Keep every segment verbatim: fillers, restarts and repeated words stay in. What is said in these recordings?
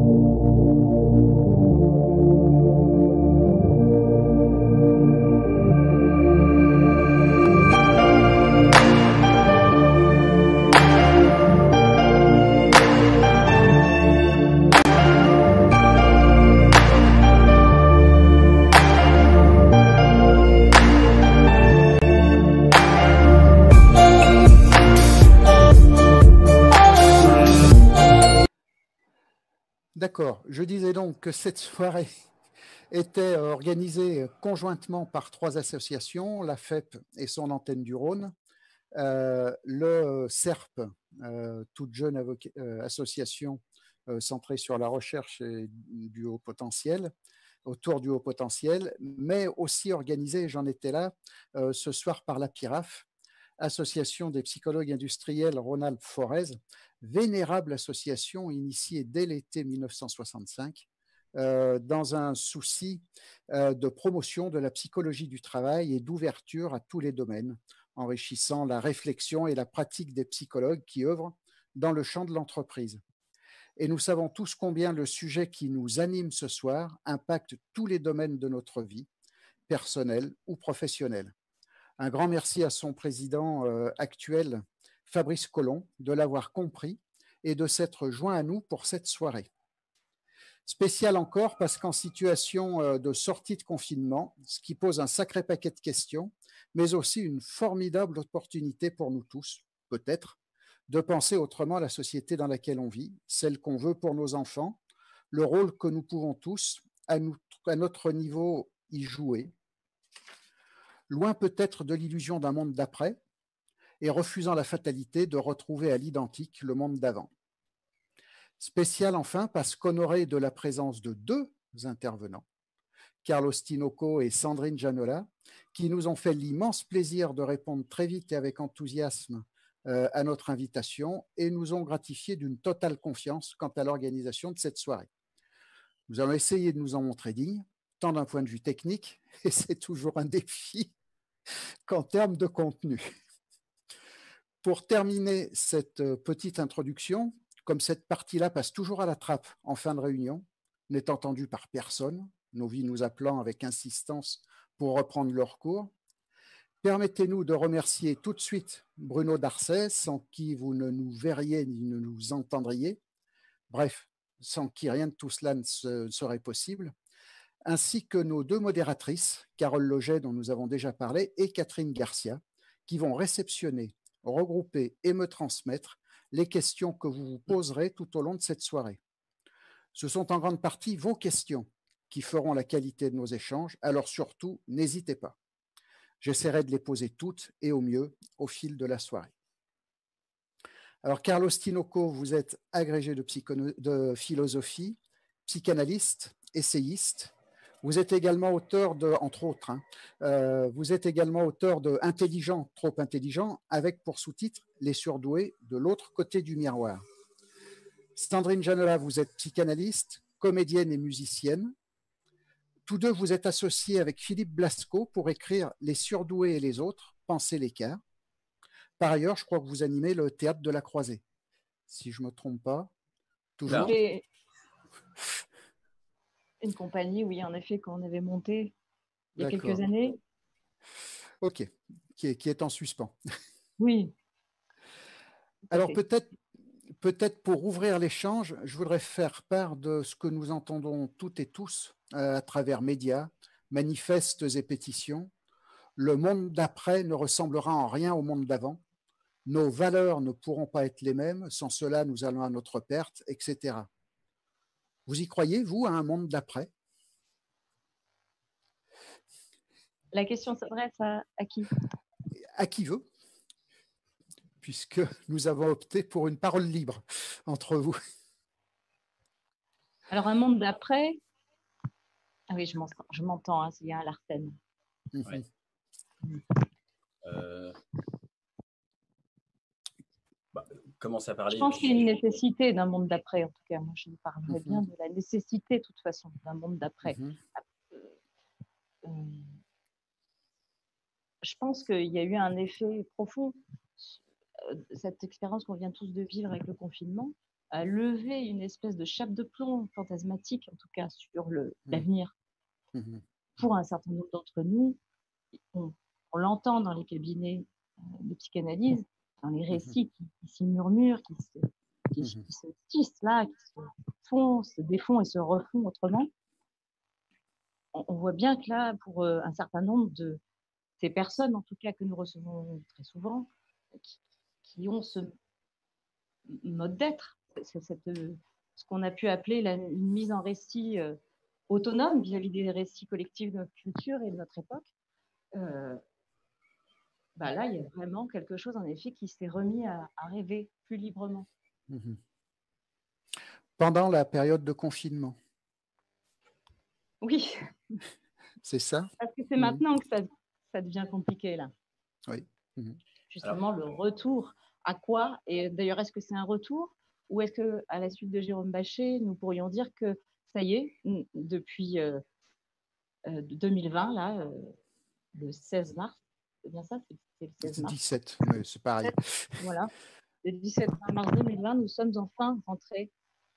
D'accord. Je disais donc que cette soirée était organisée conjointement par trois associations, la F E P et son antenne du Rhône, euh, le C E R P, euh, toute jeune euh, association euh, centrée sur la recherche et du haut potentiel, autour du haut potentiel, mais aussi organisée, j'en étais là, euh, ce soir par la P I R A F, Association des psychologues industriels Rhône-Alpes-Forez, vénérable association initiée dès l'été mille neuf cent soixante-cinq, euh, dans un souci euh, de promotion de la psychologie du travail et d'ouverture à tous les domaines, enrichissant la réflexion et la pratique des psychologues qui œuvrent dans le champ de l'entreprise. Et nous savons tous combien le sujet qui nous anime ce soir impacte tous les domaines de notre vie, personnelle ou professionnelle. Un grand merci à son président euh, actuel, Fabrice Collomb, de l'avoir compris et de s'être joint à nous pour cette soirée. Spécial encore parce qu'en situation euh, de sortie de confinement, ce qui pose un sacré paquet de questions, mais aussi une formidable opportunité pour nous tous, peut-être, de penser autrement la société dans laquelle on vit, celle qu'on veut pour nos enfants, le rôle que nous pouvons tous, à, nous, à notre niveau, y jouer, loin peut-être de l'illusion d'un monde d'après, et refusant la fatalité de retrouver à l'identique le monde d'avant. Spécial enfin parce qu'honoré de la présence de deux intervenants, Carlos Tinoco et Sandrine Janola, qui nous ont fait l'immense plaisir de répondre très vite et avec enthousiasme euh, à notre invitation et nous ont gratifié d'une totale confiance quant à l'organisation de cette soirée. Nous allons essayer de nous en montrer dignes, tant d'un point de vue technique, et c'est toujours un défi, qu'en termes de contenu. Pour terminer cette petite introduction, comme cette partie-là passe toujours à la trappe en fin de réunion, n'est entendue par personne, nos vies nous appelant avec insistance pour reprendre leur cours, permettez-nous de remercier tout de suite Bruno Darcet, sans qui vous ne nous verriez ni ne nous entendriez, bref, sans qui rien de tout cela ne serait possible, ainsi que nos deux modératrices, Carole Loget, dont nous avons déjà parlé, et Catherine Garcia, qui vont réceptionner, regrouper et me transmettre les questions que vous vous poserez tout au long de cette soirée. Ce sont en grande partie vos questions qui feront la qualité de nos échanges, alors surtout, n'hésitez pas. J'essaierai de les poser toutes et au mieux au fil de la soirée. Alors, Carlos Tinoco, vous êtes agrégé de, de philosophie, psychanalyste, essayiste. Vous êtes également auteur de, entre autres, hein, euh, vous êtes également auteur de Intelligent, trop intelligent, avec pour sous-titre Les surdoués de l'autre côté du miroir. Sandrine Janola, vous êtes psychanalyste, comédienne et musicienne. Tous deux, vous êtes associés avec Philippe Blasco pour écrire Les surdoués et les autres, Pensez l'écart. Par ailleurs, je crois que vous animez le Théâtre de la Croisée, si je ne me trompe pas. Toujours Et une compagnie, oui, en effet, qu'on avait montée il y a quelques années. Ok, qui est, qui est en suspens. Oui. Alors peut-être peut-être pour ouvrir l'échange, je voudrais faire part de ce que nous entendons toutes et tous euh, à travers médias, manifestes et pétitions. Le monde d'après ne ressemblera en rien au monde d'avant. Nos valeurs ne pourront pas être les mêmes, sans cela nous allons à notre perte, et cetera. Vous y croyez, vous, à un monde d'après? La question s'adresse à, à qui? À qui veut, puisque nous avons opté pour une parole libre entre vous. Alors, un monde d'après, ah oui, je m'entends, hein, il y a un Larsen. Ouais. Mmh. Euh... Bah, commence à parler. Je pense qu'il y a une nécessité d'un monde d'après, en tout cas. Moi, je parlerais mmh. bien de la nécessité, de toute façon, d'un monde d'après. Mmh. Euh, euh, je pense qu'il y a eu un effet profond, cette expérience qu'on vient tous de vivre avec le confinement, à lever une espèce de chape de plomb fantasmatique, en tout cas sur l'avenir mmh. mmh. pour un certain nombre d'entre nous. On, on l'entend dans les cabinets euh, de psychanalyse, dans les récits qui, qui s'y murmurent, qui se, qui, Mmh. qui se tissent là, qui se font, se défont et se refont autrement. On, on voit bien que là, pour euh, un certain nombre de ces personnes, en tout cas que nous recevons très souvent, qui, qui ont ce mode d'être, c'est cette, ce qu'on a pu appeler la, une mise en récit euh, autonome vis-à-vis des récits collectifs de notre culture et de notre époque. Euh, bah là, il y a vraiment quelque chose, en effet, qui s'est remis à, à rêver plus librement. Mmh. Pendant la période de confinement. Oui. C'est ça? Parce que c'est mmh. maintenant que ça, ça devient compliqué, là. Oui. Mmh. Justement, alors, le retour à quoi? Et d'ailleurs, est-ce que c'est un retour? Ou est-ce qu'à la suite de Jérôme Bachet, nous pourrions dire que ça y est, depuis euh, euh, deux mille vingt, là, euh, le seize mars, c'est bien ça? C'est le seize mars. dix-sept, oui, c'est pareil. Voilà. Le dix-sept mars deux mille vingt, nous sommes enfin rentrés,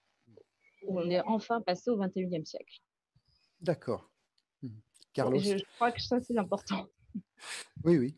on est enfin passé au vingt et unième siècle. D'accord. Mmh. Carlos? Je, je crois que ça, c'est important. Oui, oui.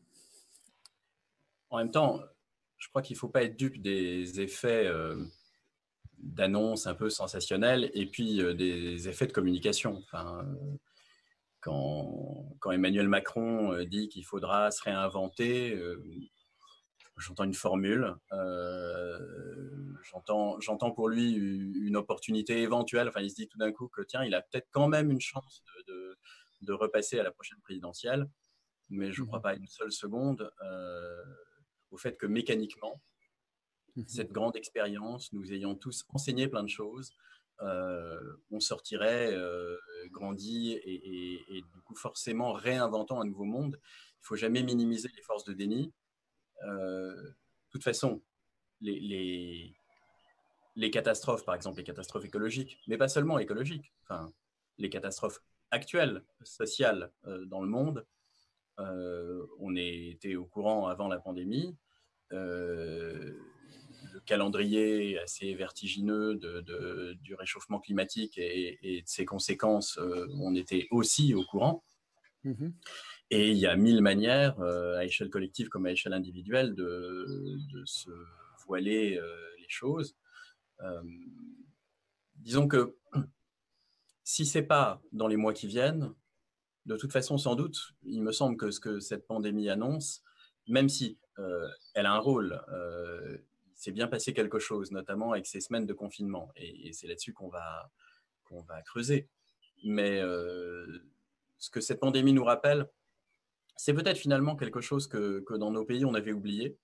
En même temps, je crois qu'il ne faut pas être dupe des effets euh, d'annonce un peu sensationnels et puis euh, des effets de communication. Enfin, euh, quand, quand Emmanuel Macron euh, dit qu'il faudra se réinventer, euh, j'entends une formule, euh, j'entends, j'entends pour lui une opportunité éventuelle. Enfin, il se dit tout d'un coup que tiens, il a peut-être quand même une chance de, de, de repasser à la prochaine présidentielle, mais je ne Mmh. crois pas une seule seconde euh, au fait que mécaniquement, Mmh. cette grande expérience, nous ayant tous enseigné plein de choses, euh, on sortirait euh, grandi et, et, et du coup forcément réinventant un nouveau monde. Il ne faut jamais minimiser les forces de déni. Euh, de toute façon, les, les, les catastrophes, par exemple les catastrophes écologiques, mais pas seulement écologiques, enfin, les catastrophes actuelles, sociales euh, dans le monde, euh, on était au courant avant la pandémie. Euh, le calendrier assez vertigineux de, de, du réchauffement climatique et, et de ses conséquences, euh, on était aussi au courant. Mmh. Et il y a mille manières, euh, à échelle collective comme à échelle individuelle, de, de se voiler euh, les choses. Euh, disons que si ce n'est pas dans les mois qui viennent, de toute façon, sans doute, il me semble que ce que cette pandémie annonce, même si euh, elle a un rôle, euh, il s'est bien passé quelque chose, notamment avec ces semaines de confinement. Et, et c'est là-dessus qu'on va, qu'on va creuser. Mais euh, ce que cette pandémie nous rappelle, c'est peut-être finalement quelque chose que, que dans nos pays, on avait oublié.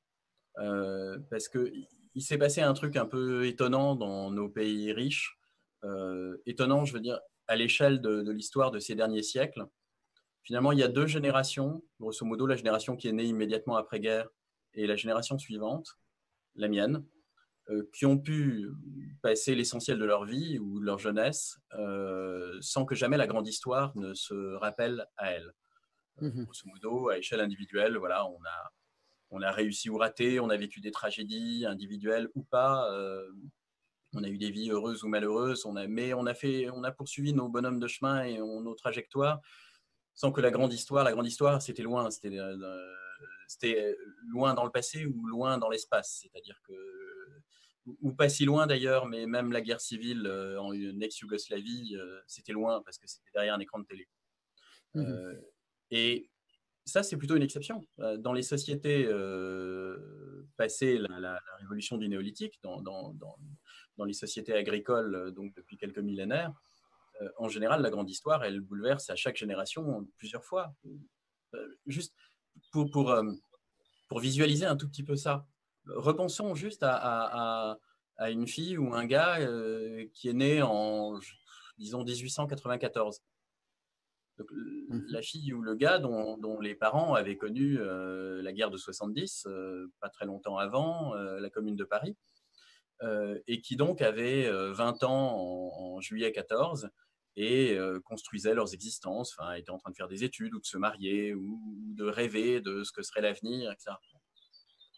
Euh, parce qu'il s'est passé un truc un peu étonnant dans nos pays riches. Euh, étonnant, je veux dire, à l'échelle de, de l'histoire de ces derniers siècles. Finalement, il y a deux générations, grosso modo, la génération qui est née immédiatement après-guerre et la génération suivante, la mienne, euh, qui ont pu passer l'essentiel de leur vie ou de leur jeunesse euh, sans que jamais la grande histoire ne se rappelle à elle. Euh, Mmh. grosso modo, à échelle individuelle, voilà, on a, on a réussi ou raté, on a vécu des tragédies individuelles ou pas, euh, on a eu des vies heureuses ou malheureuses, on a, mais on a, fait, on a poursuivi nos bonhommes de chemin et on, nos trajectoires sans que la grande histoire, la grande histoire, c'était loin, c'était, euh, c'était loin dans le passé ou loin dans l'espace, c'est-à-dire que, ou pas si loin d'ailleurs, mais même la guerre civile euh, en ex-Yougoslavie, euh, c'était loin parce que c'était derrière un écran de télé. Mmh. Euh, et ça, c'est plutôt une exception. Dans les sociétés euh, passées la, la, la révolution du néolithique, dans, dans, dans, dans les sociétés agricoles, donc depuis quelques millénaires, euh, en général, la grande histoire, elle bouleverse à chaque génération plusieurs fois. Euh, juste pour, pour, euh, pour visualiser un tout petit peu ça, repensons juste à, à, à, à une fille ou un gars euh, qui est né en, disons, dix-huit cent quatre-vingt-quatorze. Donc, Mmh. la fille ou le gars dont, dont les parents avaient connu euh, la guerre de soixante-dix, euh, pas très longtemps avant, euh, la Commune de Paris, euh, et qui donc avaient euh, vingt ans en, en juillet quatorze et euh, construisaient leurs existences, enfin, étaient en train de faire des études ou de se marier ou, ou de rêver de ce que serait l'avenir, et cetera.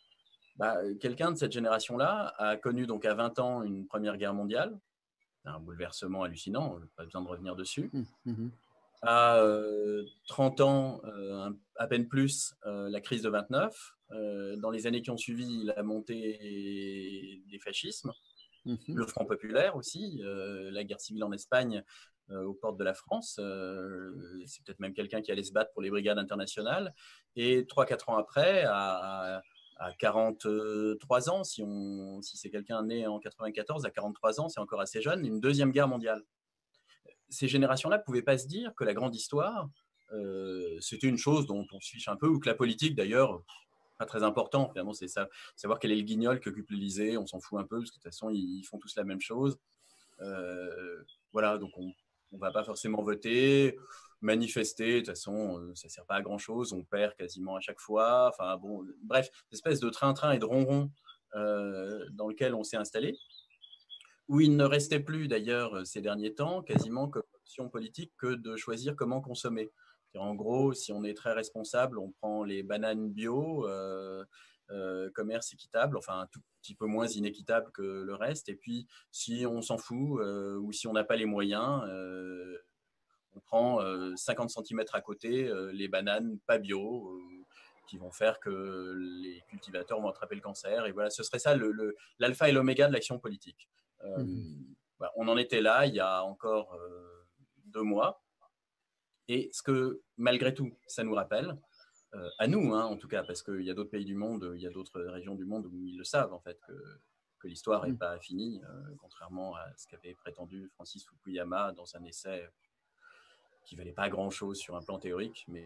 bah, quelqu'un de cette génération-là a connu donc à vingt ans une Première Guerre mondiale, un bouleversement hallucinant, pas besoin de revenir dessus. Mmh, mmh. À euh, trente ans, euh, à peine plus, euh, la crise de vingt-neuf. Euh, dans les années qui ont suivi, la montée des fascismes, Mmh. le Front populaire aussi, euh, la guerre civile en Espagne, euh, aux portes de la France. Euh, c'est peut-être même quelqu'un qui allait se battre pour les brigades internationales. Et trois quatre ans après, à, à quarante-trois ans, si, on, si c'est quelqu'un né en quatre-vingt-quatorze, à quarante-trois ans, c'est encore assez jeune, une deuxième guerre mondiale. Ces générations-là ne pouvaient pas se dire que la grande histoire, euh, c'était une chose dont on se fiche un peu, ou que la politique, d'ailleurs, pas très important. Finalement, c'est ça, savoir quel est le guignol qu'occupe l'Élysée, on s'en fout un peu, parce que de toute façon, ils font tous la même chose. Euh, voilà, donc on ne va pas forcément voter, manifester, de toute façon, euh, ça ne sert pas à grand-chose, on perd quasiment à chaque fois. Enfin, bon, bref, espèce de train-train et de ronron euh, dans lequel on s'est installé, où il ne restait plus d'ailleurs ces derniers temps quasiment comme option politique que de choisir comment consommer. En gros, si on est très responsable, on prend les bananes bio, euh, euh, commerce équitable, enfin un tout petit peu moins inéquitable que le reste. Et puis, si on s'en fout euh, ou si on n'a pas les moyens, euh, on prend euh, cinquante centimètres à côté euh, les bananes pas bio, euh, qui vont faire que les cultivateurs vont attraper le cancer. Et voilà, ce serait ça le, le, l'alpha et l'oméga de l'action politique. Euh, Mmh. voilà, on en était là il y a encore euh, deux mois. Et ce que, malgré tout, ça nous rappelle, euh, à nous, hein, en tout cas, parce qu'il y a d'autres pays du monde, il y a d'autres régions du monde où ils le savent, en fait, que, que l'histoire n'est Mmh. pas finie, euh, contrairement à ce qu'avait prétendu Francis Fukuyama dans un essai qui valait pas grand-chose sur un plan théorique, mais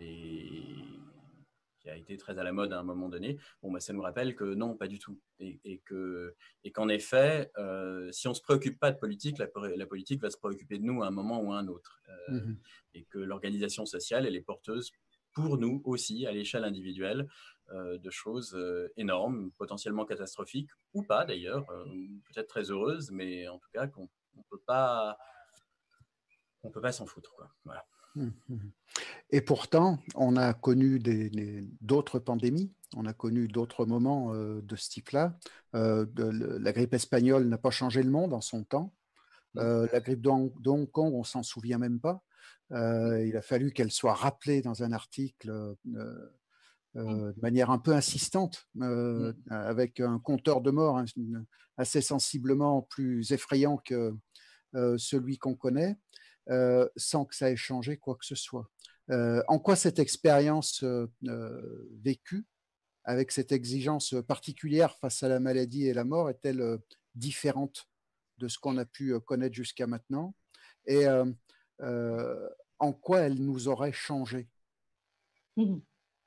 qui a été très à la mode à un moment donné. Bon, bah, ça nous rappelle que non, pas du tout. Et, et, que, et qu'en effet, euh, si on ne se préoccupe pas de politique, la, la politique va se préoccuper de nous à un moment ou à un autre. Euh, Mmh. et que l'organisation sociale, elle est porteuse pour nous aussi, à l'échelle individuelle, euh, de choses euh, énormes, potentiellement catastrophiques, ou pas d'ailleurs, euh, peut-être très heureuses, mais en tout cas qu'on ne peut pas, on peut pas s'en foutre, quoi. Voilà. Mmh. Et pourtant, on a connu des, des, d'autres pandémies, on a connu d'autres moments euh, de ce type-là. Euh, de, le, la grippe espagnole n'a pas changé le monde en son temps. Euh, la grippe de Hong, de Hong Kong, on s'en souvient même pas. Euh, il a fallu qu'elle soit rappelée dans un article euh, euh, de manière un peu insistante, euh, avec un compteur de morts hein, assez sensiblement plus effrayant que euh, celui qu'on connaît, euh, sans que ça ait changé quoi que ce soit. Euh, en quoi cette expérience euh, euh, vécue, avec cette exigence particulière face à la maladie et la mort, est-elle euh, différente de ce qu'on a pu euh, connaître jusqu'à maintenant? Et euh, euh, en quoi elle nous aurait changé? Mmh.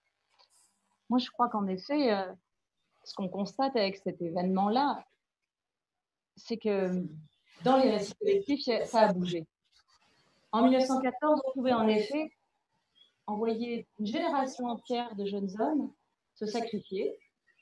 Moi, je crois qu'en effet, euh, ce qu'on constate avec cet événement-là, c'est que dans les récits collectifs, ça a bougé. En mille neuf cent quatorze, on pouvait en effet envoyer une génération entière de jeunes hommes se sacrifier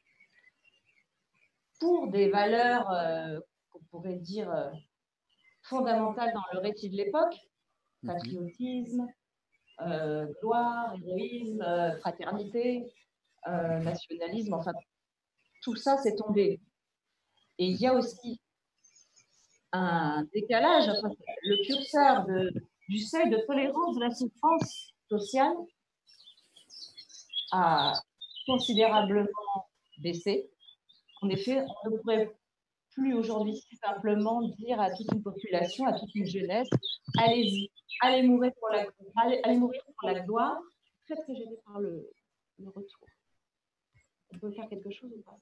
pour des valeurs euh, qu'on pourrait dire euh, fondamentales dans le récit de l'époque, patriotisme, euh, gloire, héroïsme, euh, fraternité, euh, nationalisme, enfin, tout ça c'est tombé. Et il y a aussi un décalage, enfin, le curseur de, du seuil de tolérance de la souffrance sociale a considérablement baissé. En effet, on ne pourrait plus aujourd'hui simplement dire à toute une population, à toute une jeunesse, allez-y, allez mourir pour la, allez, allez mourir pour la gloire. Très très gêné par le, le retour. On peut faire quelque chose ou pas?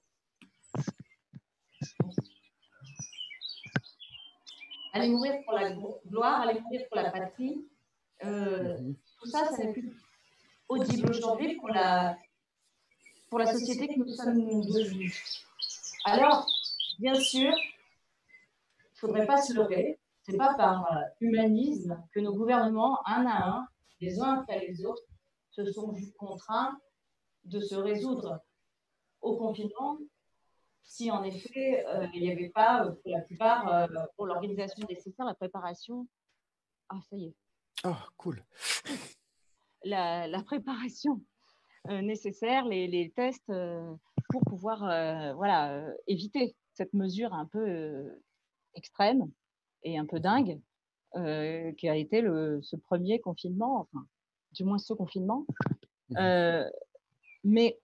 Allez mourir pour la gloire, allez mourir pour la patrie. Euh, tout ça, ça n'est plus audible aujourd'hui pour la, pour la société que nous sommes devenus. Alors, bien sûr, il ne faudrait pas se leurrer. Ce n'est pas par euh, humanisme que nos gouvernements, un à un, les uns après les autres, se sont vus contraints de se résoudre au confinement si en effet euh, il n'y avait pas, pour la plupart, euh, pour l'organisation nécessaire, la préparation. Ah, ça y est. Oh, cool. La, la préparation euh, nécessaire, les, les tests, euh, pour pouvoir euh, voilà, euh, éviter cette mesure un peu euh, extrême et un peu dingue euh, qui a été le, ce premier confinement, enfin, du moins ce confinement. Euh, mais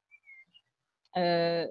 euh,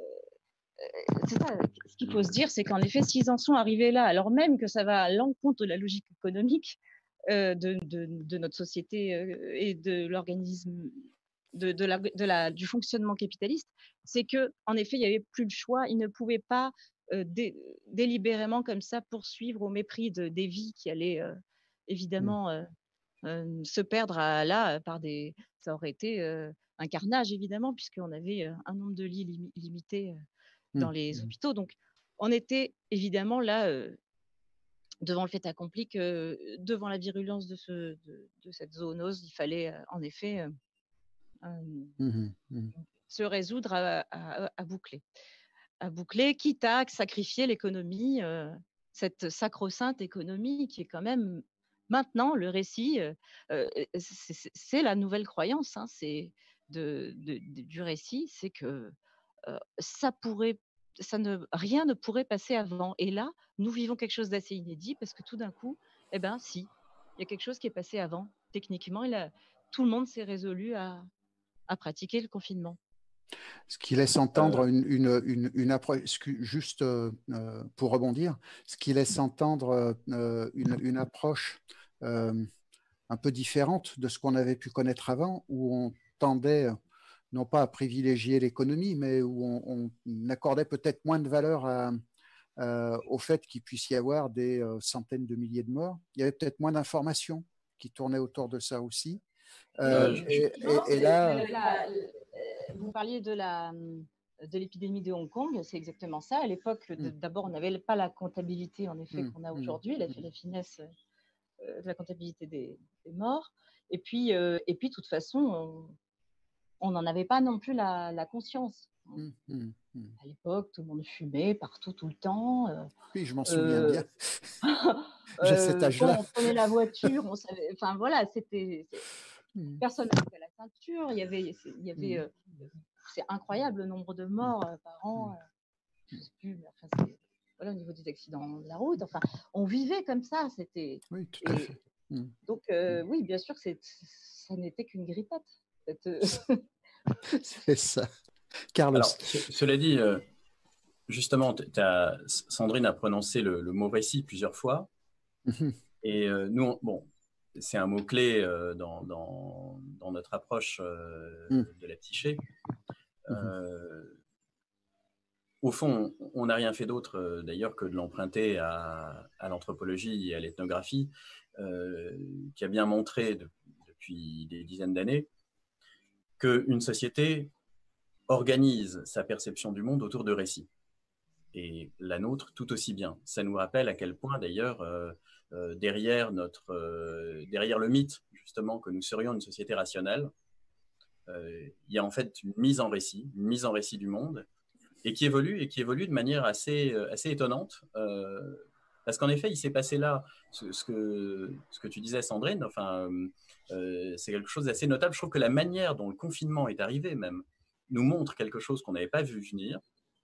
c'est ça, ce qu'il faut se dire, c'est qu'en effet, s'ils en sont arrivés là, alors même que ça va à l'encontre de la logique économique euh, de, de, de notre société euh, et de l'organisme, de, de la, de la, du fonctionnement capitaliste, c'est qu'en effet, il n'y avait plus le choix. Ils ne pouvaient pas euh, dé, délibérément comme ça poursuivre au mépris de, des vies qui allaient euh, évidemment euh, euh, se perdre à, là par des... Ça aurait été euh, un carnage, évidemment, puisqu'on avait euh, un nombre de lits lim, limité euh, dans les mmh. hôpitaux. Donc, on était évidemment là euh, devant le fait accompli que devant la virulence de, ce, de, de cette zoonose, il fallait euh, en effet euh, euh, mmh. Mmh. se résoudre à, à, à boucler. À boucler, quitte à sacrifier l'économie, euh, cette sacro-sainte économie qui est quand même maintenant le récit. Euh, c'est la nouvelle croyance, hein, c'est de, de, de, du récit, c'est que euh, ça pourrait, ça ne, rien ne pourrait passer avant. Et là, nous vivons quelque chose d'assez inédit parce que tout d'un coup, eh ben, si, il y a quelque chose qui est passé avant. Techniquement, il a, tout le monde s'est résolu à, à pratiquer le confinement. Ce qui laisse entendre une, une, une, une approche, juste euh, pour rebondir, ce qui laisse entendre euh, une, une approche euh, un peu différente de ce qu'on avait pu connaître avant, où on tendait non pas à privilégier l'économie, mais où on, on accordait peut-être moins de valeur à, euh, au fait qu'il puisse y avoir des euh, centaines de milliers de morts. Il y avait peut-être moins d'informations qui tournaient autour de ça aussi. Euh, euh, et, et, et là... La, vous parliez de la de l'épidémie de Hong Kong, c'est exactement ça. À l'époque, mm. d'abord, on n'avait pas la comptabilité, en effet, mm. qu'on a aujourd'hui, la, la finesse euh, de la comptabilité des, des morts. Et puis, euh, et puis, de toute façon, on n'en avait pas non plus la, la conscience. Mm. Mm. À l'époque, tout le monde fumait partout, tout le temps. Euh, oui, je m'en souviens euh, bien. J'ai euh, cet âge-là. Quand on prenait la voiture, on savait. Enfin, voilà, c'était... Personne n'avait la ceinture. Il y avait, il y avait, euh, c'est incroyable le nombre de morts euh, par an. Euh, je sais plus, mais enfin, c'est, voilà, au niveau des accidents de la route. Enfin, on vivait comme ça. C'était. Oui, tout à et, fait. Mm. Donc, euh, mm. oui, bien sûr, c'est, ça n'était qu'une grippette. C'est ça. Carlos. Alors, ce, cela dit, euh, justement, as, Sandrine a prononcé le, le mot récit plusieurs fois. Mm-hmm. Et euh, nous, on, bon. C'est un mot-clé euh, dans, dans, dans notre approche euh, mmh. de la psyché. Mmh. Euh, au fond, on n'a rien fait d'autre, euh, d'ailleurs, que de l'emprunter à, à l'anthropologie et à l'ethnographie, euh, qui a bien montré de, depuis des dizaines d'années qu'une société organise sa perception du monde autour de récits. Et la nôtre, tout aussi bien. Ça nous rappelle à quel point, d'ailleurs, euh, euh, derrière, notre, euh, derrière le mythe, justement, que nous serions une société rationnelle, euh, il y a en fait une mise en récit, une mise en récit du monde, et qui évolue, et qui évolue de manière assez, assez étonnante. Euh, parce qu'en effet, il s'est passé là, ce, ce, que, ce que tu disais, Sandrine, enfin, euh, c'est quelque chose d'assez notable. Je trouve que la manière dont le confinement est arrivé, même, nous montre quelque chose qu'on n'avait pas vu venir.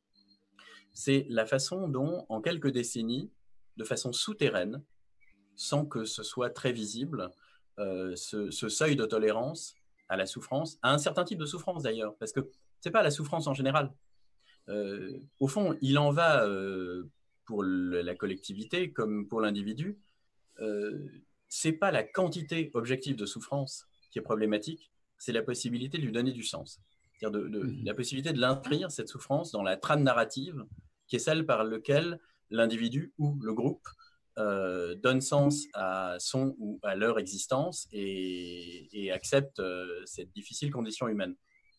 C'est la façon dont, en quelques décennies, de façon souterraine, sans que ce soit très visible, euh, ce, ce seuil de tolérance à la souffrance, à un certain type de souffrance d'ailleurs, parce que ce n'est pas la souffrance en général. Euh, au fond, il en va euh, pour le, la collectivité comme pour l'individu. Euh, ce n'est pas la quantité objective de souffrance qui est problématique, c'est la possibilité de lui donner du sens. C'est-à-dire de, de, mmh. la possibilité de l'inscrire, cette souffrance, dans la trame narrative qui est celle par laquelle l'individu ou le groupe euh, donne sens à son ou à leur existence et, et accepte euh, cette difficile condition humaine.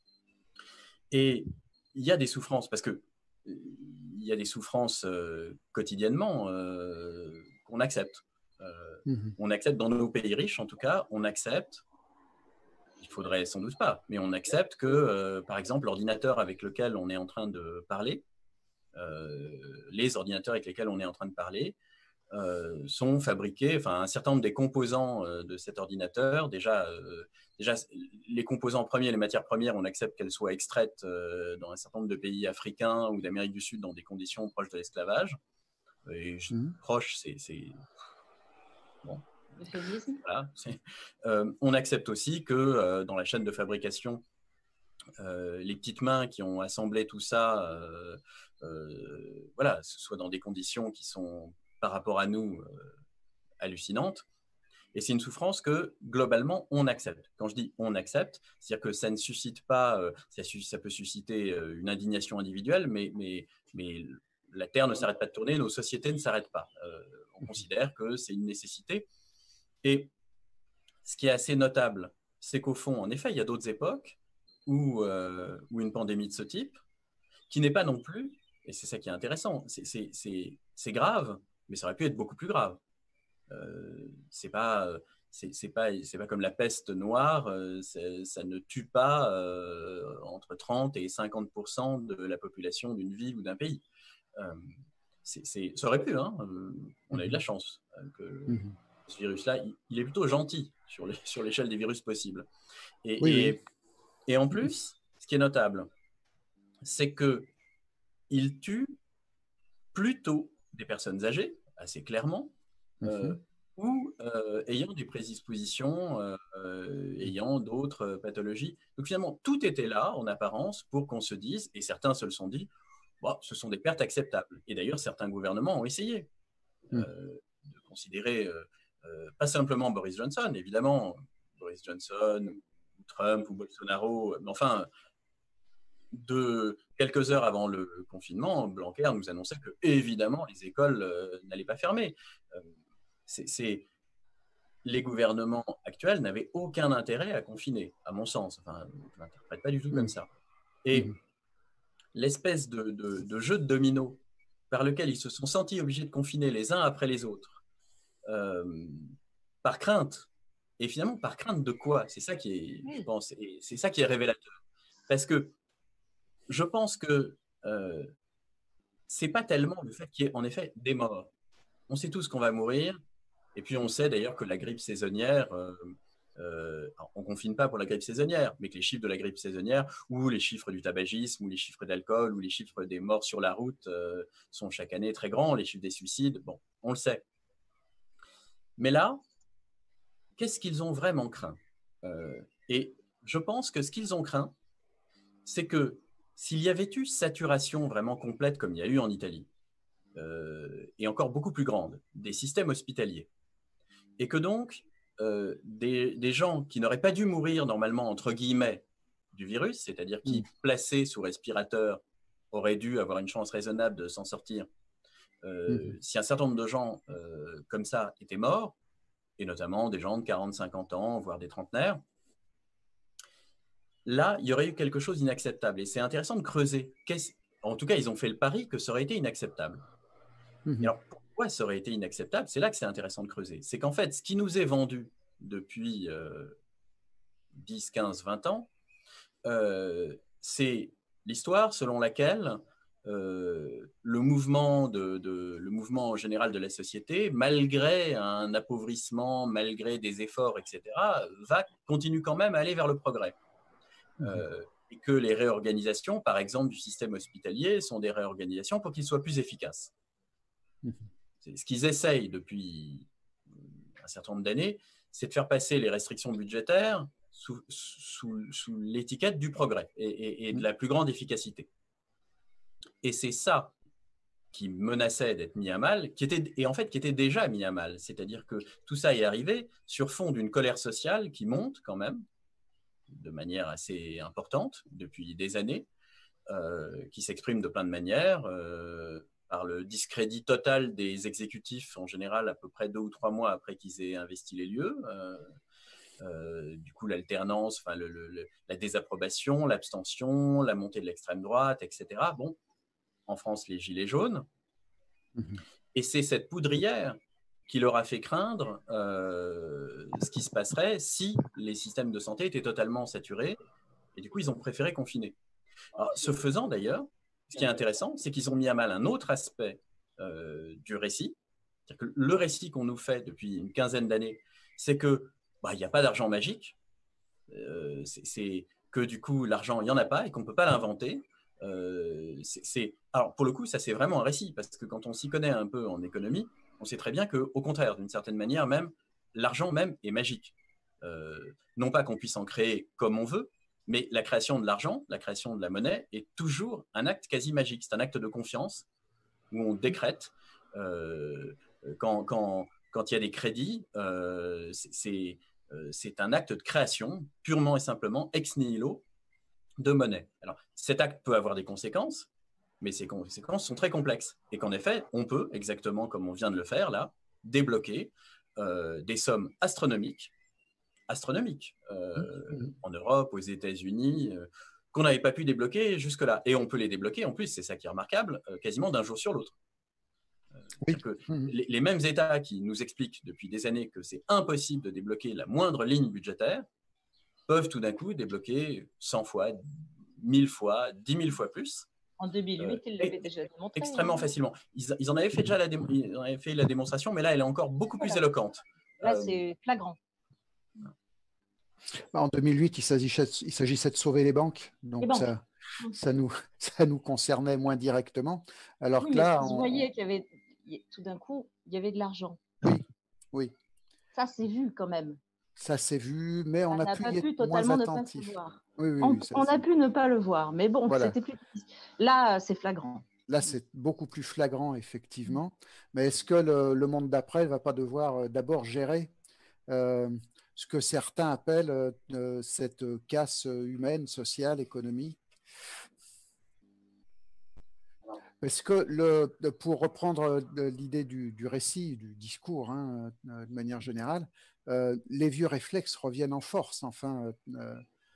Et il y a des souffrances, parce que il y a des souffrances euh, quotidiennement euh, qu'on accepte. Euh, mmh. On accepte dans nos pays riches, en tout cas, on accepte, il faudrait sans doute pas, mais on accepte que, euh, par exemple, l'ordinateur avec lequel on est en train de parler, Euh, les ordinateurs avec lesquels on est en train de parler euh, sont fabriqués, enfin un certain nombre des composants euh, de cet ordinateur, déjà, euh, déjà les composants premiers, les matières premières, on accepte qu'elles soient extraites euh, dans un certain nombre de pays africains ou d'Amérique du Sud dans des conditions proches de l'esclavage. Et je, mmh. proche, c'est... Bon. Voilà, euh, on accepte aussi que euh, dans la chaîne de fabrication, euh, les petites mains qui ont assemblé tout ça, euh, euh, voilà, ce soit dans des conditions qui sont, par rapport à nous, euh, hallucinantes. Et c'est une souffrance que, globalement, on accepte. Quand je dis on accepte, c'est-à-dire que ça ne suscite pas, euh, ça, ça peut susciter euh, une indignation individuelle, mais, mais, mais la Terre ne s'arrête pas de tourner, nos sociétés ne s'arrêtent pas. Euh, on considère que c'est une nécessité. Et ce qui est assez notable, c'est qu'au fond, en effet, il y a d'autres époques où, euh, où une pandémie de ce type, qui n'est pas non plus, et c'est ça qui est intéressant, c'est grave, mais ça aurait pu être beaucoup plus grave. Euh, c'est pas, c'est pas, c'est pas comme la peste noire, euh, ça ne tue pas euh, entre trente et cinquante pour cent de la population d'une ville ou d'un pays. Euh, c'est, c'est, ça aurait pu, hein, euh, on a eu de la chance euh, que mm-hmm. ce virus-là, il, il est plutôt gentil sur les, sur l'échelle des virus possibles. Et, oui, et, oui. et en plus, ce qui est notable, c'est qu'il tue plutôt des personnes âgées, assez clairement, euh, mmh. ou euh, ayant des prédispositions, euh, euh, ayant d'autres pathologies. Donc finalement, tout était là, en apparence, pour qu'on se dise, et certains se le sont dit, bon, ce sont des pertes acceptables. Et d'ailleurs, certains gouvernements ont essayé mmh. euh, de considérer, euh, euh, pas simplement Boris Johnson, évidemment, Boris Johnson, ou Trump, ou Bolsonaro, mais enfin... De quelques heures avant le confinement, Blanquer nous annonçait que, évidemment, les écoles euh, n'allaient pas fermer. Euh, c'est, les gouvernements actuels n'avaient aucun intérêt à confiner, à mon sens. Enfin, je ne l'interprète pas du tout mmh. comme ça. Et mmh. l'espèce de, de, de jeu de domino par lequel ils se sont sentis obligés de confiner les uns après les autres, euh, par crainte. Et finalement, par crainte de quoi? C'est ça qui est, je pense, et c'est ça qui est révélateur. Parce que je pense que euh, c'est pas tellement le fait qu'il y ait en effet des morts. On sait tous qu'on va mourir, et puis on sait d'ailleurs que la grippe saisonnière, euh, euh, on confine pas pour la grippe saisonnière, mais que les chiffres de la grippe saisonnière, ou les chiffres du tabagisme, ou les chiffres d'alcool, ou les chiffres des morts sur la route euh, sont chaque année très grands, les chiffres des suicides, bon, on le sait. Mais là, qu'est-ce qu'ils ont vraiment craint? euh, Et je pense que ce qu'ils ont craint, c'est que s'il y avait eu saturation vraiment complète, comme il y a eu en Italie, euh, et encore beaucoup plus grande, des systèmes hospitaliers, et que donc euh, des, des gens qui n'auraient pas dû mourir normalement, entre guillemets, du virus, c'est-à-dire qui, mmh. placés sous respirateur, auraient dû avoir une chance raisonnable de s'en sortir, euh, mmh. si un certain nombre de gens euh, comme ça étaient morts, et notamment des gens de quarante, cinquante ans, voire des trentenaires, là, il y aurait eu quelque chose d'inacceptable. Et c'est intéressant de creuser. En tout cas, ils ont fait le pari que ça aurait été inacceptable. Mmh. Et alors, pourquoi ça aurait été inacceptable? C'est là que c'est intéressant de creuser. C'est qu'en fait, ce qui nous est vendu depuis euh, dix, quinze, vingt ans, euh, c'est l'histoire selon laquelle euh, le, mouvement de, de, le mouvement général de la société, malgré un appauvrissement, malgré des efforts, et cetera, va, continue quand même à aller vers le progrès. Euh, et que les réorganisations, par exemple, du système hospitalier sont des réorganisations pour qu'il soit plus efficace. Mmh. Ce qu'ils essayent depuis un certain nombre d'années, c'est de faire passer les restrictions budgétaires sous, sous, sous l'étiquette du progrès et, et, et de la plus grande efficacité. Et c'est ça qui menaçait d'être mis à mal, qui était, et en fait qui était déjà mis à mal. C'est-à-dire que tout ça est arrivé sur fond d'une colère sociale qui monte quand même, de manière assez importante depuis des années, euh, qui s'exprime de plein de manières, euh, par le discrédit total des exécutifs, en général à peu près deux ou trois mois après qu'ils aient investi les lieux, euh, euh, du coup l'alternance, enfin, le, le, la désapprobation, l'abstention, la montée de l'extrême droite, et cetera. Bon, en France, les gilets jaunes. Mmh. Et c'est cette poudrière qui leur a fait craindre euh, ce qui se passerait si les systèmes de santé étaient totalement saturés. Et du coup, ils ont préféré confiner. Alors, ce faisant, d'ailleurs, ce qui est intéressant, c'est qu'ils ont mis à mal un autre aspect euh, du récit, C'est-à-dire que le récit qu'on nous fait depuis une quinzaine d'années, c'est que bah, il n'y a pas d'argent magique, euh, c'est que du coup l'argent il n'y en a pas et qu'on ne peut pas l'inventer. Euh, c'est, alors pour le coup ça c'est vraiment un récit, parce que quand on s'y connaît un peu en économie, on sait très bien qu'au contraire, d'une certaine manière même, l'argent même est magique. Euh, non pas qu'on puisse en créer comme on veut, mais la création de l'argent, la création de la monnaie est toujours un acte quasi magique. C'est un acte de confiance où on décrète. Euh, quand, quand, quand il y a des crédits, euh, c'est euh, un acte de création purement et simplement ex nihilo de monnaie. Alors, cet acte peut avoir des conséquences, mais ces conséquences sont très complexes. Et qu'en effet, on peut, exactement comme on vient de le faire là, débloquer euh, des sommes astronomiques, astronomiques euh, mmh. en Europe, aux États-Unis, euh, qu'on n'avait pas pu débloquer jusque-là. Et on peut les débloquer, en plus, c'est ça qui est remarquable, euh, quasiment d'un jour sur l'autre. Euh, oui. que mmh. les, les mêmes États qui nous expliquent depuis des années que c'est impossible de débloquer la moindre ligne budgétaire peuvent tout d'un coup débloquer cent fois, mille fois, dix mille fois plus. En deux mille huit, euh, ils l'avaient déjà démontré. Extrêmement hein. facilement. Ils, ils en avaient fait déjà la, ils en avaient fait la démonstration, mais là, elle est encore beaucoup voilà. plus éloquente. Là, euh, c'est flagrant. En deux mille huit, il s'agissait de sauver les banques, donc les banques. Ça, ça, nous, ça nous concernait moins directement. Alors oui, que là, vous on... voyez qu'il y avait, tout d'un coup, il y avait de l'argent. Oui, oui. Ça, c'est vu quand même. Ça s'est vu, mais on, on a, a pu pas y pu être totalement moins ne attentif. Pas se voir. Oui, oui, on oui, on a pu ne pas le voir, mais bon, voilà. C'était plus. Là, c'est flagrant. Là, c'est beaucoup plus flagrant, effectivement. Mais est-ce que le, le monde d'après ne va pas devoir euh, d'abord gérer euh, ce que certains appellent euh, cette casse humaine, sociale, économique? Parce que, le, pour reprendre l'idée du, du récit, du discours, hein, de manière générale, euh, les vieux réflexes reviennent en force. Enfin, euh,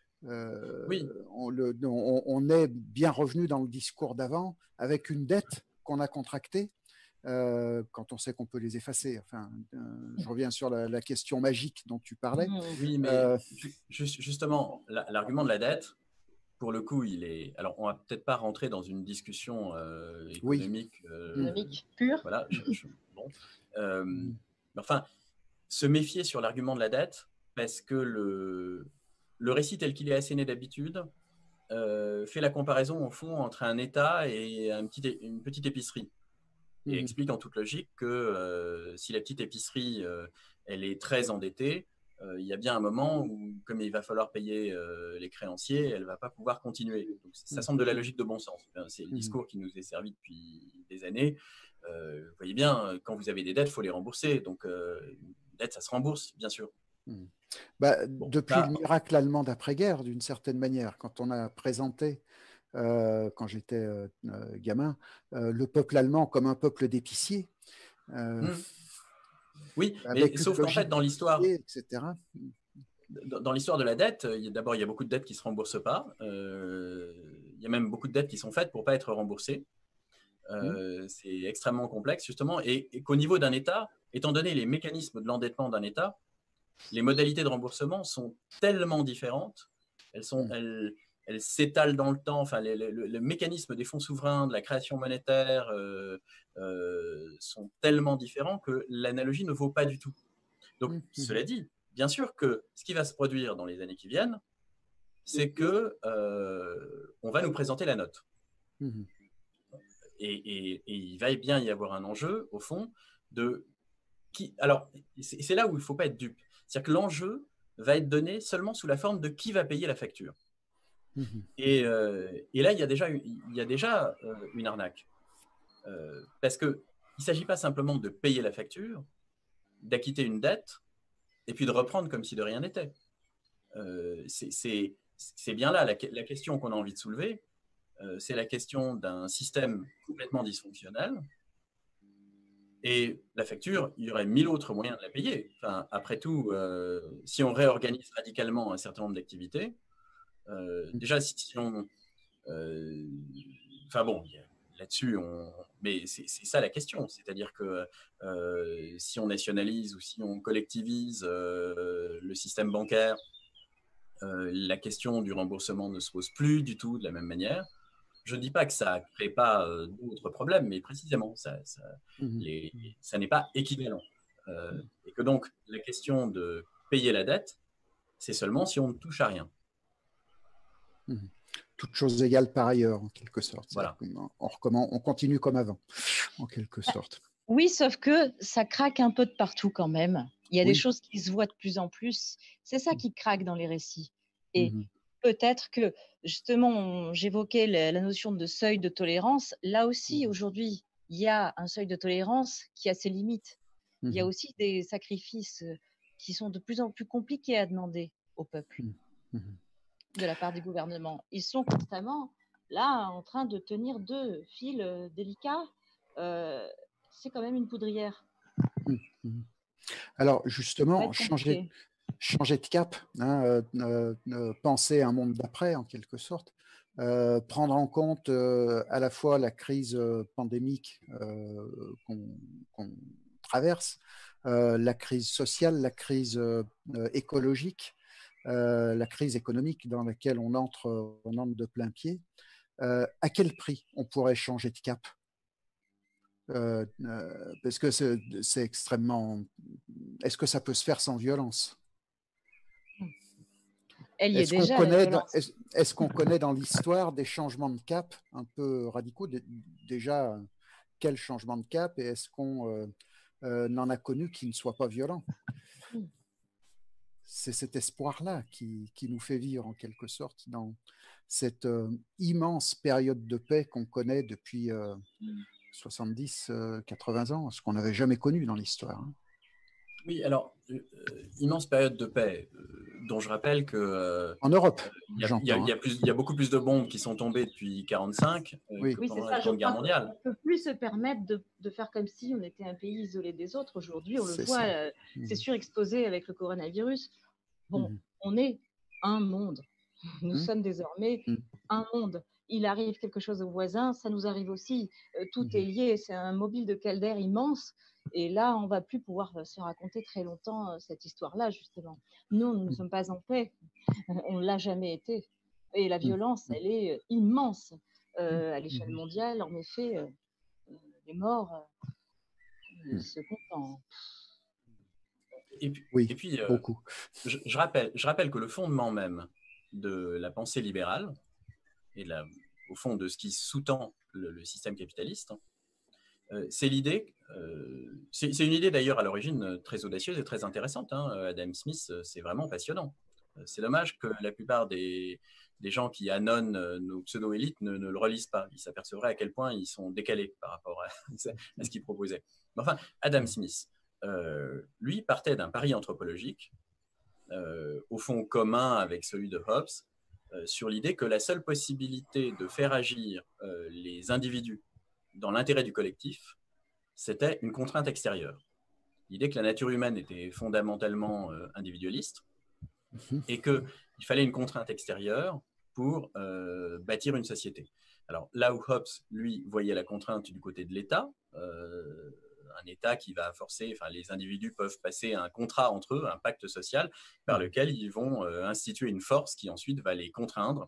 euh, oui. on, le, on, on est bien revenu dans le discours d'avant avec une dette qu'on a contractée euh, quand on sait qu'on peut les effacer. Enfin, euh, je reviens sur la, la question magique dont tu parlais. Oui, mais euh, justement, l'argument de la dette, pour le coup, il est. Alors, on va peut-être pas rentrer dans une discussion euh, économique, oui. euh, économique pure. Voilà. Je, je, bon. euh, mm. Enfin, se méfier sur l'argument de la dette, parce que le, le récit tel qu'il est asséné d'habitude euh, fait la comparaison au fond entre un État et un petit, une petite épicerie. Et mmh. explique en toute logique que euh, si la petite épicerie euh, elle est très endettée, euh, il y a bien un moment où, comme il va falloir payer euh, les créanciers, elle ne va pas pouvoir continuer. Donc, ça semble de la logique de bon sens. C'est le discours qui nous est servi depuis des années. Euh, vous voyez bien, quand vous avez des dettes, il faut les rembourser. Donc, euh, une dette, ça se rembourse, bien sûr. Mmh. Bah, bon, depuis bah, le miracle allemand d'après-guerre, d'une certaine manière, quand on a présenté Euh, quand j'étais euh, gamin, euh, le peuple allemand comme un peuple d'épiciers. Euh, mmh. Oui, mais sauf qu'en fait, dans l'histoire, et cetera. Dans, dans l'histoire de la dette, d'abord, il y a beaucoup de dettes qui ne se remboursent pas. Euh, il y a même beaucoup de dettes qui sont faites pour ne pas être remboursées. Euh, mmh. C'est extrêmement complexe, justement, et, et qu'au niveau d'un État, étant donné les mécanismes de l'endettement d'un État, les modalités de remboursement sont tellement différentes, elles sont... Mmh. Elles, elles s'étalent dans le temps, enfin, les, les, le mécanisme des fonds souverains, de la création monétaire euh, euh, sont tellement différents que l'analogie ne vaut pas du tout. Donc, mmh. cela dit, bien sûr que ce qui va se produire dans les années qui viennent, c'est que euh, on va nous présenter la note. Mmh. Et, et, et il va bien y avoir un enjeu, au fond, de qui. Alors, c'est là où il ne faut pas être dupe. C'est-à-dire que l'enjeu va être donné seulement sous la forme de qui va payer la facture. Mmh. Et, euh, et là, il y a déjà, il y a déjà euh, une arnaque. Euh, parce qu'il ne s'agit pas simplement de payer la facture, d'acquitter une dette, et puis de reprendre comme si de rien n'était. Euh, c'est bien là la, la question qu'on a envie de soulever. Euh, c'est la question d'un système complètement dysfonctionnel. Et la facture, il y aurait mille autres moyens de la payer. Enfin, après tout, euh, si on réorganise radicalement un certain nombre d'activités, Euh, déjà, si, si on... Euh, enfin bon, là-dessus, on... mais c'est ça la question. C'est-à-dire que euh, si on nationalise ou si on collectivise euh, le système bancaire, euh, la question du remboursement ne se pose plus du tout de la même manière. je ne dis pas que ça ne crée pas euh, d'autres problèmes, mais précisément, ça, ça, Mhm. les, ça n'est pas équivalent. Euh, et que donc, la question de payer la dette, c'est seulement si on ne touche à rien. Mhm. Toutes choses égales par ailleurs, en quelque sorte. Voilà. On, recommence, on continue comme avant, en quelque sorte. Oui, sauf que ça craque un peu de partout quand même. Il y a Oui. des choses qui se voient de plus en plus. C'est ça qui craque dans les récits. Et Mhm. peut-être que, justement, j'évoquais la, la notion de seuil de tolérance. Là aussi, aujourd'hui, il y a un seuil de tolérance qui a ses limites. Mhm. Il y a aussi des sacrifices qui sont de plus en plus compliqués à demander au peuple Mhm. de la part du gouvernement. Ils sont constamment là en train de tenir deux fils délicats. Euh, c'est quand même une poudrière. Mhm. Alors justement, changer, changer de cap, hein, euh, euh, euh, penser à un monde d'après en quelque sorte, euh, prendre en compte euh, à la fois la crise euh, pandémique euh, qu'on qu'on traverse, euh, la crise sociale, la crise euh, écologique, euh, la crise économique dans laquelle on entre, on entre de plein pied. Euh, à quel prix on pourrait changer de cap? Euh, euh, parce que c'est extrêmement... Est-ce que ça peut se faire sans violence? Elle y est, Est-ce qu'on déjà, connaît, la est est qu'on connaît dans l'histoire des changements de cap un peu radicaux? Déjà, quel changement de cap, et est-ce qu'on euh, euh, n'en a connu qui ne soit pas violent? Mm. C'est cet espoir-là qui, qui nous fait vivre en quelque sorte dans cette euh, immense période de paix qu'on connaît depuis euh, soixante-dix, quatre-vingts ans, ce qu'on n'avait jamais connu dans l'histoire. Hein. Oui, alors, euh, immense période de paix, euh, dont je rappelle que... Euh, en Europe, il y, j'entends. y, y, y, y a beaucoup plus de bombes qui sont tombées depuis mille neuf cent quarante-cinq euh, oui. que oui, pendant ça, la Seconde Guerre mondiale. On ne peut plus se permettre de, de faire comme si on était un pays isolé des autres. Aujourd'hui, on le voit, euh, mmh. c'est surexposé avec le coronavirus. Bon, mmh. on est un monde. Nous mmh. sommes désormais mmh. un monde. Il arrive quelque chose aux voisins, ça nous arrive aussi. Euh, tout mmh. est lié, c'est un mobile de Calder immense. Et là, on ne va plus pouvoir se raconter très longtemps cette histoire-là, justement. Nous, nous ne sommes pas en paix. On ne l'a jamais été. Et la violence, mmh. elle est immense euh, à l'échelle mondiale. En effet, euh, les morts euh, mmh. se comptent en... Et puis, oui, et puis euh, beaucoup. Je, je, rappelle, je rappelle que le fondement même de la pensée libérale, et la, au fond de ce qui sous-tend le, le système capitaliste, euh, c'est l'idée, euh, c'est une idée d'ailleurs à l'origine très audacieuse et très intéressante. Hein. Adam Smith, c'est vraiment passionnant. C'est dommage que la plupart des, des gens qui annonnent nos pseudo-élites ne, ne le relisent pas. Ils s'apercevraient à quel point ils sont décalés par rapport à, à ce qu'ils proposaient. Mais enfin, Adam Smith, euh, lui, partait d'un pari anthropologique, euh, au fond commun avec celui de Hobbes, euh, sur l'idée que la seule possibilité de faire agir euh, les individus dans l'intérêt du collectif, c'était une contrainte extérieure. L'idée que la nature humaine était fondamentalement euh, individualiste et qu'il fallait une contrainte extérieure pour euh, bâtir une société. Alors là où Hobbes, lui, voyait la contrainte du côté de l'État, euh, un État qui va forcer, enfin les individus peuvent passer un contrat entre eux, un pacte social, par lequel ils vont euh, instituer une force qui ensuite va les contraindre,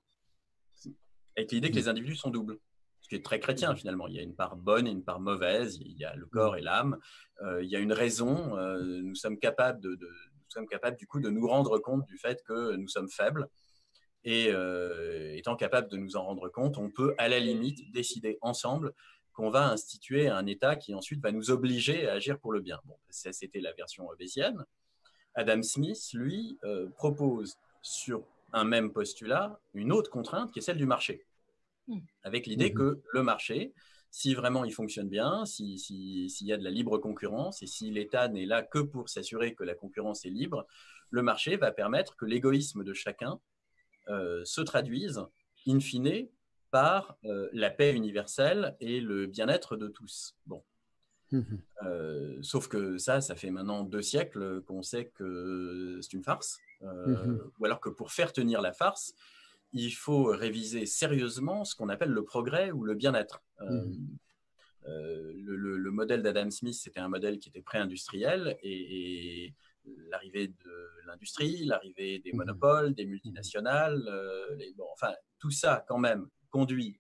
avec l'idée que les individus sont doubles. Ce qui est très chrétien finalement. Il y a une part bonne et une part mauvaise, il y a le corps et l'âme, euh, il y a une raison, euh, nous sommes capables de, de nous sommes capables du coup de nous rendre compte du fait que nous sommes faibles. Et euh, étant capable de nous en rendre compte, on peut à la limite décider ensemble qu'on va instituer un État qui ensuite va nous obliger à agir pour le bien. Bon, ça c'était la version hobbesienne. Adam Smith, lui, euh, propose sur un même postulat une autre contrainte qui est celle du marché, avec l'idée mmh. que le marché, si vraiment il fonctionne bien, s'il si, si y a de la libre concurrence et si l'État n'est là que pour s'assurer que la concurrence est libre, le marché va permettre que l'égoïsme de chacun euh, se traduise, in fine, par euh, la paix universelle et le bien-être de tous. Bon. Mmh. Euh, sauf que ça, ça fait maintenant deux siècles qu'on sait que c'est une farce, euh, mmh. ou alors que pour faire tenir la farce, il faut réviser sérieusement ce qu'on appelle le progrès ou le bien-être. Euh, mmh. euh, le, le, le modèle d'Adam Smith, c'était un modèle qui était pré-industriel et, et l'arrivée de l'industrie, l'arrivée des monopoles, des multinationales, euh, les, bon, enfin, tout ça quand même conduit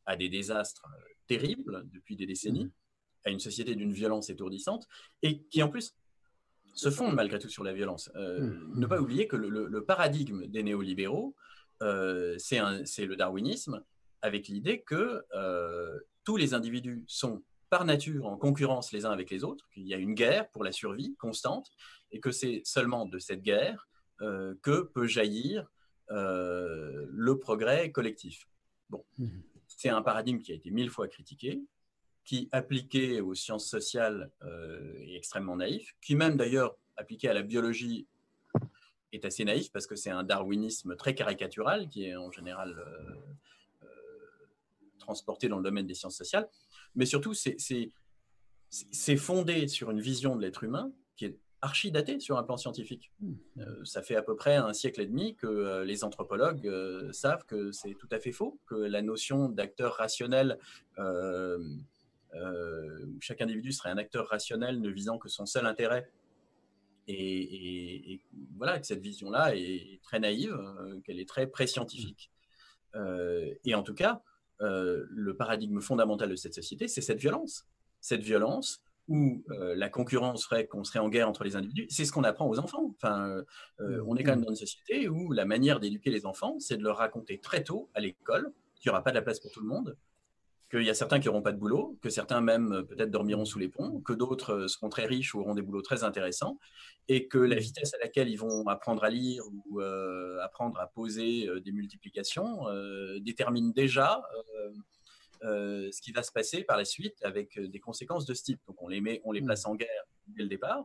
à des désastres terribles depuis des décennies, mmh. à une société d'une violence étourdissante, et qui en plus se fonde malgré tout sur la violence. Euh, mmh. Ne pas oublier que le, le, le paradigme des néolibéraux, euh, c'est le darwinisme, avec l'idée que euh, tous les individus sont par nature en concurrence les uns avec les autres, qu'il y a une guerre pour la survie constante, et que c'est seulement de cette guerre euh, que peut jaillir euh, le progrès collectif. Bon, mmh. c'est un paradigme qui a été mille fois critiqué, qui, appliqué aux sciences sociales, euh, est extrêmement naïf, qui même d'ailleurs, appliqué à la biologie, est assez naïf, parce que c'est un darwinisme très caricatural, qui est en général euh, euh, transporté dans le domaine des sciences sociales, mais surtout, c'est fondé sur une vision de l'être humain qui est archi-datée sur un plan scientifique. Euh, ça fait à peu près un siècle et demi que euh, les anthropologues euh, savent que c'est tout à fait faux, que la notion d'acteur rationnel, euh, euh, où chaque individu serait un acteur rationnel ne visant que son seul intérêt, et, et, et voilà, que cette vision-là est très naïve, euh, qu'elle est très pré-scientifique. Euh, et en tout cas, euh, le paradigme fondamental de cette société, c'est cette violence. Cette violence où euh, la concurrence ferait qu'on serait en guerre entre les individus, c'est ce qu'on apprend aux enfants. Enfin, euh, on est quand même dans une société où la manière d'éduquer les enfants, c'est de leur raconter très tôt à l'école qu'il n'y aura pas de la place pour tout le monde, qu'il y a certains qui n'auront pas de boulot, que certains même peut-être dormiront sous les ponts, que d'autres seront très riches ou auront des boulots très intéressants, et que la vitesse à laquelle ils vont apprendre à lire ou euh, apprendre à poser euh, des multiplications euh, détermine déjà euh, euh, ce qui va se passer par la suite avec des conséquences de ce type. Donc on les, met, on les place en guerre dès le départ.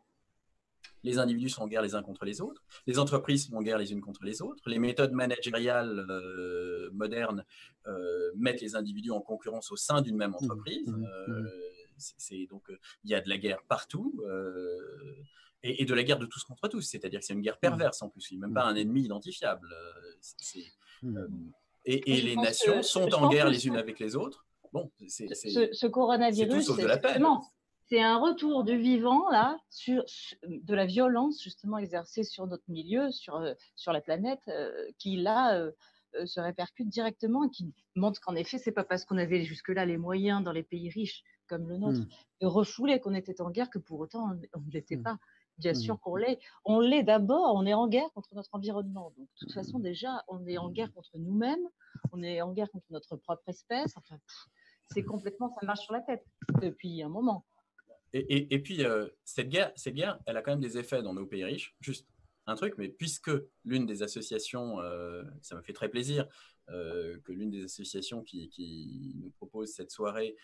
Les individus sont en guerre les uns contre les autres, les entreprises sont en guerre les unes contre les autres, les méthodes managériales euh, modernes euh, mettent les individus en concurrence au sein d'une même entreprise. Mmh, mmh. Euh, c'est, donc il y a de la guerre partout, euh, et, et de la guerre de tous contre tous, c'est-à-dire que c'est une guerre perverse en plus, il n'y a même pas un ennemi identifiable. C'est, euh, et, et les nations que, sont en guerre les unes avec les autres. Bon, c'est, c'est, ce, ce coronavirus, c'est tout sauf de la paix. C'est un retour du vivant, là, sur, de la violence, justement, exercée sur notre milieu, sur, euh, sur la planète, euh, qui, là, euh, euh, se répercute directement et qui montre qu'en effet, c'est pas parce qu'on avait jusque-là les moyens dans les pays riches, comme le nôtre, mmh. de refouler qu'on était en guerre, que pour autant, on ne l'était mmh. pas. Bien mmh. sûr qu'on l'est. On l'est d'abord, on est en guerre contre notre environnement. Donc, de toute façon, déjà, on est en guerre contre nous-mêmes, on est en guerre contre notre propre espèce. Enfin, c'est complètement, ça marche sur la tête depuis un moment. Et, et, et puis, euh, cette, guerre, cette guerre, elle a quand même des effets dans nos pays riches. Juste un truc, mais puisque l'une des associations, euh, ça me fait très plaisir, euh, que l'une des associations qui, qui nous propose cette soirée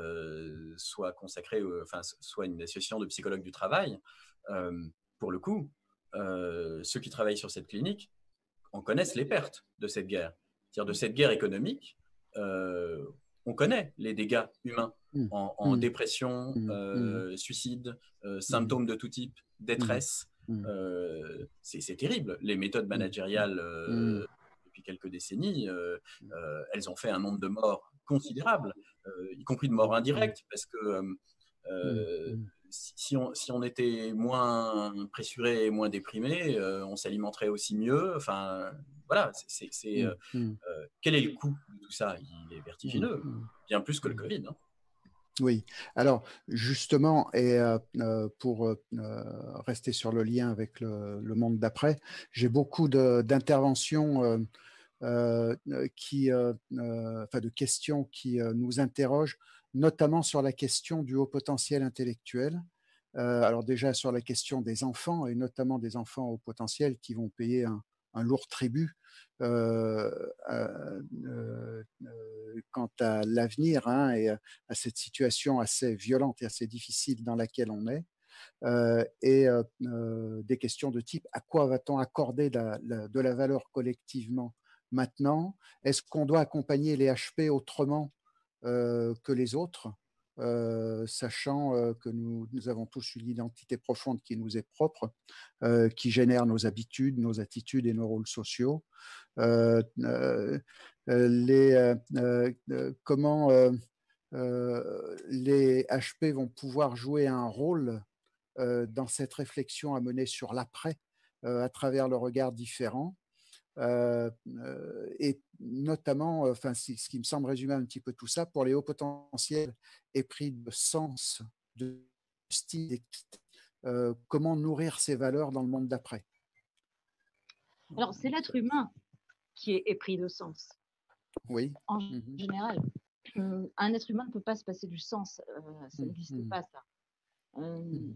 euh, soit consacrée, euh, enfin, soit une association de psychologues du travail, euh, pour le coup, euh, ceux qui travaillent sur cette clinique en connaissent les pertes de cette guerre. C'est-à-dire de cette guerre économique, euh, on connaît les dégâts humains en, en mmh. dépression, euh, mmh. suicide, euh, symptômes de tout type, détresse. Mmh. Euh, c'est terrible. Les méthodes managériales, euh, depuis quelques décennies, euh, euh, elles ont fait un nombre de morts considérable, euh, y compris de morts indirectes, parce que euh, si, on, si on était moins pressuré et moins déprimé, euh, on s'alimenterait aussi mieux. Enfin, voilà, c'est, c'est, euh, mmh. euh, quel est le coût de tout ça? Il est vertigineux, mmh. bien plus que le Covid. Hein. Oui, alors justement, et euh, pour euh, rester sur le lien avec le, le monde d'après, j'ai beaucoup d'interventions, euh, euh, qui, euh, euh, enfin de questions qui euh, nous interrogent, notamment sur la question du haut potentiel intellectuel. Euh, alors déjà sur la question des enfants, et notamment des enfants au potentiel qui vont payer un, un lourd tribut euh, euh, euh, quant à l'avenir, hein, et à cette situation assez violente et assez difficile dans laquelle on est, euh, et euh, des questions de type à quoi va-t-on accorder la, la, de la valeur collectivement maintenant? Est-ce qu'on doit accompagner les H P autrement euh, que les autres? Euh, sachant euh, que nous, nous avons tous une identité profonde qui nous est propre, euh, qui génère nos habitudes, nos attitudes et nos rôles sociaux. Euh, euh, les, euh, euh, comment euh, euh, les H P vont pouvoir jouer un rôle euh, dans cette réflexion à mener sur l'après, euh, à travers le regard différent. Euh, euh, et notamment, enfin, ce qui me semble résumer un petit peu tout ça, pour les hauts potentiels épris de sens, de style, euh, comment nourrir ces valeurs dans le monde d'après? Alors, c'est l'être humain qui est épris de sens. Oui. En Mmh. général, un être humain ne peut pas se passer du sens. Euh, ça n'existe mmh. pas, ça. Euh, mmh.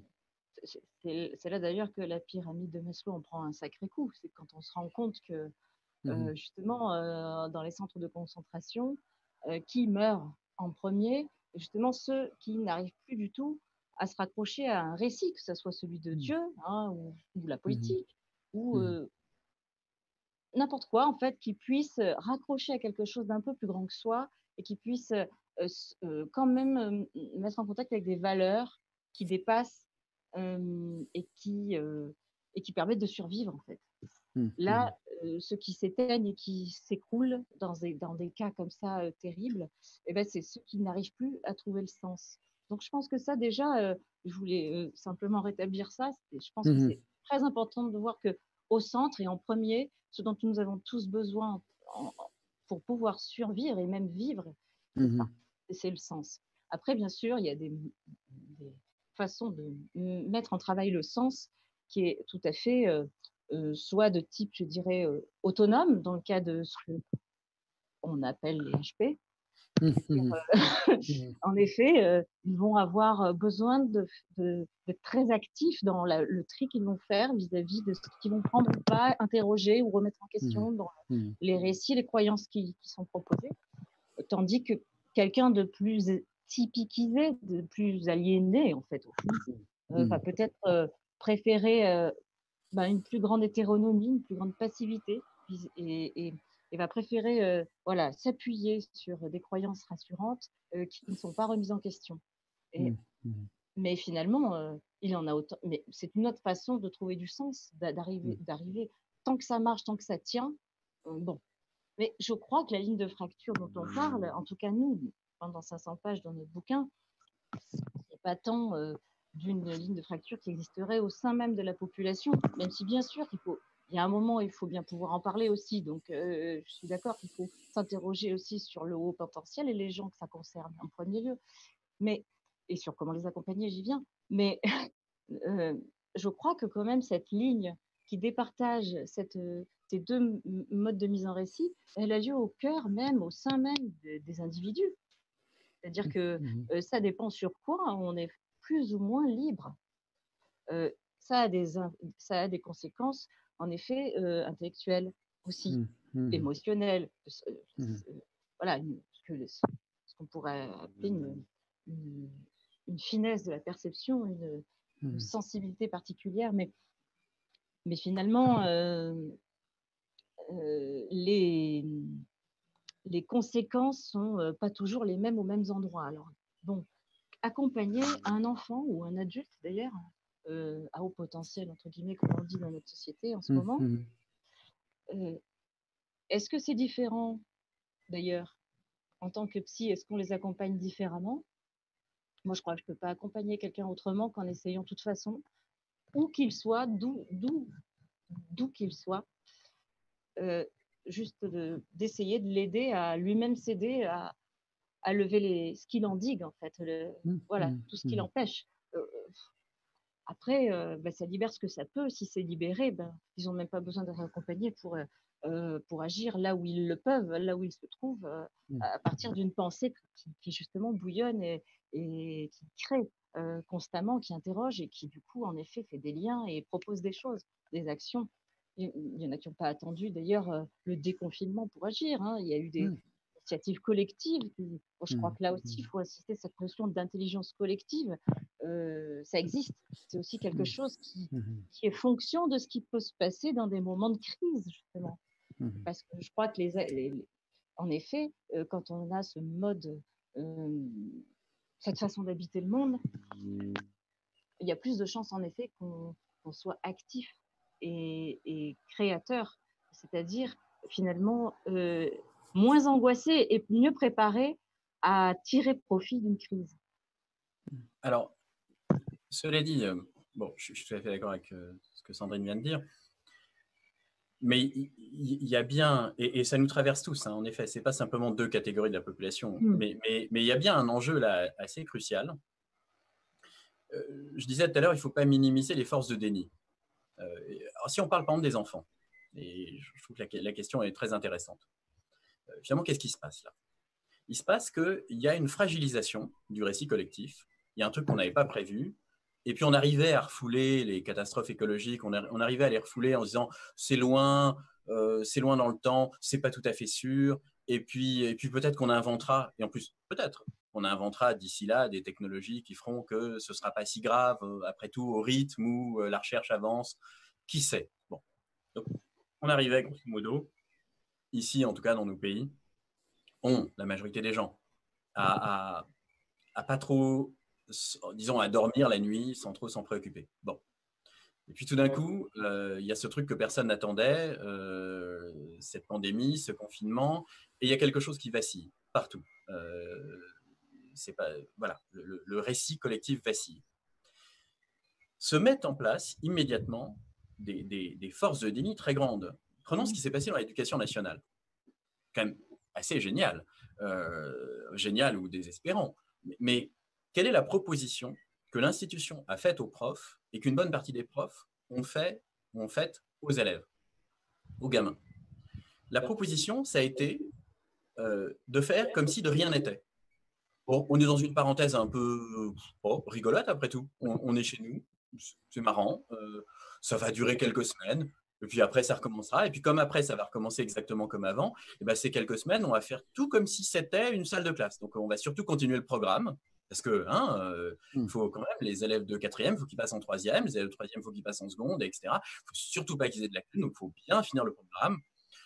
C'est là d'ailleurs que la pyramide de Maslow en prend un sacré coup. C'est quand on se rend compte que, euh, justement, euh, dans les centres de concentration, euh, qui meurt en premier? Justement, ceux qui n'arrivent plus du tout à se raccrocher à un récit, que ce soit celui de Dieu, hein, ou, ou la politique, ou euh, n'importe quoi, en fait, qui puisse raccrocher à quelque chose d'un peu plus grand que soi et qui puisse euh, euh, quand même euh, mettre en contact avec des valeurs qui dépassent euh, et, qui, euh, et qui permettent de survivre, en fait. Mmh. Là, euh, ceux qui s'éteignent et qui s'écroulent dans des, dans des cas comme ça euh, terribles, eh ben, c'est ceux qui n'arrivent plus à trouver le sens. Donc, je pense que ça, déjà, euh, je voulais euh, simplement rétablir ça. Je pense que c'est très important de voir que au centre et en premier, ce dont nous avons tous besoin en, en, pour pouvoir survivre et même vivre, c'est ça, c'est le sens. Après, bien sûr, il y a des, des façons de mettre en travail le sens qui est tout à fait euh, euh, soit de type, je dirais, euh, autonome, dans le cas de ce qu'on appelle les H P. Mmh. En effet, euh, ils vont avoir besoin de, de, d'être très actifs dans la, le tri qu'ils vont faire vis-à-vis de ce qu'ils vont prendre ou pas, interroger ou remettre en question dans mmh. les récits, les croyances qui, qui sont proposées. Tandis que quelqu'un de plus typiquisé, de plus aliéné, en fait, au fond, euh, va peut-être euh, préférer euh, ben, une plus grande hétéronomie, une plus grande passivité, et, et, et va préférer euh, voilà, s'appuyer sur des croyances rassurantes euh, qui ne sont pas remises en question. Et, mmh. Mais finalement, euh, il en a autant. Mais c'est une autre façon de trouver du sens, d'arriver, d'arriver. Tant que ça marche, tant que ça tient, euh, bon. Mais je crois que la ligne de fracture dont on parle, en tout cas nous, pendant cinq cents pages dans notre bouquin, c'est pas tant euh, d'une ligne de fracture qui existerait au sein même de la population, même si bien sûr il faut, il y a un moment il faut bien pouvoir en parler aussi. Donc euh, je suis d'accord qu'il faut s'interroger aussi sur le haut potentiel et les gens que ça concerne en premier lieu, mais et sur comment les accompagner, j'y viens. Mais euh, je crois que quand même cette ligne qui départage cette, ces deux modes de mise en récit, elle a lieu au cœur même, au sein même de, des individus. C'est-à-dire que euh, ça dépend sur quoi on est plus ou moins libre. Euh, ça, a des, ça a des conséquences, en effet, euh, intellectuelles aussi, mmh. émotionnelles. Mmh. Euh, voilà, que, ce qu'on pourrait appeler une, une, une finesse de la perception, une, mmh. une sensibilité particulière. Mais, mais finalement, euh, euh, les, les conséquences sont euh, pas toujours les mêmes aux mêmes endroits. Alors, bon, accompagner un enfant ou un adulte d'ailleurs euh, à haut potentiel, entre guillemets, comme on dit dans notre société en ce mmh. moment, euh, est-ce que c'est différent d'ailleurs en tant que psy? Est-ce qu'on les accompagne différemment? Moi, je crois que je ne peux pas accompagner quelqu'un autrement qu'en essayant de toute façon, où qu'il soit, d'où d'où d'où qu'il soit, euh, juste d'essayer de, de l'aider à lui-même s'aider à, à lever les, ce qui l'endigue, en fait, le, mmh. voilà, tout ce qui mmh. l'empêche. Euh, Après, euh, bah, ça libère ce que ça peut. Si c'est libéré, bah, ils n'ont même pas besoin d'être accompagnés pour, euh, pour agir là où ils le peuvent, là où ils se trouvent, euh, mmh. à partir d'une pensée qui, qui justement bouillonne et, et qui crée euh, constamment, qui interroge et qui du coup, en effet, fait des liens et propose des choses, des actions. Il y en a qui n'ont pas attendu d'ailleurs euh, le déconfinement pour agir. Hein. Il y a eu des, mmh. initiatives collectives. Bon, je crois que là aussi, il faut insister cette notion d'intelligence collective. Euh, ça existe. C'est aussi quelque chose qui, qui est fonction de ce qui peut se passer dans des moments de crise, justement. Parce que je crois que, les, les, les en effet, euh, quand on a ce mode, euh, cette façon d'habiter le monde, il y a plus de chances, en effet, qu'on qu'on soit actif et, et créateur. C'est-à-dire, finalement, euh, moins angoissé et mieux préparé à tirer profit d'une crise. Alors, cela dit, euh, bon, je, je suis tout à fait d'accord avec euh, ce que Sandrine vient de dire, mais il, il y a bien, et, et ça nous traverse tous, hein, en effet, ce n'est pas simplement deux catégories de la population, Mm. mais, mais, mais il y a bien un enjeu là assez crucial. Euh, je disais tout à l'heure, il ne faut pas minimiser les forces de déni. Euh, alors si on parle par exemple des enfants, et je trouve que la, la question est très intéressante, euh, finalement, qu'est-ce qui se passe là? Il se passe qu'il y a une fragilisation du récit collectif, il y a un truc qu'on n'avait pas prévu, et puis on arrivait à refouler les catastrophes écologiques, on, a, on arrivait à les refouler en se disant c'est loin, euh, c'est loin dans le temps, c'est pas tout à fait sûr, et puis, et puis peut-être qu'on inventera, et en plus peut-être, on inventera d'ici là des technologies qui feront que ce ne sera pas si grave, après tout, au rythme où la recherche avance, qui sait. Bon. Donc, on arrivait, grosso modo, ici en tout cas dans nos pays, on, la majorité des gens, à, à, à pas trop, disons, à dormir la nuit sans trop s'en préoccuper. Bon. Et puis tout d'un coup, euh, il y a ce truc que personne n'attendait, euh, cette pandémie, ce confinement, et il y a quelque chose qui vacille partout. Euh, c'est pas, voilà, le, le récit collectif vacille. Se mettent en place immédiatement des, des, des forces de déni très grandes. Prenons ce qui s'est passé dans l'éducation nationale. Quand même assez génial. Euh, génial ou désespérant. Mais, mais quelle est la proposition que l'institution a faite aux profs et qu'une bonne partie des profs ont fait, ont fait aux élèves, aux gamins? La proposition, ça a été euh, de faire comme si de rien n'était. Bon, on est dans une parenthèse un peu oh, rigolote après tout. On, on est chez nous, c'est marrant, euh, ça va durer quelques semaines, et puis après ça recommencera. Et puis comme après ça va recommencer exactement comme avant, et ben ces quelques semaines, on va faire tout comme si c'était une salle de classe. Donc on va surtout continuer le programme, parce que hein, euh, Mm. faut quand même les élèves de quatrième, il faut qu'ils passent en troisième, les élèves de troisième, il faut qu'ils passent en seconde, et cetera. Il ne faut surtout pas qu'ils aient de la lacunes, donc il faut bien finir le programme.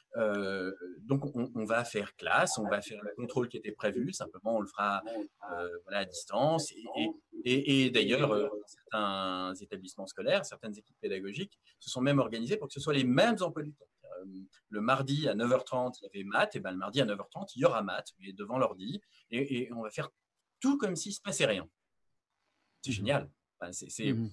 Euh, donc on, on va faire classe, on va faire le contrôle qui était prévu, simplement on le fera euh, voilà, à distance. Et, et, et, et d'ailleurs, euh, certains établissements scolaires, certaines équipes pédagogiques se sont même organisées pour que ce soit les mêmes emplois du temps. Euh, le mardi à neuf heures trente, il y avait maths, et ben le mardi à neuf heures trente, il y aura maths, mais devant l'ordi, et, et on va faire tout comme s'il ne se passait rien. C'est mmh. génial. Enfin, c'est, c'est, mmh.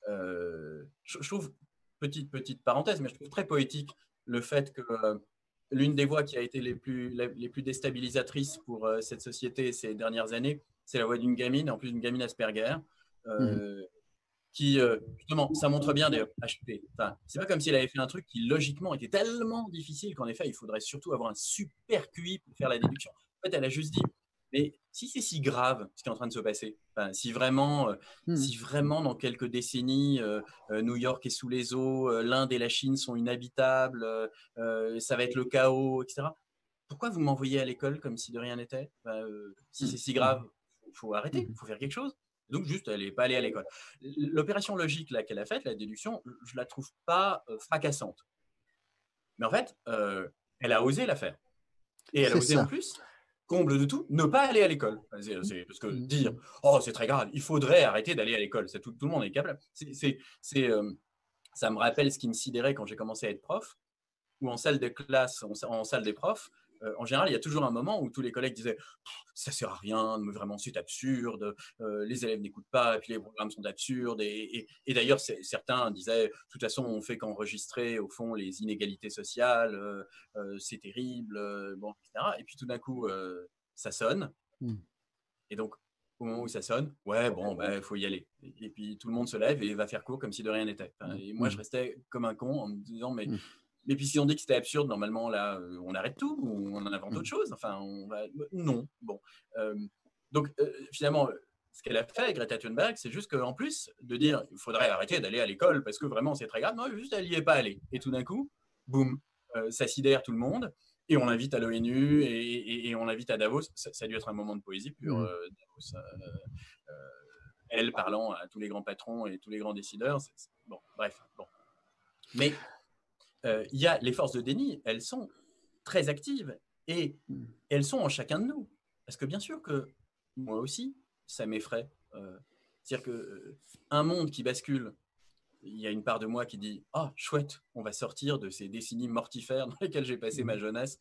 euh, je, je trouve, petite, petite parenthèse, mais je trouve très poétique le fait que euh, l'une des voix qui a été les plus, les plus déstabilisatrices pour euh, cette société ces dernières années, c'est la voix d'une gamine, en plus d'une gamine Asperger, euh, mmh. qui, euh, justement, ça montre bien d'ailleurs, H P. Enfin, c'est pas comme si elle avait fait un truc qui, logiquement, était tellement difficile qu'en effet, il faudrait surtout avoir un super Q I pour faire la déduction. En fait, elle a juste dit, mais si c'est si grave ce qui est en train de se passer, enfin, si, vraiment, euh, mmh. si vraiment dans quelques décennies, euh, euh, New York est sous les eaux, euh, l'Inde et la Chine sont inhabitables, euh, ça va être le chaos, et cetera. Pourquoi vous m'envoyez à l'école comme si de rien n'était? Ben, euh, Si c'est si grave, il faut, faut arrêter, il faut faire quelque chose. Donc, juste, elle n'est pas allée à l'école. L'opération logique là, qu'elle a faite, la déduction, je ne la trouve pas euh, fracassante. Mais en fait, euh, elle a osé la faire. Et elle a osé ça. En plus, comble de tout, ne pas aller à l'école. C'est, c'est, parce que mmh. dire, oh, c'est très grave, il faudrait arrêter d'aller à l'école, c'est tout, tout le monde est capable. C'est, c'est, c'est, euh, ça me rappelle ce qui me sidérait quand j'ai commencé à être prof, où en salle de classe, en, en salle des profs, euh, en général, il y a toujours un moment où tous les collègues disaient « ça sert à rien, mais vraiment c'est absurde, euh, les élèves n'écoutent pas, et puis les programmes sont absurdes. » Et, et, et d'ailleurs, certains disaient « de toute façon, on fait qu'enregistrer au fond les inégalités sociales, euh, euh, c'est terrible, euh, bon, et cetera » Et puis tout d'un coup, euh, ça sonne. Mm. Et donc, au moment où ça sonne, ouais, bon, bah, faut y aller. Et, et puis tout le monde se lève et va faire cours comme si de rien n'était. Enfin, et moi, mm. je restais comme un con en me disant « mais… Mm. » Mais puis si on dit que c'était absurde, normalement, là, on arrête tout, ou on en invente autre chose. Enfin, on va… non. Bon. Euh, donc, euh, finalement, ce qu'elle a fait, Greta Thunberg, c'est juste qu'en plus de dire il faudrait arrêter d'aller à l'école parce que vraiment c'est très grave, non, juste elle n'y est pas allée. Et tout d'un coup, boum, euh, ça sidère tout le monde. Et on l'invite à l'ONU et, et, et on l'invite à Davos. Ça, ça a dû être un moment de poésie pure, mmh. euh, Davos. Euh, euh, elle parlant à tous les grands patrons et tous les grands décideurs. C'est, c'est, bon, bref. Bon. Mais il euh, y a les forces de déni, elles sont très actives et elles sont en chacun de nous. Parce que bien sûr que moi aussi, ça m'effraie. Euh, c'est-à-dire qu'un euh, monde qui bascule, il y a une part de moi qui dit « Ah, oh, chouette, on va sortir de ces décennies mortifères dans lesquelles j'ai passé ma jeunesse.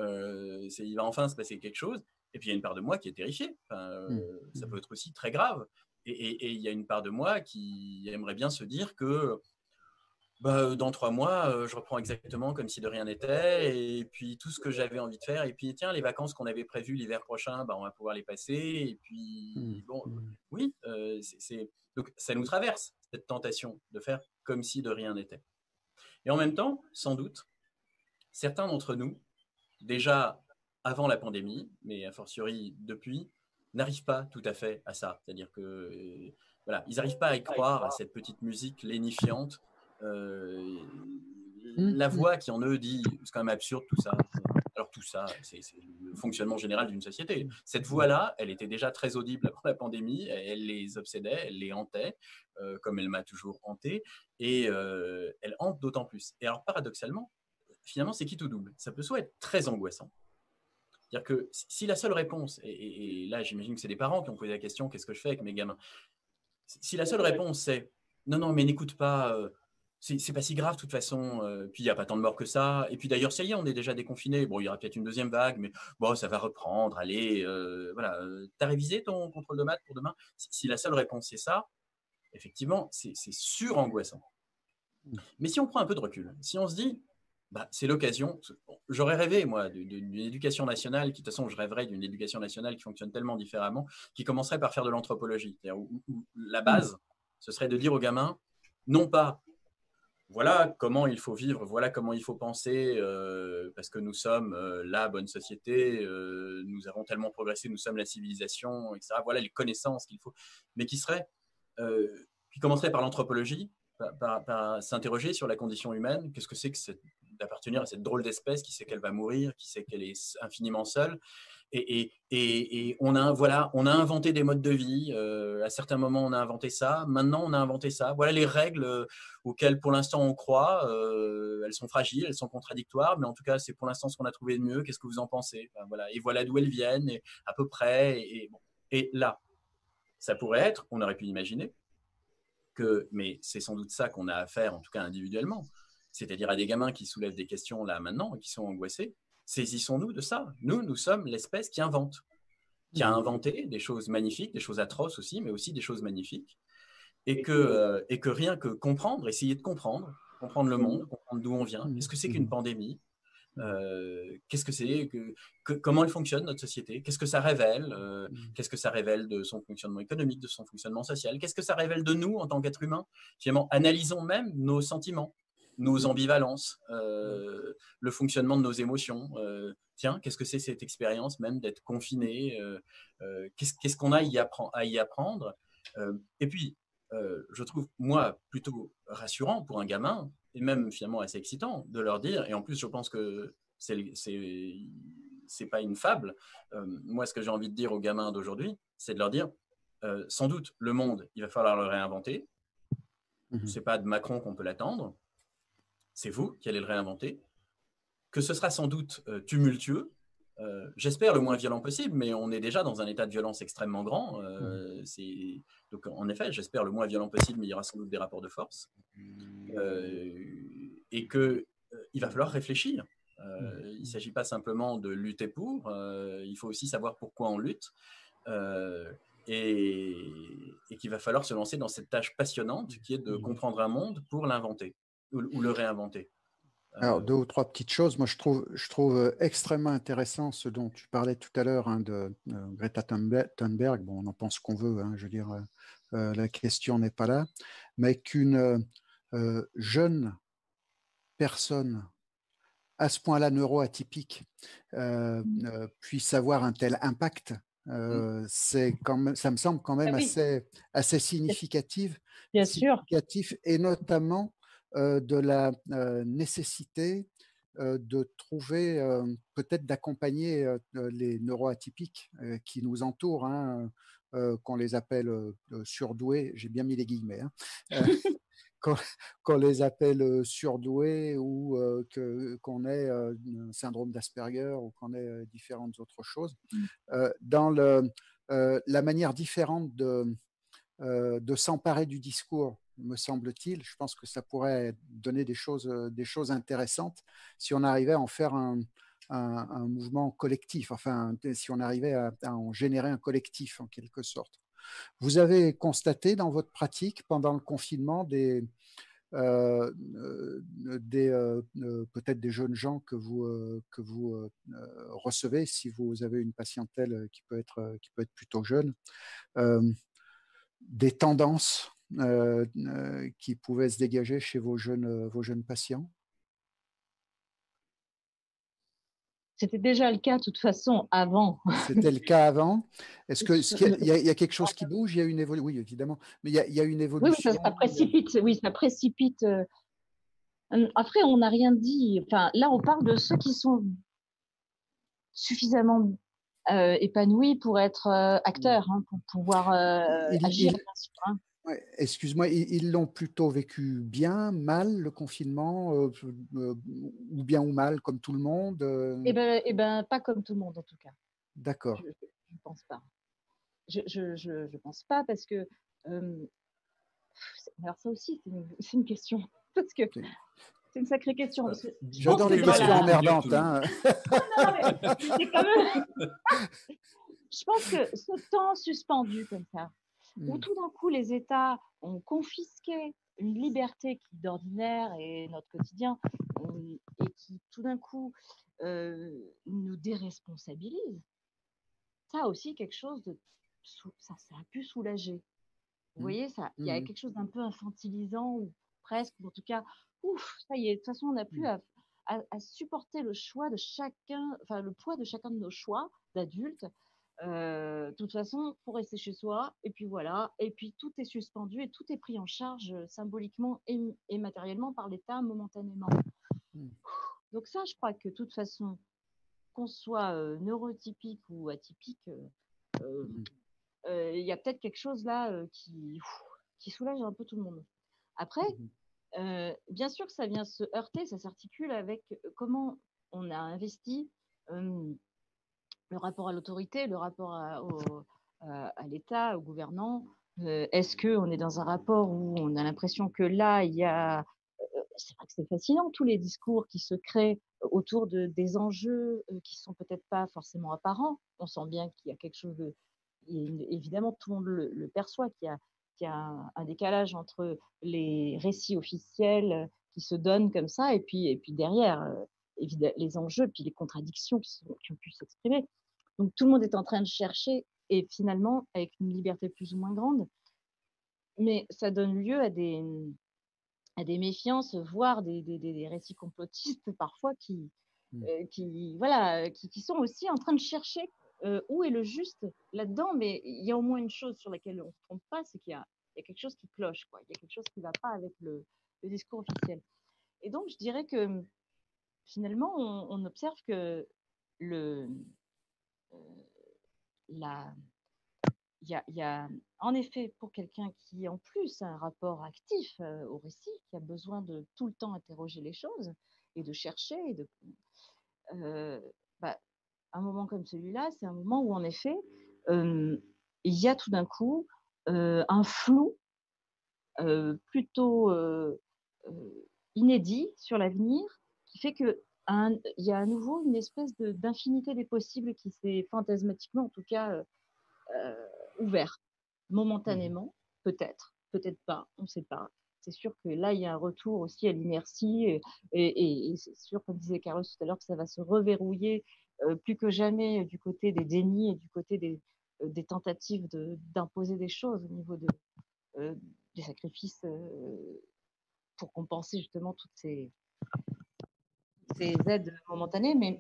Euh, c'est, il va enfin se passer quelque chose. » Et puis il y a une part de moi qui est terrifiée. Enfin, euh, mmh. Ça peut être aussi très grave. Et, et, et il y a une part de moi qui aimerait bien se dire que bah, dans trois mois, euh, je reprends exactement comme si de rien n'était. Et puis, tout ce que j'avais envie de faire. Et puis, tiens, les vacances qu'on avait prévues l'hiver prochain, bah, on va pouvoir les passer. Et Mmh, puis, bon, mmh. oui, euh, c'est, c'est- donc ça nous traverse, cette tentation de faire comme si de rien n'était. Et en même temps, sans doute, certains d'entre nous, déjà avant la pandémie, mais a fortiori depuis, n'arrivent pas tout à fait à ça. C'est-à-dire que euh, voilà, ils n'arrivent pas à y croire à cette petite musique lénifiante, euh, Mmh, la mmh. voix qui en eux dit c'est quand même absurde tout ça. Alors tout ça, c'est le fonctionnement général d'une société. Cette voix-là, elle était déjà très audible avant la pandémie, elle les obsédait, elle les hantait, euh, comme elle m'a toujours hanté, et euh, elle hante d'autant plus. Et alors paradoxalement, finalement, c'est qui tout double. Ça peut soit être très angoissant. C'est-à-dire que si la seule réponse, et, et, et là j'imagine que c'est des parents qui ont posé la question, qu'est-ce que je fais avec mes gamins? Si la seule réponse c'est non, non, mais n'écoute pas, euh, c'est pas si grave de toute façon, euh, puis il n'y a pas tant de morts que ça, et puis d'ailleurs ça y est, on est déjà déconfiné, bon, il y aura peut-être une deuxième vague, mais bon, ça va reprendre, allez, euh, voilà. Euh, T'as révisé ton contrôle de maths pour demain? si, si la seule réponse c'est ça, effectivement, c'est surangoissant. Mais si on prend un peu de recul, si on se dit, bah, c'est l'occasion, j'aurais rêvé, moi, d'une éducation nationale, qui, de toute façon, je rêverais d'une éducation nationale qui fonctionne tellement différemment, qui commencerait par faire de l'anthropologie. Où, où la base, ce serait de dire aux gamins, non pas, voilà comment il faut vivre, voilà comment il faut penser, euh, parce que nous sommes euh, la bonne société, euh, nous avons tellement progressé, nous sommes la civilisation, et cetera. Voilà les connaissances qu'il faut, mais qui serait, euh, qui commencerait par l'anthropologie, par, par, par s'interroger sur la condition humaine, qu'est-ce que c'est que d'appartenir à cette drôle d'espèce qui sait qu'elle va mourir, qui sait qu'elle est infiniment seule. Et, et, et, et on, a, voilà, on a inventé des modes de vie. Euh, à certains moments, on a inventé ça. Maintenant, on a inventé ça. Voilà les règles auxquelles, pour l'instant, on croit. Euh, elles sont fragiles, elles sont contradictoires, mais en tout cas, c'est pour l'instant ce qu'on a trouvé de mieux. Qu'est-ce que vous en pensez? Enfin, voilà. Et voilà d'où elles viennent, et à peu près. Et, et, bon. Et là, ça pourrait être, on aurait pu imaginer, que, mais c'est sans doute ça qu'on a à faire, en tout cas individuellement, c'est-à-dire à des gamins qui soulèvent des questions là maintenant et qui sont angoissés. Saisissons-nous de ça. Nous, nous sommes l'espèce qui invente, qui a inventé des choses magnifiques, des choses atroces aussi, mais aussi des choses magnifiques, et que, euh, et que rien que comprendre, essayer de comprendre, comprendre le monde, comprendre d'où on vient, qu'est-ce que c'est qu'une pandémie, euh, qu'est-ce que c'est, que, que, comment elle fonctionne, notre société, qu'est-ce que ça révèle, euh, qu'est-ce que ça révèle de son fonctionnement économique, de son fonctionnement social, qu'est-ce que ça révèle de nous en tant qu'être humain. Finalement, analysons même nos sentiments, nos ambivalences, euh, le fonctionnement de nos émotions. Euh, tiens, qu'est-ce que c'est cette expérience même d'être confiné, euh, euh, qu'est-ce qu'est-ce qu'on a à y, appre à y apprendre. Euh, et puis, euh, je trouve, moi, plutôt rassurant pour un gamin, et même finalement assez excitant, de leur dire, et en plus, je pense que c'est c'est pas une fable. Euh, moi, ce que j'ai envie de dire aux gamins d'aujourd'hui, c'est de leur dire, euh, sans doute, le monde, il va falloir le réinventer. C'est pas de Macron qu'on peut l'attendre. C'est vous qui allez le réinventer. Que ce sera sans doute euh, tumultueux. Euh, J'espère le moins violent possible, mais on est déjà dans un état de violence extrêmement grand. Euh, donc, en effet, j'espère le moins violent possible, mais il y aura sans doute des rapports de force. Euh, et qu'il euh, va falloir réfléchir. Euh, il ne s'agit pas simplement de lutter pour, euh, il faut aussi savoir pourquoi on lutte. Euh, et, et qu'il va falloir se lancer dans cette tâche passionnante qui est de comprendre un monde pour l'inventer ou, ou le réinventer. Alors, deux ou trois petites choses. Moi, je trouve, je trouve extrêmement intéressant ce dont tu parlais tout à l'heure, hein, de, de Greta Thunberg. Bon, on en pense qu'on veut, hein, je veux dire, euh, la question n'est pas là, mais qu'une euh, jeune personne à ce point-là neuroatypique euh, euh, puisse avoir un tel impact, euh, c'est quand même, ça me semble quand même Ah oui. assez, assez significatif, Bien significatif sûr. et notamment euh, de la euh, nécessité euh, de trouver, euh, peut-être d'accompagner euh, les neuroatypiques euh, qui nous entourent, hein, euh, qu'on les appelle euh, surdoués, j'ai bien mis les guillemets, hein, euh, qu'on les appelle surdoués ou euh, qu'on ait euh, un syndrome d'Asperger ou qu'on ait euh, différentes autres choses, euh, dans le, euh, la manière différente de, euh, de s'emparer du discours, me semble-t-il. Je pense que ça pourrait donner des choses, des choses intéressantes si on arrivait à en faire un, un, un mouvement collectif, enfin, si on arrivait à, à en générer un collectif en quelque sorte. Vous avez constaté dans votre pratique pendant le confinement des, euh, euh, des, euh, euh, peut-être des jeunes gens que vous, euh, que vous euh, euh, recevez si vous avez une patientèle qui peut être, qui peut être plutôt jeune, euh, des tendances euh, euh, qui pouvaient se dégager chez vos jeunes, vos jeunes patients? C'était déjà le cas de toute façon avant. C'était le cas avant. Est-ce que, est-ce qu'il y a, il y a- il y a quelque chose qui bouge? Il y a une évolution? Oui, évidemment. Mais il y a, il y a une Oui, oui, ça, évolution. ça précipite. Oui, ça précipite. euh, Après, on n'a rien dit. Enfin, là, on parle de ceux qui sont suffisamment euh, épanouis pour être euh, acteurs, hein, pour pouvoir euh, Il, agir, il- bien sûr, hein. ouais, excuse-moi, ils ils l'ont plutôt vécu bien, mal, le confinement, euh, euh, ou bien ou mal, comme tout le monde? euh, Eh ben, eh ben, pas comme tout le monde en tout cas. Je D'accord. ne pense pas. Je, je, je, je pense pas parce que euh, alors ça aussi c'est une, c'est une question parce que C'est- c'est une sacrée question parce que je pense J'adore que les dans questions la emmerdantes, hein. non, mais c'est quand même je pense que ce temps suspendu comme ça où Hmm, tout d'un coup les États ont confisqué une liberté qui d'ordinaire est notre quotidien euh, et qui tout d'un coup euh, nous déresponsabilise, ça a aussi quelque chose de ça, ça a pu soulager. Vous hmm, voyez, ça, il y a hmm, quelque chose d'un peu infantilisant ou presque, ou en tout cas, ouf, ça y est, de toute façon, on n'a plus hmm, à, à, à supporter le choix de chacun, enfin le poids de chacun de nos choix d'adultes. Euh, de toute façon, il faut rester chez soi, et puis voilà, et puis tout est suspendu et tout est pris en charge euh, symboliquement et, et matériellement par l'État momentanément. hmm, Donc ça, je crois que de toute façon, qu'on soit euh, neurotypique ou atypique, euh, euh, hmm, euh, il y a peut-être quelque chose là euh, qui, qui soulage un peu tout le monde. Après, hmm, euh, bien sûr que ça vient se heurter, ça s'articule avec comment on a investi euh, le rapport à l'autorité, le rapport à, au, à, à l'État, au gouvernant. Euh, Est-ce qu'on est dans un rapport où on a l'impression que là, il y a... Euh, c'est vrai que c'est fascinant, tous les discours qui se créent autour de, des enjeux euh, qui sont peut-être pas forcément apparents. On sent bien qu'il y a quelque chose de... Évidemment, tout le monde le, le perçoit, qu'il y a, qu'il y a un, un décalage entre les récits officiels qui se donnent comme ça et puis, et puis derrière, euh, évidemment, les enjeux, puis les contradictions qui, sont, qui ont pu s'exprimer. Donc tout le monde est en train de chercher, et finalement, avec une liberté plus ou moins grande, mais ça donne lieu à des, à des méfiances, voire des, des, des récits complotistes parfois qui, hmm. euh, qui, voilà, qui, qui sont aussi en train de chercher euh, où est le juste là-dedans. Mais il y a au moins une chose sur laquelle on ne se trompe pas, c'est qu'il y a, il y a quelque chose qui cloche, quoi. Il y a quelque chose qui ne va pas avec le, le discours officiel. Et donc, je dirais que finalement, on, on observe que le, euh, la, il y a, y a, en effet, pour quelqu'un qui, en plus, a un rapport actif euh, au récit, qui a besoin de tout le temps interroger les choses et de chercher, et de, euh, bah, un moment comme celui-là, c'est un moment où, en effet, euh, il y a tout d'un coup euh, un flou euh, plutôt euh, euh, inédit sur l'avenir qui fait que un, il y a à nouveau une espèce de, d'infinité des possibles qui s'est fantasmatiquement, en tout cas, euh, euh, ouvert Mhm. momentanément, peut-être, peut-être pas, on ne sait pas. C'est sûr que là, il y a un retour aussi à l'inertie et, et, et c'est sûr, comme disait Carlos tout à l'heure, que ça va se reverrouiller euh, plus que jamais du côté des dénis et du côté des, euh, des tentatives de, d'imposer des choses au niveau de, euh, des sacrifices euh, pour compenser justement toutes ces, ces aides momentanées. Mais,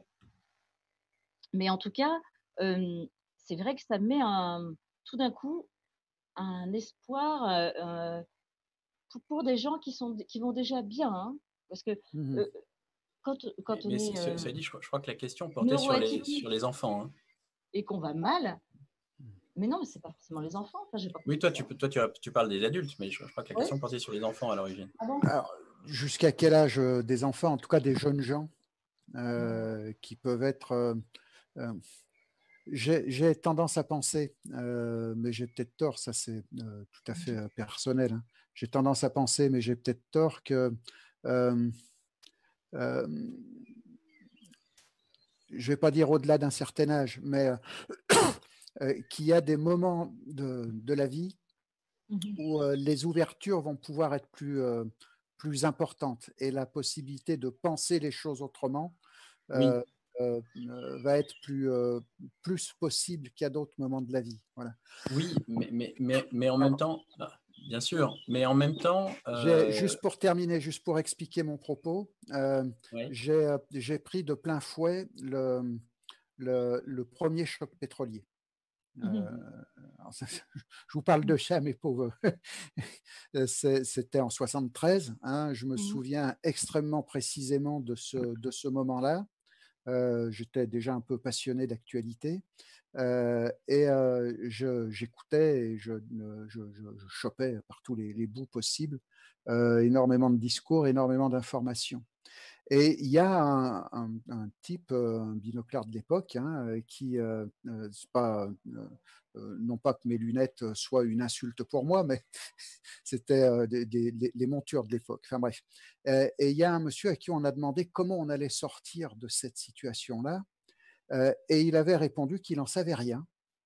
mais en tout cas, euh, c'est vrai que ça met un, tout d'un coup un espoir euh, euh, pour, pour des gens qui, sont, qui vont déjà bien. Hein, parce que Mhm. euh, quand, Mais, quand on mais est euh, ça dit, je crois, je crois que la question portait sur les, sur neuroatypique les enfants. Hein. et qu'on va mal, mais non, mais c'est pas forcément les enfants. Enfin, j'ai pas Oui, compris toi, ça. tu, toi tu, tu parles des adultes, mais je, je crois que la Oui. question portait sur les enfants à l'origine. Ah bon. Alors, jusqu'à quel âge euh, des enfants, en tout cas des jeunes gens, euh, qui peuvent être... euh, euh, j'ai, j'ai tendance à penser, euh, mais j'ai peut-être tort, ça c'est euh, tout à fait euh, personnel, hein. J'ai tendance à penser, mais j'ai peut-être tort, que euh, euh, je ne vais pas dire au-delà d'un certain âge, mais euh, qu'il y a des moments de, de la vie Mhm. où euh, les ouvertures vont pouvoir être plus, euh, plus importante et la possibilité de penser les choses autrement Oui, euh, euh, euh, va être plus, euh, plus possible qu'à d'autres moments de la vie. Voilà. oui, mais, mais, mais, mais en même Alors, temps, ah, bien sûr, mais en même temps, j'ai, euh, juste pour terminer, juste pour expliquer mon propos, euh, ouais, j'ai, euh, j'ai pris de plein fouet le, le, le premier choc pétrolier. Euh, alors ça, je vous parle de chat, mes pauvres. C'est- C'était en soixante-treize. Hein, je me souviens extrêmement précisément de ce, de ce moment-là. Euh, J'étais déjà un peu passionné d'actualité. Euh, et euh, je- j'écoutais et je, je, je, je chopais par tous les, les bouts possibles euh, énormément de discours, énormément d'informations. Et il y a un, un, un type, euh, un binoclard de l'époque, hein, qui, euh, euh, c'est pas, euh, euh, non pas que mes lunettes soient une insulte pour moi, mais c'était euh, des, des, les, les montures de l'époque. Enfin bref. Euh, et il y a un monsieur à qui on a demandé comment on allait sortir de cette situation-là, euh, et il avait répondu qu'il n'en savait rien,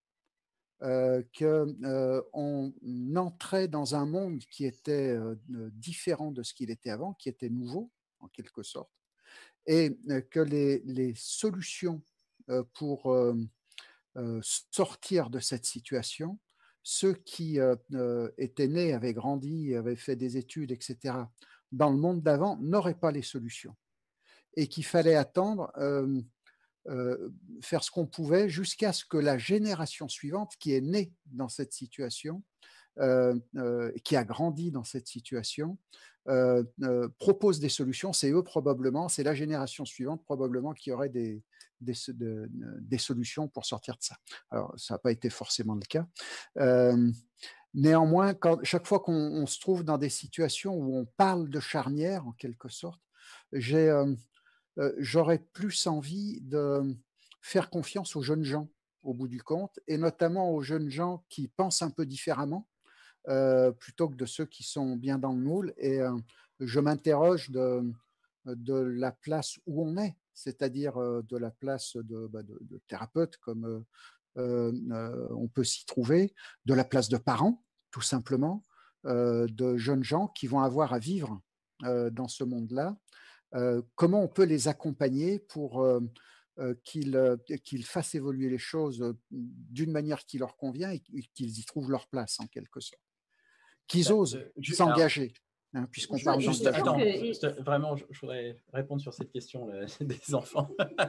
euh, qu'on euh, entrait dans un monde qui était euh, différent de ce qu'il était avant, qui était nouveau, en quelque sorte, et que les, les solutions euh, pour euh, euh, sortir de cette situation, ceux qui euh, euh, étaient nés, avaient grandi, avaient fait des études, et cetera, dans le monde d'avant, n'auraient pas les solutions. Et qu'il fallait attendre, euh, euh, faire ce qu'on pouvait jusqu'à ce que la génération suivante, qui est née dans cette situation, euh, euh, qui a grandi dans cette situation, euh, euh, propose des solutions. C'est eux probablement, c'est la génération suivante probablement qui aurait des, des, de, des solutions pour sortir de ça. Alors, ça n'a pas été forcément le cas. Euh, néanmoins, quand, chaque fois qu'on on se trouve dans des situations où on parle de charnière, en quelque sorte, j'ai, euh, euh, j'aurais plus envie de faire confiance aux jeunes gens au bout du compte, et notamment aux jeunes gens qui pensent un peu différemment, euh, plutôt que de ceux qui sont bien dans le moule. Et euh, je m'interroge de, de la place où on est, c'est-à-dire euh, de la place de, bah, de, de thérapeute, comme euh, euh, on peut s'y trouver, de la place de parents, tout simplement, euh, de jeunes gens qui vont avoir à vivre euh, dans ce monde-là. Euh, comment on peut les accompagner pour euh, euh, qu'ils euh, qu'ils fassent évoluer les choses d'une manière qui leur convient et qu'ils y trouvent leur place, en quelque sorte, qu'ils bah, osent euh, ju- alors, s'engager, hein, puisqu'on ju- parle Oui, juste, c'est sûr d'engagement. attends, que juste, vraiment, je, je voudrais répondre sur cette question là, des enfants.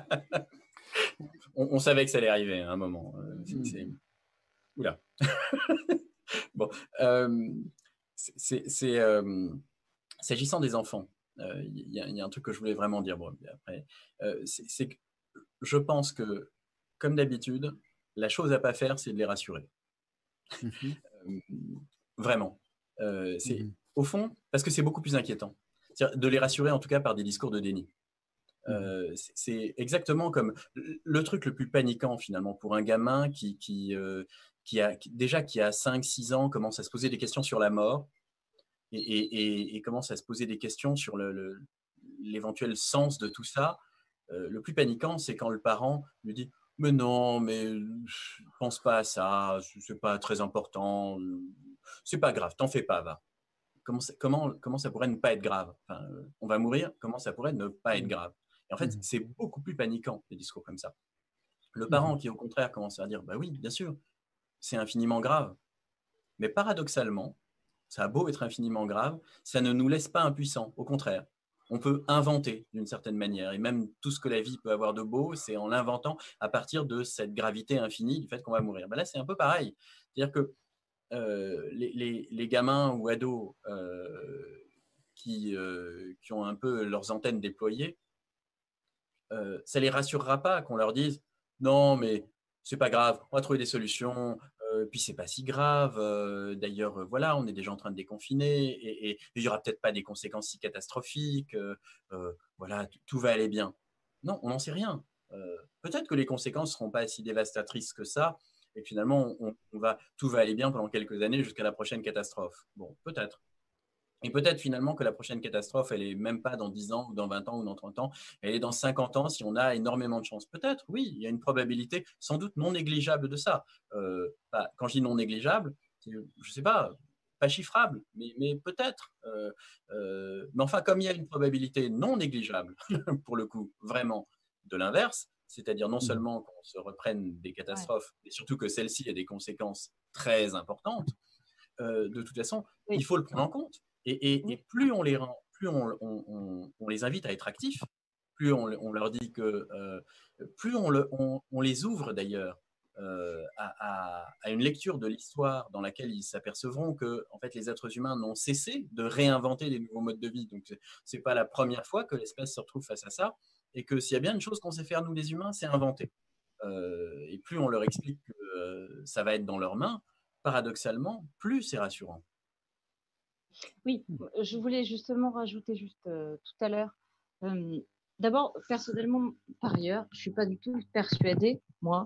on, on savait que ça allait arriver à un moment. Euh, c'est, c'est... Oula. Bon, euh, c'est, c'est euh, s'agissant des enfants, il euh, y, y, a un truc que je voulais vraiment dire. Bon, après, euh, c'est, c'est que je pense que, comme d'habitude, la chose à pas faire, c'est de les rassurer. Mm-hmm. Euh, vraiment. Euh, c'est Mm-hmm. au fond parce que c'est beaucoup plus inquiétant. C'est-à-dire de les rassurer en tout cas par des discours de déni. Mm-hmm. Euh, c'est exactement comme le truc le plus paniquant finalement pour un gamin qui, qui, euh, qui a qui, déjà qui a cinq six ans commence à se poser des questions sur la mort et, et, et commence à se poser des questions sur le, le, l'éventuel sens de tout ça. Euh, le plus paniquant, c'est quand le parent lui dit mais non, mais pense pas à ça, c'est pas très important, c'est pas grave, t'en fais pas, va. Comment, comment, comment ça pourrait ne pas être grave, enfin, euh, on va mourir, comment ça pourrait ne pas être grave. Et en fait, Mm-hmm. c'est beaucoup plus paniquant, les discours comme ça. Le Mm-hmm. parent qui, au contraire, commence à dire bah oui, bien sûr, c'est infiniment grave. Mais paradoxalement, ça a beau être infiniment grave, ça ne nous laisse pas impuissants. Au contraire, on peut inventer d'une certaine manière. Et même tout ce que la vie peut avoir de beau, c'est en l'inventant à partir de cette gravité infinie du fait qu'on va mourir. Ben là, c'est un peu pareil. C'est-à-dire que euh, les, les, les, gamins ou ados euh, qui, euh, qui ont un peu leurs antennes déployées, euh, ça ne les rassurera pas qu'on leur dise non, mais c'est pas grave, on va trouver des solutions, euh, puis c'est pas si grave. Euh, D'ailleurs, euh, voilà, on est déjà en train de déconfiner et, et il y aura peut-être pas des conséquences si catastrophiques. Euh, euh, voilà, tout va aller bien. Non, on n'en sait rien. Euh, peut-être que les conséquences seront pas si dévastatrices que ça et que finalement, on, on va, tout va aller bien pendant quelques années jusqu'à la prochaine catastrophe. Bon, peut-être. Et peut-être finalement que la prochaine catastrophe, elle n'est même pas dans dix ans, ou dans vingt ans, ou dans trente ans, elle est dans cinquante ans si on a énormément de chance. Peut-être, oui, il y a une probabilité sans doute non négligeable de ça. Euh, bah, quand je dis non négligeable, je ne sais pas, pas chiffrable, mais, mais peut-être. Euh, euh, mais enfin, comme il y a une probabilité non négligeable, pour le coup, vraiment, de l'inverse, c'est-à-dire non seulement qu'on se reprenne des catastrophes, mais surtout que celles-ci aient des conséquences très importantes, euh, de toute façon, Oui. il faut le prendre en compte. Et, et, Oui. et plus on les rend, plus on, on, on, on les invite à être actifs, plus on, on leur dit que, euh, plus on, le, on, on les ouvre d'ailleurs euh, à, à, à une lecture de l'histoire dans laquelle ils s'apercevront que en fait, les êtres humains n'ont cessé de réinventer des nouveaux modes de vie. Donc, ce n'est pas la première fois que l'espèce se retrouve face à ça, et que s'il y a bien une chose qu'on sait faire, nous les humains, c'est inventer. Euh, et plus on leur explique que euh, ça va être dans leurs mains, paradoxalement, plus c'est rassurant. Oui, je voulais justement rajouter juste euh, tout à l'heure. Euh, D'abord, personnellement, par ailleurs, je ne suis pas du tout persuadée, moi,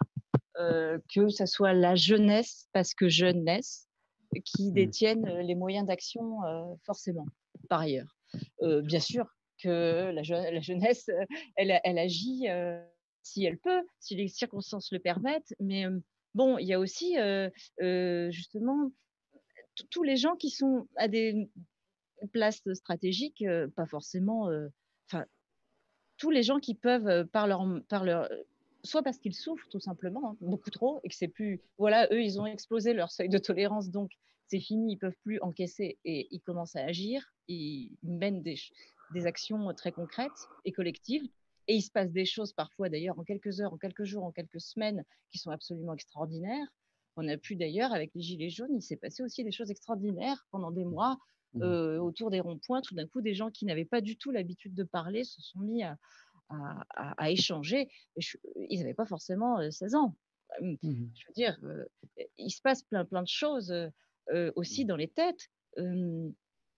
euh, que ce soit la jeunesse, parce que jeunesse, qui détienne les moyens d'action euh, forcément, par ailleurs. Euh, bien sûr que la, je la jeunesse, elle, elle agit euh, si elle peut, si les circonstances le permettent, mais euh, bon, il y a aussi euh, euh, justement tous les gens qui sont à des places stratégiques, euh, pas forcément, enfin, euh, tous les gens qui peuvent, euh, par leur, par leur, soit parce qu'ils souffrent tout simplement, hein, beaucoup trop, et que c'est plus, voilà, eux, ils ont explosé leur seuil de tolérance, donc c'est fini, ils peuvent plus encaisser et ils commencent à agir, ils mènent des, des actions très concrètes et collectives, et il se passe des choses parfois d'ailleurs en quelques heures, en quelques jours, en quelques semaines qui sont absolument extraordinaires. On a pu d'ailleurs, avec les Gilets jaunes, il s'est passé aussi des choses extraordinaires pendant des mois euh, autour des ronds-points. Tout d'un coup, des gens qui n'avaient pas du tout l'habitude de parler se sont mis à, à, à, à échanger. Et je, ils n'avaient pas forcément euh, seize ans. Mmh. Je veux dire, euh, il se passe plein, plein de choses euh, aussi dans les têtes. Euh,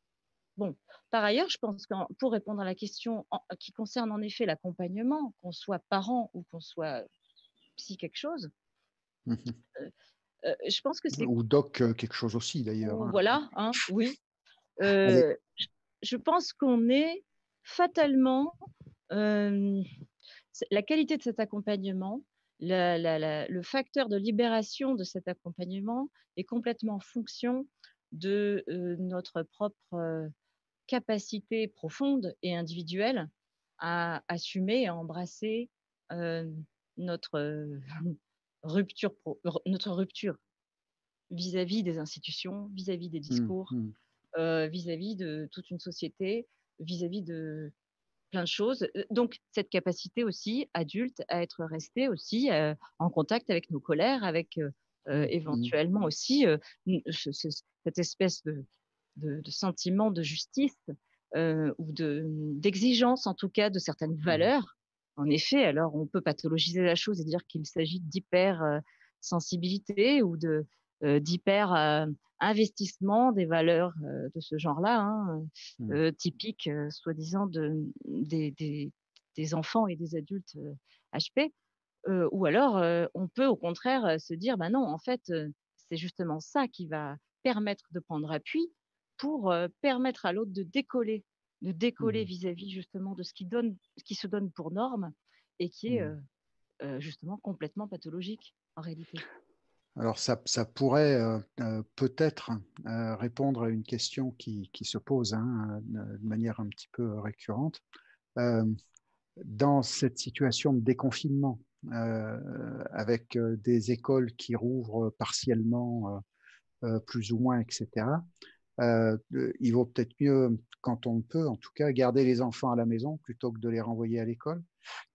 bon, par ailleurs, je pense que pour répondre à la question en, qui concerne en effet l'accompagnement, qu'on soit parent ou qu'on soit psy quelque chose, mmh. euh, euh, je pense que c'est... Ou doc euh, quelque chose aussi d'ailleurs. Hein. Voilà, hein, oui. Euh, je, je pense qu'on est fatalement... Euh, la qualité de cet accompagnement, la, la, la, le facteur de libération de cet accompagnement est complètement en fonction de euh, notre propre euh, capacité profonde et individuelle à assumer et à embrasser euh, notre, euh, rupture pro, notre rupture vis-à-vis des institutions, vis-à-vis des discours, mmh, mmh. Euh, vis-à-vis de toute une société, vis-à-vis de plein de choses. Donc, cette capacité aussi, adulte, à être resté aussi euh, en contact avec nos colères, avec euh, éventuellement aussi euh, cette espèce de, de, de sentiment de justice euh, ou de, d'exigence, en tout cas, de certaines valeurs. En effet, alors on peut pathologiser la chose et dire qu'il s'agit d'hyper euh, sensibilité ou de euh, d'hyper euh, investissement des valeurs euh, de ce genre-là, hein, euh, typiques, euh, soi-disant, de, des, des, des enfants et des adultes euh, H P. Euh, ou alors, euh, on peut au contraire se dire, bah non, en fait, euh, c'est justement ça qui va permettre de prendre appui pour euh, permettre à l'autre de décoller, de décoller vis-à-vis justement de ce qui, donne, ce qui se donne pour norme et qui est euh, euh, justement complètement pathologique en réalité. Alors ça, ça pourrait euh, euh, peut-être euh, répondre à une question qui, qui se pose hein, de manière un petit peu récurrente. Euh, dans cette situation de déconfinement, euh, avec euh, des écoles qui rouvrent partiellement, euh, plus ou moins, et cetera, euh, il vaut peut-être mieux, quand on peut, en tout cas, garder les enfants à la maison plutôt que de les renvoyer à l'école.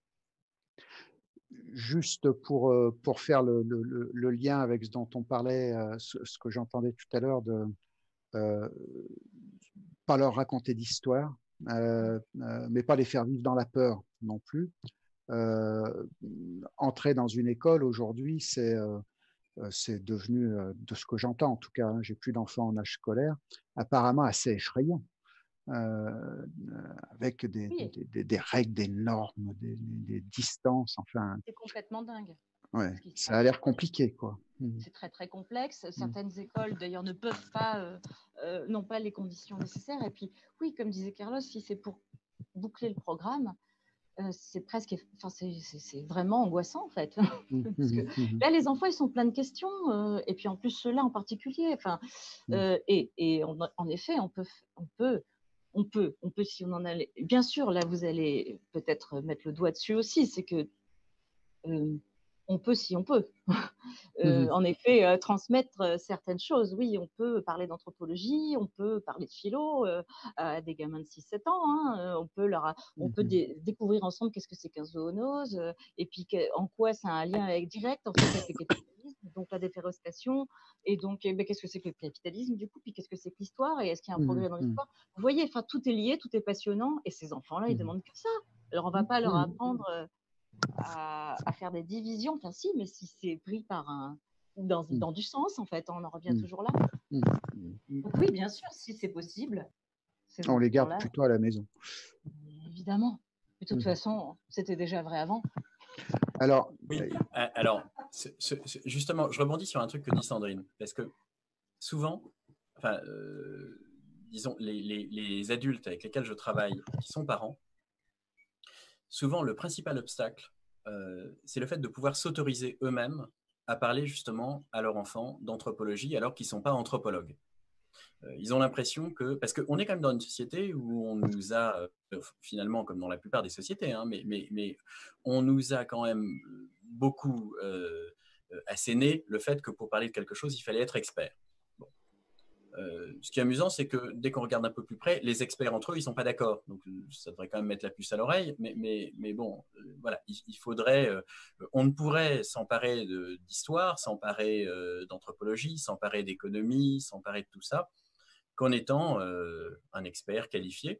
Juste pour, pour faire le, le, le lien avec ce dont on parlait, ce, ce que j'entendais tout à l'heure, de euh, pas leur raconter d'histoire, euh, euh, mais pas les faire vivre dans la peur non plus. Euh, entrer dans une école aujourd'hui, c'est euh, c'est devenu, euh, de ce que j'entends en tout cas, hein, j'ai plus d'enfants en âge scolaire, apparemment assez effrayant. Euh, avec des, oui. des, des, des règles, des normes, des, des distances, enfin. C'est complètement dingue. Ouais, ça a l'air compliqué, quoi. C'est très très complexe. Certaines mmh. écoles d'ailleurs ne peuvent pas, euh, euh, n'ont pas les conditions nécessaires. Et puis oui, comme disait Carlos, si c'est pour boucler le programme, euh, c'est presque, enfin, c'est, c'est, c'est vraiment angoissant en fait. Mmh, Parce que mmh, mmh, là, les enfants, ils sont plein de questions, euh, et puis en plus ceux-là en particulier. Enfin, mmh, euh, et, et on, en effet, on peut, on peut, on peut, on peut, si on en a, les- bien sûr, là, vous allez peut-être mettre le doigt dessus aussi, c'est que euh, on peut si on peut. mmh, Euh, en effet, euh, transmettre euh, certaines choses. Oui, on peut parler d'anthropologie, on peut parler de philo euh, à des gamins de six sept ans. Hein, euh, on peut, leur, on peut mmh, dé- découvrir ensemble qu'est-ce que c'est qu'un zoonose, euh, et puis que- en quoi ça a un lien avec, direct en fait, avec le capitalisme, donc la déforestation, et donc eh ben, qu'est-ce que c'est que le capitalisme du coup, puis qu'est-ce que c'est que l'histoire, et est-ce qu'il y a un mmh, progrès dans mmh, l'histoire. Vous voyez, enfin, tout est lié, tout est passionnant, et ces enfants-là, ils mmh, demandent que ça. Alors on va pas leur mmh, apprendre euh, à, à faire des divisions. Enfin, si, mais si c'est pris par un, dans, mmh, dans du sens, en fait, on en revient mmh, toujours là. mmh, mmh. Donc oui, bien sûr, si c'est possible, ces On les garde enfants-là, plutôt à la maison. évidemment. De toute Mmh. façon, c'était déjà vrai avant. Alors, Oui, euh, a- alors, ce- ce- ce- justement, je rebondis sur un truc que dit Sandrine, parce que souvent, enfin, euh, disons, les, les- les adultes avec lesquels je travaille, qui sont parents, souvent le principal obstacle, euh, c'est le fait de pouvoir s'autoriser eux-mêmes à parler justement à leur enfant d'anthropologie alors qu'ils ne sont pas anthropologues. Euh, ils ont l'impression que, parce qu'on est quand même dans une société où on nous a, euh, finalement, comme dans la plupart des sociétés, hein, mais, mais, mais on nous a quand même beaucoup euh, asséné le fait que pour parler de quelque chose, il fallait être expert. Bon. Euh, ce qui est amusant, c'est que dès qu'on regarde un peu plus près, les experts entre eux, ils ne sont pas d'accord. Donc, ça devrait quand même mettre la puce à l'oreille. Mais, mais, mais bon, euh, voilà, il, il faudrait. Euh, on ne pourrait s'emparer de, d'histoire, s'emparer euh, d'anthropologie, s'emparer d'économie, s'emparer de tout ça qu'en étant euh, un expert qualifié.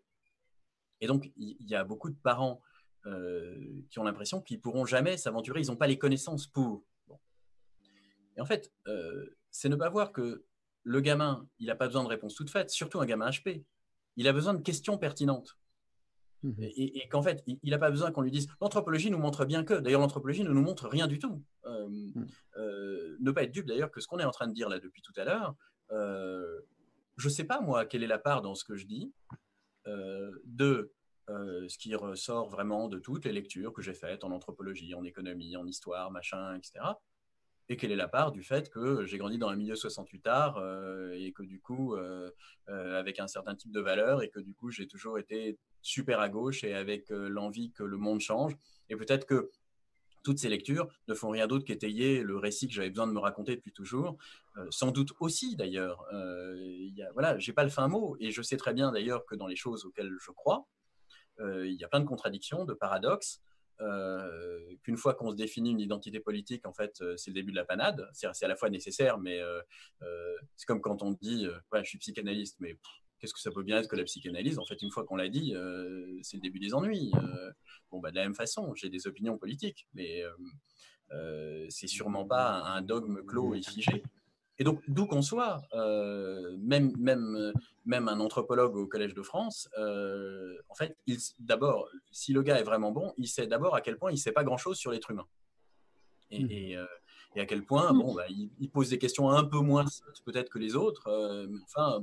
Et donc, il y, y a beaucoup de parents euh, qui ont l'impression qu'ils ne pourront jamais s'aventurer, ils n'ont pas les connaissances pour. Bon. Et en fait, euh, c'est ne pas voir que le gamin, il n'a pas besoin de réponses toutes faites, surtout un gamin H P. Il a besoin de questions pertinentes. mmh, Et, et qu'en fait, il n'a pas besoin qu'on lui dise l'anthropologie nous montre bien que. D'ailleurs, l'anthropologie ne nous montre rien du tout. Euh, mmh, euh, ne pas être dupe d'ailleurs que ce qu'on est en train de dire là depuis tout à l'heure, euh, je ne sais pas moi quelle est la part dans ce que je dis euh, de euh, ce qui ressort vraiment de toutes les lectures que j'ai faites en anthropologie, en économie, en histoire, machin, et cetera. Et quelle est la part du fait que j'ai grandi dans un milieu soixante-huit art euh, et que du coup, euh, euh, avec un certain type de valeur, et que du coup, j'ai toujours été super à gauche et avec euh, l'envie que le monde change. Et peut-être que toutes ces lectures ne font rien d'autre qu'étayer le récit que j'avais besoin de me raconter depuis toujours. Euh, sans doute aussi, d'ailleurs. Euh, y a, voilà, j'ai pas le fin mot, et je sais très bien d'ailleurs que dans les choses auxquelles je crois, euh, il y a plein de contradictions, de paradoxes. Euh, qu'une fois qu'on se définit une identité politique, en fait, euh, c'est le début de la panade. C'est, c'est à la fois nécessaire, mais euh, euh, c'est comme quand on dit, euh, ouais, je suis psychanalyste, mais pff, qu'est-ce que ça peut bien être que la psychanalyse? En fait, une fois qu'on l'a dit, euh, c'est le début des ennuis. Euh, bon, bah, de la même façon, j'ai des opinions politiques, mais euh, euh, c'est sûrement pas un, un dogme clos et figé. Et donc, d'où qu'on soit, euh, même, même, même un anthropologue au Collège de France, euh, en fait, il, d'abord, si le gars est vraiment bon, il sait d'abord à quel point il ne sait pas grand-chose sur l'être humain. mmh, Et, et, euh, et à quel point, Mm. bon, bah, il, il pose des questions un peu moins sottes peut-être que les autres, euh, mais enfin,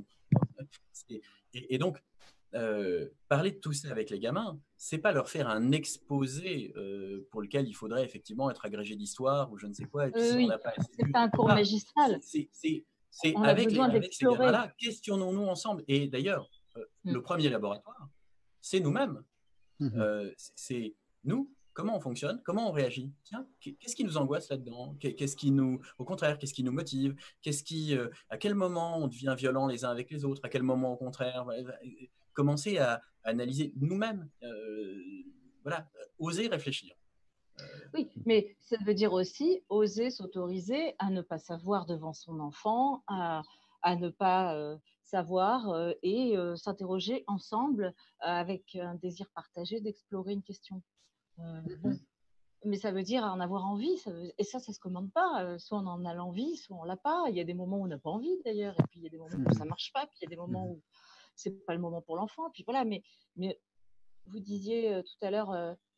et, et, donc, euh, parler de tout ça avec les gamins, c'est pas leur faire un exposé euh, pour lequel il faudrait effectivement être agrégé d'histoire ou je ne sais quoi, et puis Euh, si on oui, n'a pas assez c'est vu, pas un cours voilà. magistral. C'est, c'est, c'est On a avec, les, besoin avec ces d'explorer. gamins-là, questionnons-nous ensemble. Et d'ailleurs, euh, Mm. le premier laboratoire, c'est nous-mêmes. mmh, Euh, c'est nous, comment on fonctionne, comment on réagit. Tiens, qu'est-ce qui nous angoisse là-dedans? Qu'est-ce qui nous, au contraire, qu'est-ce qui nous motive? Qu'est-ce qui, euh, à quel moment on devient violent les uns avec les autres? À quel moment, au contraire, commencer à, à analyser nous-mêmes. Euh, voilà, oser réfléchir. Euh, Oui, mais ça veut dire aussi oser s'autoriser à ne pas savoir devant son enfant, à, à ne pas euh, savoir euh, et euh, s'interroger ensemble euh, avec un désir partagé d'explorer une question. Euh, bon, mais ça veut dire en avoir envie, ça veut- et ça, ça se commande pas. Euh, soit on en a l'envie, soit on l'a pas. Il y a des moments où on n'a pas envie d'ailleurs, et puis il y a des moments où ça marche pas, puis il y a des moments où c'est pas le moment pour l'enfant. Puis voilà, mais, mais vous disiez euh, tout à l'heure, euh,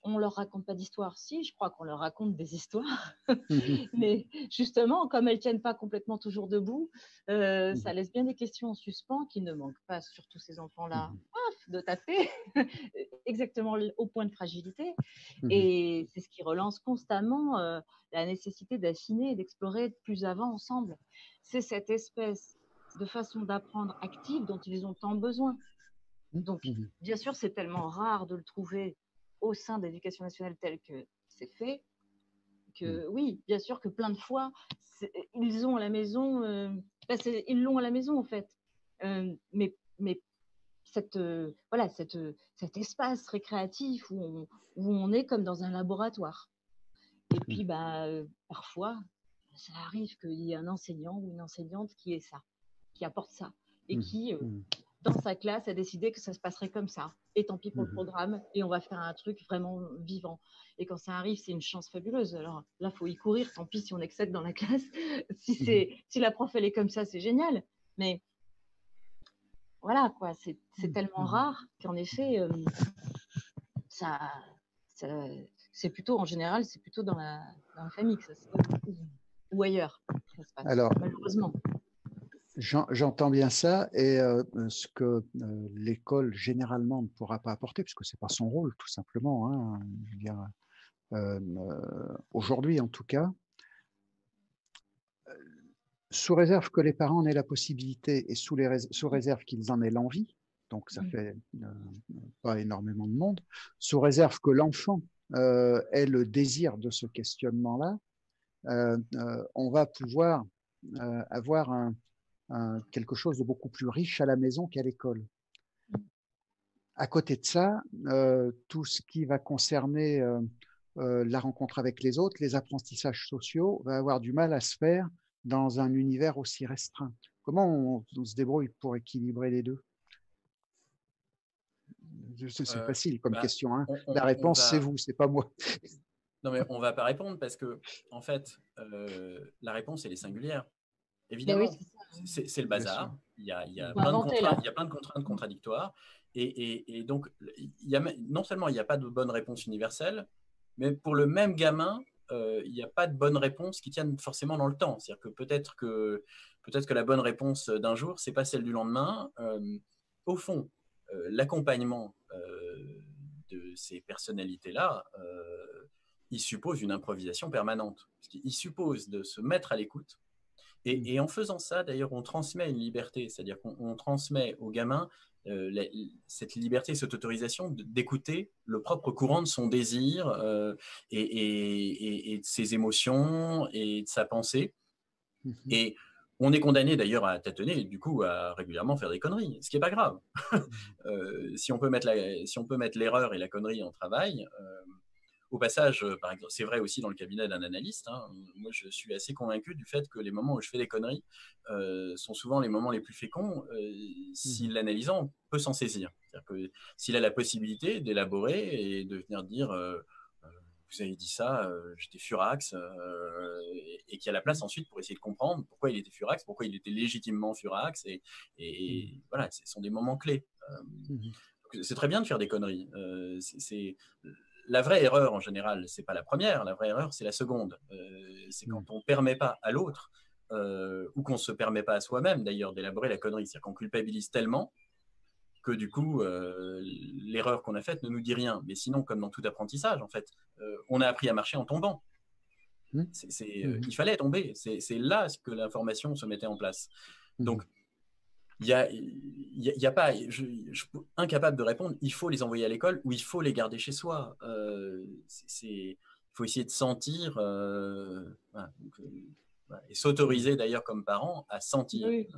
on leur raconte pas d'histoire. Si, je crois qu'on leur raconte des histoires, mais justement, comme elles tiennent pas complètement toujours debout, euh, ça laisse bien des questions en suspens qui ne manquent pas, surtout ces enfants-là, paf, de taper exactement au point de fragilité. Et c'est ce qui relance constamment euh, la nécessité d'affiner et d'explorer plus avant ensemble. C'est cette espèce de façon d'apprendre active dont ils ont tant besoin. Donc, bien sûr, c'est tellement rare de le trouver au sein de l'éducation nationale telle que c'est fait, que oui, bien sûr que plein de fois, ils ont à la maison, euh, ben ils l'ont à la maison en fait, euh, mais, mais cette, euh, voilà, cette, cet espace récréatif où on, où on est comme dans un laboratoire. Et puis, bah, euh, parfois, ça arrive qu'il y ait un enseignant ou une enseignante qui est ça, qui apporte ça, et qui... Euh, dans sa classe, a décidé que ça se passerait comme ça. Et tant pis pour le programme, et on va faire un truc vraiment vivant. Et quand ça arrive, c'est une chance fabuleuse. Alors là, il faut y courir, tant pis si on excède dans la classe. Si, c'est, si la prof, elle est comme ça, c'est génial. Mais voilà, quoi, c'est, c'est tellement rare qu'en effet, euh, ça, ça, c'est plutôt, en général, c'est plutôt dans la, dans la famille que ça se passe, ou ailleurs, que ça se passe, alors, malheureusement. J'entends bien ça, et euh, ce que euh, l'école généralement ne pourra pas apporter, puisque ce n'est pas son rôle, tout simplement, hein, je veux dire, euh, euh, aujourd'hui en tout cas, euh, sous réserve que les parents en aient la possibilité et sous, les, sous réserve qu'ils en aient l'envie, donc ça fait euh, pas énormément de monde, sous réserve que l'enfant euh, ait le désir de ce questionnement-là, euh, euh, on va pouvoir euh, avoir un Euh, quelque chose de beaucoup plus riche à la maison qu'à l'école. À côté de ça, euh, tout ce qui va concerner euh, euh, la rencontre avec les autres, les apprentissages sociaux, va avoir du mal à se faire dans un univers aussi restreint. Comment on, on se débrouille pour équilibrer les deux? C'est euh, facile comme bah, question. Hein. on, on, la réponse, va... c'est vous, c'est pas moi. Non, mais on va pas répondre parce que, en fait, euh, la réponse, elle est singulière. Évidemment, oui, c'est, c'est le bazar. Il y a, il y a plein de contraintes, il y a plein de contraintes contradictoires. Et, et, et donc, il y a, non seulement il n'y a pas de bonne réponse universelle, mais pour le même gamin, euh, il n'y a pas de bonne réponse qui tienne forcément dans le temps. C'est-à-dire que peut-être que, peut-être que la bonne réponse d'un jour, c'est pas celle du lendemain. Euh, au fond, euh, l'accompagnement euh, de ces personnalités-là, euh, il suppose une improvisation permanente. Il suppose de se mettre à l'écoute. Et, et en faisant ça, d'ailleurs, on transmet une liberté, c'est-à-dire qu'on on transmet aux gamins euh, la, cette liberté, cette autorisation d'écouter le propre courant de son désir euh, et, et, et, et de ses émotions et de sa pensée. Mmh. Et on est condamné d'ailleurs à tâtonner, du coup, à régulièrement faire des conneries, ce qui n'est pas grave. euh, si on peut mettre la, si on peut mettre l'erreur et la connerie en travail, euh, au passage, par exemple, c'est vrai aussi dans le cabinet d'un analyste. Hein, moi, je suis assez convaincu du fait que les moments où je fais des conneries euh, sont souvent les moments les plus féconds euh, si mmh. l'analysant peut s'en saisir. C'est-à-dire que s'il a la possibilité d'élaborer et de venir dire euh, euh, vous avez dit ça, euh, j'étais furax, euh, et, et qu'il y a la place ensuite pour essayer de comprendre pourquoi il était furax, pourquoi il était légitimement furax, et, et, et mmh. voilà, ce sont des moments clés. Euh, mmh. C'est très bien de faire des conneries. Euh, c'est La vraie erreur, en général, c'est pas la première. La vraie erreur, c'est la seconde. Euh, c'est quand on permet pas à l'autre, euh, ou qu'on se permet pas à soi-même, d'ailleurs, d'élaborer la connerie. C'est-à-dire qu'on culpabilise tellement que, du coup, euh, l'erreur qu'on a faite ne nous dit rien. Mais sinon, comme dans tout apprentissage, en fait, euh, on a appris à marcher en tombant. C'est, c'est, euh, il fallait tomber. C'est, c'est là que l'information se mettait en place. Donc, il y a, il y a, il y a pas, je, je suis incapable de répondre. Il faut les envoyer à l'école ou il faut les garder chez soi. Euh, c'est, il faut essayer de sentir euh, voilà, donc, euh, voilà, et s'autoriser d'ailleurs comme parent à sentir. Oui.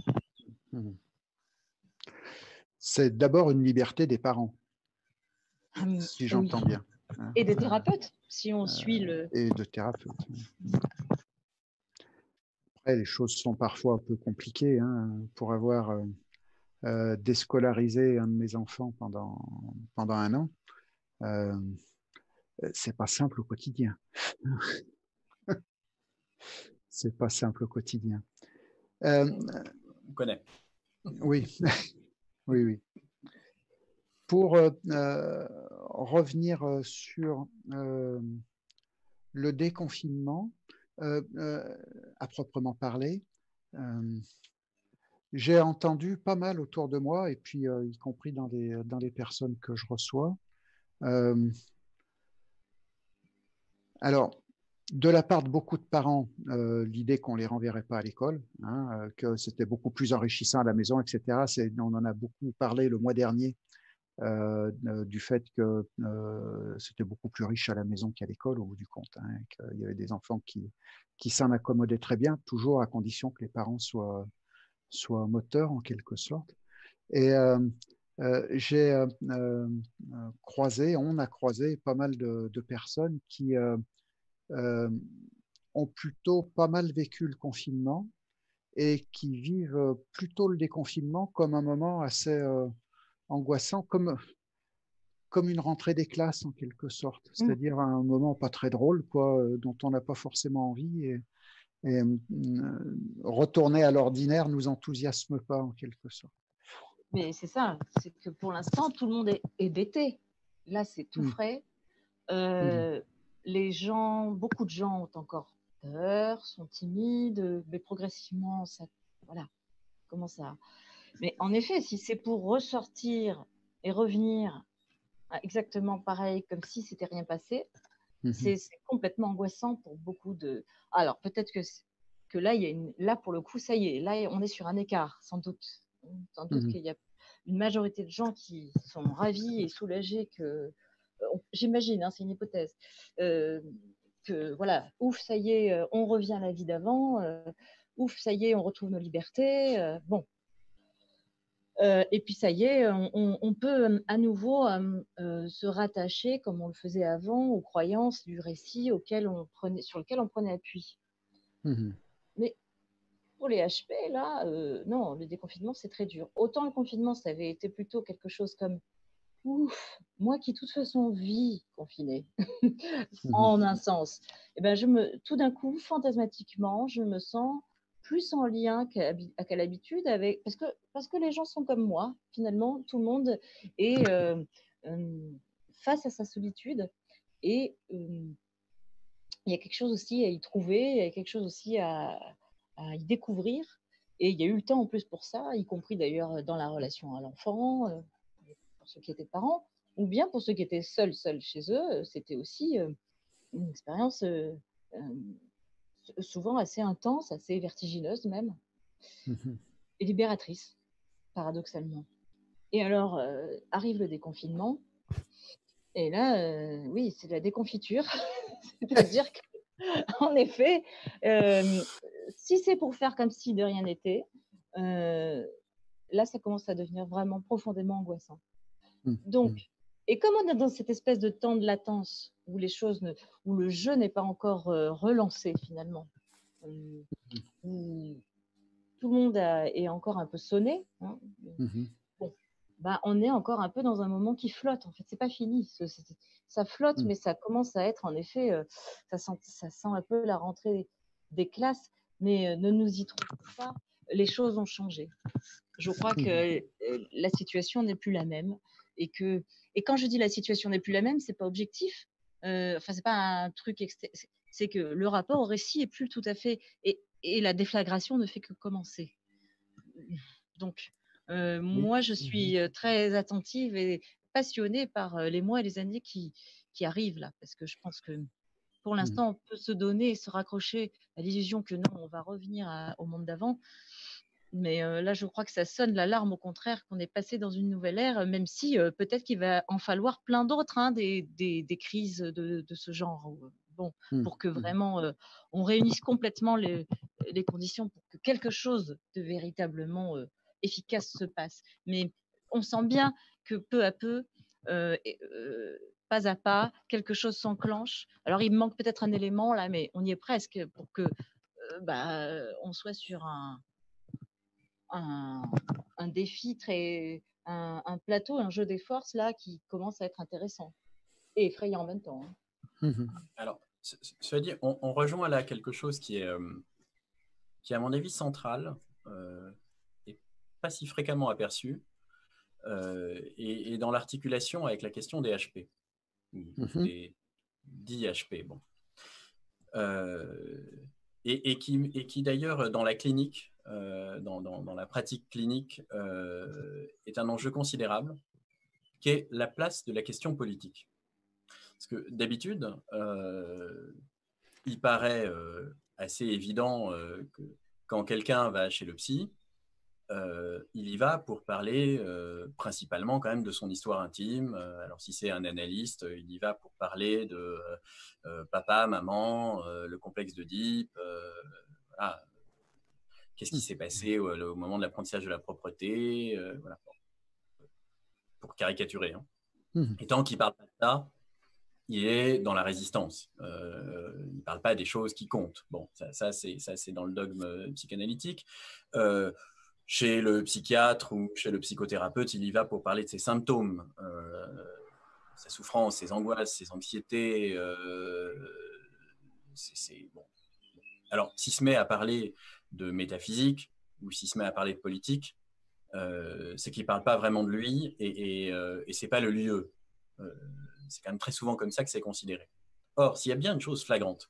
C'est d'abord une liberté des parents, hum, si j'entends oui. bien. Hein. Et des thérapeutes, si on euh, suit le. Et de thérapeutes. Après, les choses sont parfois un peu compliquées. Hein, pour avoir euh, euh, déscolarisé un de mes enfants pendant, pendant un an, euh, c'est pas simple au quotidien. C'est pas simple au quotidien. Euh, on connaît. Oui, oui, oui. pour euh, euh, revenir euh, sur euh, le déconfinement, euh, euh, à proprement parler, euh, j'ai entendu pas mal autour de moi, et puis euh, y compris dans les, dans les personnes que je reçois. Euh, alors, de la part de beaucoup de parents, euh, l'idée qu'on ne les renverrait pas à l'école, hein, euh, que c'était beaucoup plus enrichissant à la maison, et cetera. On en a beaucoup parlé le mois dernier, euh, du fait que euh, c'était beaucoup plus riche à la maison qu'à l'école, au bout du compte. Hein, qu'il y avait des enfants qui, qui s'en accommodaient très bien, toujours à condition que les parents soient, soient moteurs en quelque sorte. Et euh, euh, j'ai euh, euh, croisé, on a croisé pas mal de, de personnes qui euh, euh, ont plutôt pas mal vécu le confinement et qui vivent plutôt le déconfinement comme un moment assez euh, angoissant, comme, comme une rentrée des classes en quelque sorte, Mm. c'est-à-dire un moment pas très drôle, quoi, dont on n'a pas forcément envie. Et, et euh, retourner à l'ordinaire nous enthousiasme pas en quelque sorte. Mais c'est ça, c'est que pour l'instant, tout le monde est, est d'été. Là, c'est tout Mmh. frais. Euh, mmh. Les gens, beaucoup de gens ont encore peur, sont timides, mais progressivement, ça, voilà, commence à. Mais en effet, si c'est pour ressortir et revenir exactement pareil, comme si c'était rien passé, mmh. c'est complètement angoissant pour beaucoup de. Alors peut-être que que là, il y a une, là pour le coup, ça y est, là on est sur un écart, sans doute, sans doute mmh. qu'il y a une majorité de gens qui sont ravis et soulagés que, euh, j'imagine, hein, c'est une hypothèse, euh, que voilà, ouf, ça y est, euh, on revient à la vie d'avant, euh, ouf, ça y est, on retrouve nos libertés, euh, bon. Euh, et puis ça y est, on, on peut à nouveau euh, euh, se rattacher, comme on le faisait avant, aux croyances du récit auquel on prenait, sur lequel on prenait appui. Mmh. Mais pour les H P, là, euh, non, le déconfinement, c'est très dur. Autant le confinement, ça avait été plutôt quelque chose comme ouf, moi qui de toute façon vis confiné, en un sens, et ben je me, tout d'un coup, fantasmatiquement, je me sens plus en lien qu'à, qu'à l'habitude avec, parce que, parce que les gens sont comme moi, finalement, tout le monde est euh, euh, face à sa solitude, et euh, il y a quelque chose aussi à y trouver, il y a quelque chose aussi à, à y découvrir, et il y a eu le temps en plus pour ça, y compris d'ailleurs dans la relation à l'enfant, euh, pour ceux qui étaient parents, ou bien pour ceux qui étaient seuls, seuls chez eux, c'était aussi euh, une expérience euh, euh, souvent assez intense, assez vertigineuse même, mmh. et libératrice, paradoxalement. Et alors, euh, arrive le déconfinement, et là, euh, oui, c'est la déconfiture, c'est-à-dire qu'en effet, euh, si c'est pour faire comme si de rien n'était, euh, là, ça commence à devenir vraiment profondément angoissant. Mmh. Donc, et comme on est dans cette espèce de temps de latence où les choses ne, où le jeu n'est pas encore euh, relancé finalement, euh, où tout le monde a, est encore un peu sonné, hein, mmh. Bon, bah, on est encore un peu dans un moment qui flotte. En fait, c'est pas fini. C'est, c'est, ça flotte, mmh. mais ça commence à être en effet, euh, ça, sent, ça sent un peu la rentrée des classes, mais euh, ne nous y trompons pas. Les choses ont changé. Je crois que euh, la situation n'est plus la même. Et, que, et quand je dis la situation n'est plus la même, c'est pas objectif. Euh, enfin, c'est pas un truc externe. C'est, c'est que le rapport au récit est plus tout à fait. Et, et la déflagration ne fait que commencer. Donc, euh, moi, je suis très attentive et passionnée par les mois et les années qui, qui arrivent là, parce que je pense que pour l'instant, on peut se donner et se raccrocher à l'illusion que non, on va revenir à, au monde d'avant. Mais euh, là, je crois que ça sonne l'alarme, au contraire, qu'on est passé dans une nouvelle ère, même si euh, peut-être qu'il va en falloir plein d'autres, hein, des, des, des crises de, de ce genre. Bon, mmh. pour que vraiment euh, on réunisse complètement les, les conditions pour que quelque chose de véritablement euh, efficace se passe. Mais on sent bien que peu à peu, euh, euh, pas à pas, quelque chose s'enclenche. Alors, il manque peut-être un élément là, mais on y est presque pour que euh, bah, on soit sur un Un, un défi très, un, un plateau, un jeu des forces là qui commence à être intéressant et effrayant en même temps. Hein. Mmh. Alors, cela dit, on, on rejoint là quelque chose qui est, euh, qui est à mon avis central euh, et pas si fréquemment aperçu. euh, et, et dans l'articulation avec la question des H P, Mm-hmm. des dits H P. Bon. Euh, et, et qui, et qui d'ailleurs, dans la clinique, euh, dans, dans, dans la pratique clinique, euh, est un enjeu considérable, qui est la place de la question politique. Parce que d'habitude, euh, il paraît euh, assez évident euh, que quand quelqu'un va chez le psy, euh, il y va pour parler euh, principalement quand même de son histoire intime. Euh, alors si c'est un analyste, il y va pour parler de euh, papa, maman, euh, le complexe d'Oedipe, euh, voilà. Qu'est-ce qui s'est passé au, au moment de l'apprentissage de la propreté, euh, voilà. Pour caricaturer. Hein. Mm-hmm. Et tant qu'il ne parle pas de ça, il est dans la résistance. Euh, il ne parle pas des choses qui comptent. Bon, ça, ça c'est dans le dogme psychanalytique. Euh, chez le psychiatre ou chez le psychothérapeute, il y va pour parler de ses symptômes, euh, sa souffrance, ses angoisses, ses anxiétés. Euh, c'est bon. Alors, s'il se met à parler de métaphysique ou s'il se met à parler de politique, euh, c'est qu'il ne parle pas vraiment de lui et, et, euh, et ce n'est pas le lieu. Euh, c'est quand même très souvent comme ça que c'est considéré. Or, s'il y a bien une chose flagrante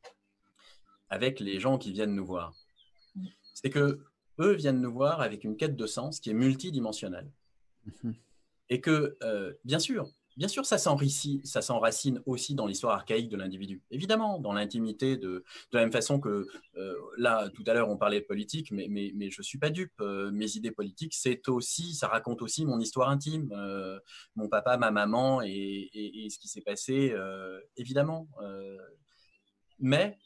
avec les gens qui viennent nous voir, c'est que eux viennent nous voir avec une quête de sens qui est multidimensionnelle. Mmh. Et que, euh, bien sûr, bien sûr, ça s'enracine aussi dans l'histoire archaïque de l'individu. Évidemment, dans l'intimité, de, de la même façon que, euh, là, tout à l'heure, on parlait de politique, mais, mais, mais je ne suis pas dupe. Euh, mes idées politiques, c'est aussi, ça raconte aussi mon histoire intime, euh, mon papa, ma maman et, et, et ce qui s'est passé, euh, évidemment. Euh, mais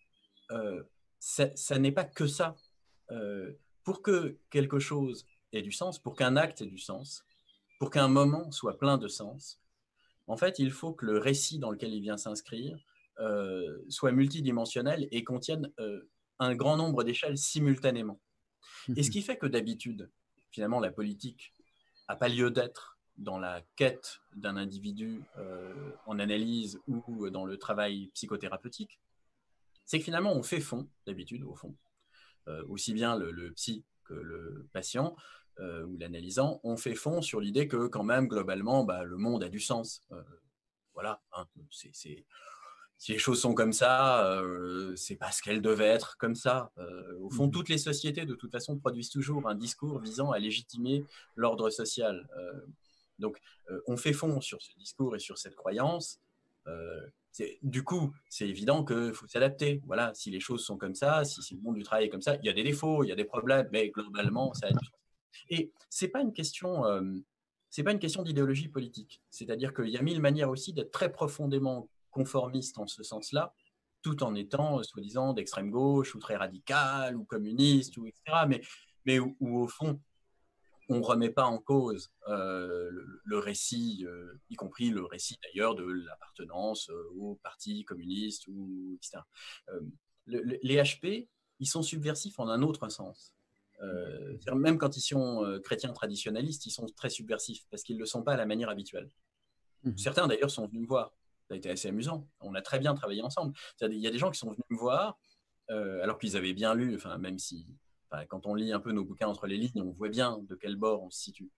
euh, ça, ça n'est pas que ça. Euh, pour que quelque chose ait du sens, pour qu'un acte ait du sens, pour qu'un moment soit plein de sens, en fait, il faut que le récit dans lequel il vient s'inscrire euh, soit multidimensionnel et contienne euh, un grand nombre d'échelles simultanément. Et ce qui fait que d'habitude, finalement, la politique n'a pas lieu d'être dans la quête d'un individu euh, en analyse ou dans le travail psychothérapeutique, c'est que finalement, on fait fond, d'habitude, au fond, euh, aussi bien le, le psy que le patient euh, ou l'analysant, on fait fond sur l'idée que quand même, globalement, bah, le monde a du sens. Euh, voilà, hein, c'est, c'est... si les choses sont comme ça, euh, c'est parce qu'elles devaient être comme ça. Euh, au fond, mmh. toutes les sociétés, de toute façon, produisent toujours un discours visant à légitimer l'ordre social. Euh, donc, euh, on fait fond sur ce discours et sur cette croyance. Euh, du coup, c'est évident qu'il faut s'adapter. Voilà, si les choses sont comme ça, si, si le monde du travail est comme ça, il y a des défauts, il y a des problèmes, mais globalement, ça a du sens. Et c'est pas une question, euh, c'est pas une question d'idéologie politique. C'est-à-dire qu'il y a mille manières aussi d'être très profondément conformiste en ce sens-là, tout en étant, soi-disant, d'extrême gauche ou très radical ou communiste, ou et cetera. Mais, mais où, où au fond, on ne remet pas en cause euh, le, le récit, euh, y compris le récit d'ailleurs de l'appartenance euh, au parti communiste, ou, et cetera. Euh, le, le, les H P, ils sont subversifs en un autre sens. Euh, même quand ils sont euh, chrétiens traditionnalistes, ils sont très subversifs parce qu'ils ne le sont pas à la manière habituelle. Mmh. Certains d'ailleurs sont venus me voir. Ça a été assez amusant. On a très bien travaillé ensemble. Il y a des gens qui sont venus me voir euh, alors qu'ils avaient bien lu, enfin, même si... Enfin, quand on lit un peu nos bouquins entre les lignes, on voit bien de quel bord on se situe.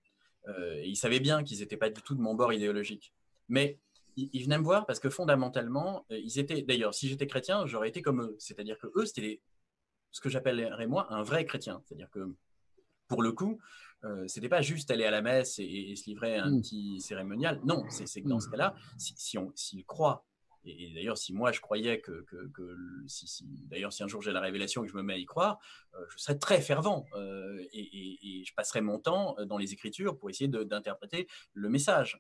Euh, et ils savaient bien qu'ils n'étaient pas du tout de mon bord idéologique. Mais ils, ils venaient me voir parce que fondamentalement, ils étaient... D'ailleurs, si j'étais chrétien, j'aurais été comme eux. C'est-à-dire que eux, c'était ce que j'appellerais moi un vrai chrétien. C'est-à-dire que, pour le coup, euh, c'était pas juste aller à la messe et, et se livrer un mmh. petit cérémonial. Non, c'est que dans mmh. ce cas-là, si, si on s'il croit, et, et d'ailleurs, si moi je croyais que, que, que si, si, d'ailleurs, si un jour j'ai la révélation et que je me mets à y croire, euh, je serais très fervent euh, et, et, et je passerais mon temps dans les Écritures pour essayer d'interpréter le message.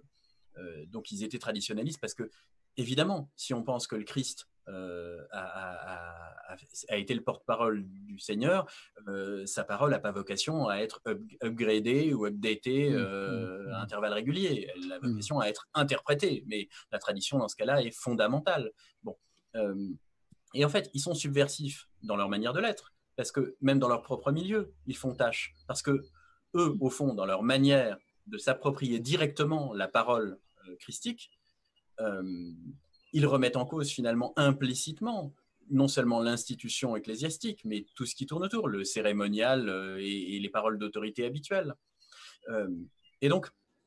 Euh, donc, ils étaient traditionnalistes parce que, évidemment, si on pense que le Christ euh, a, a, a, a été le porte-parole du Seigneur, euh, sa parole n'a pas vocation à être up, upgradée ou updatée euh, mmh. à intervalles réguliers. Elle a vocation mmh. à être interprétée, mais la tradition, dans ce cas-là, est fondamentale. Bon, euh, et en fait, ils sont subversifs dans leur manière de l'être, parce que même dans leur propre milieu, ils font tâche. Parce que eux, au fond, dans leur manière de s'approprier directement la parole euh, christique, euh, ils remettent en cause finalement implicitement non seulement l'institution ecclésiastique, mais tout ce qui tourne autour, le cérémonial euh, et, et les paroles d'autorité habituelles. Euh, et donc,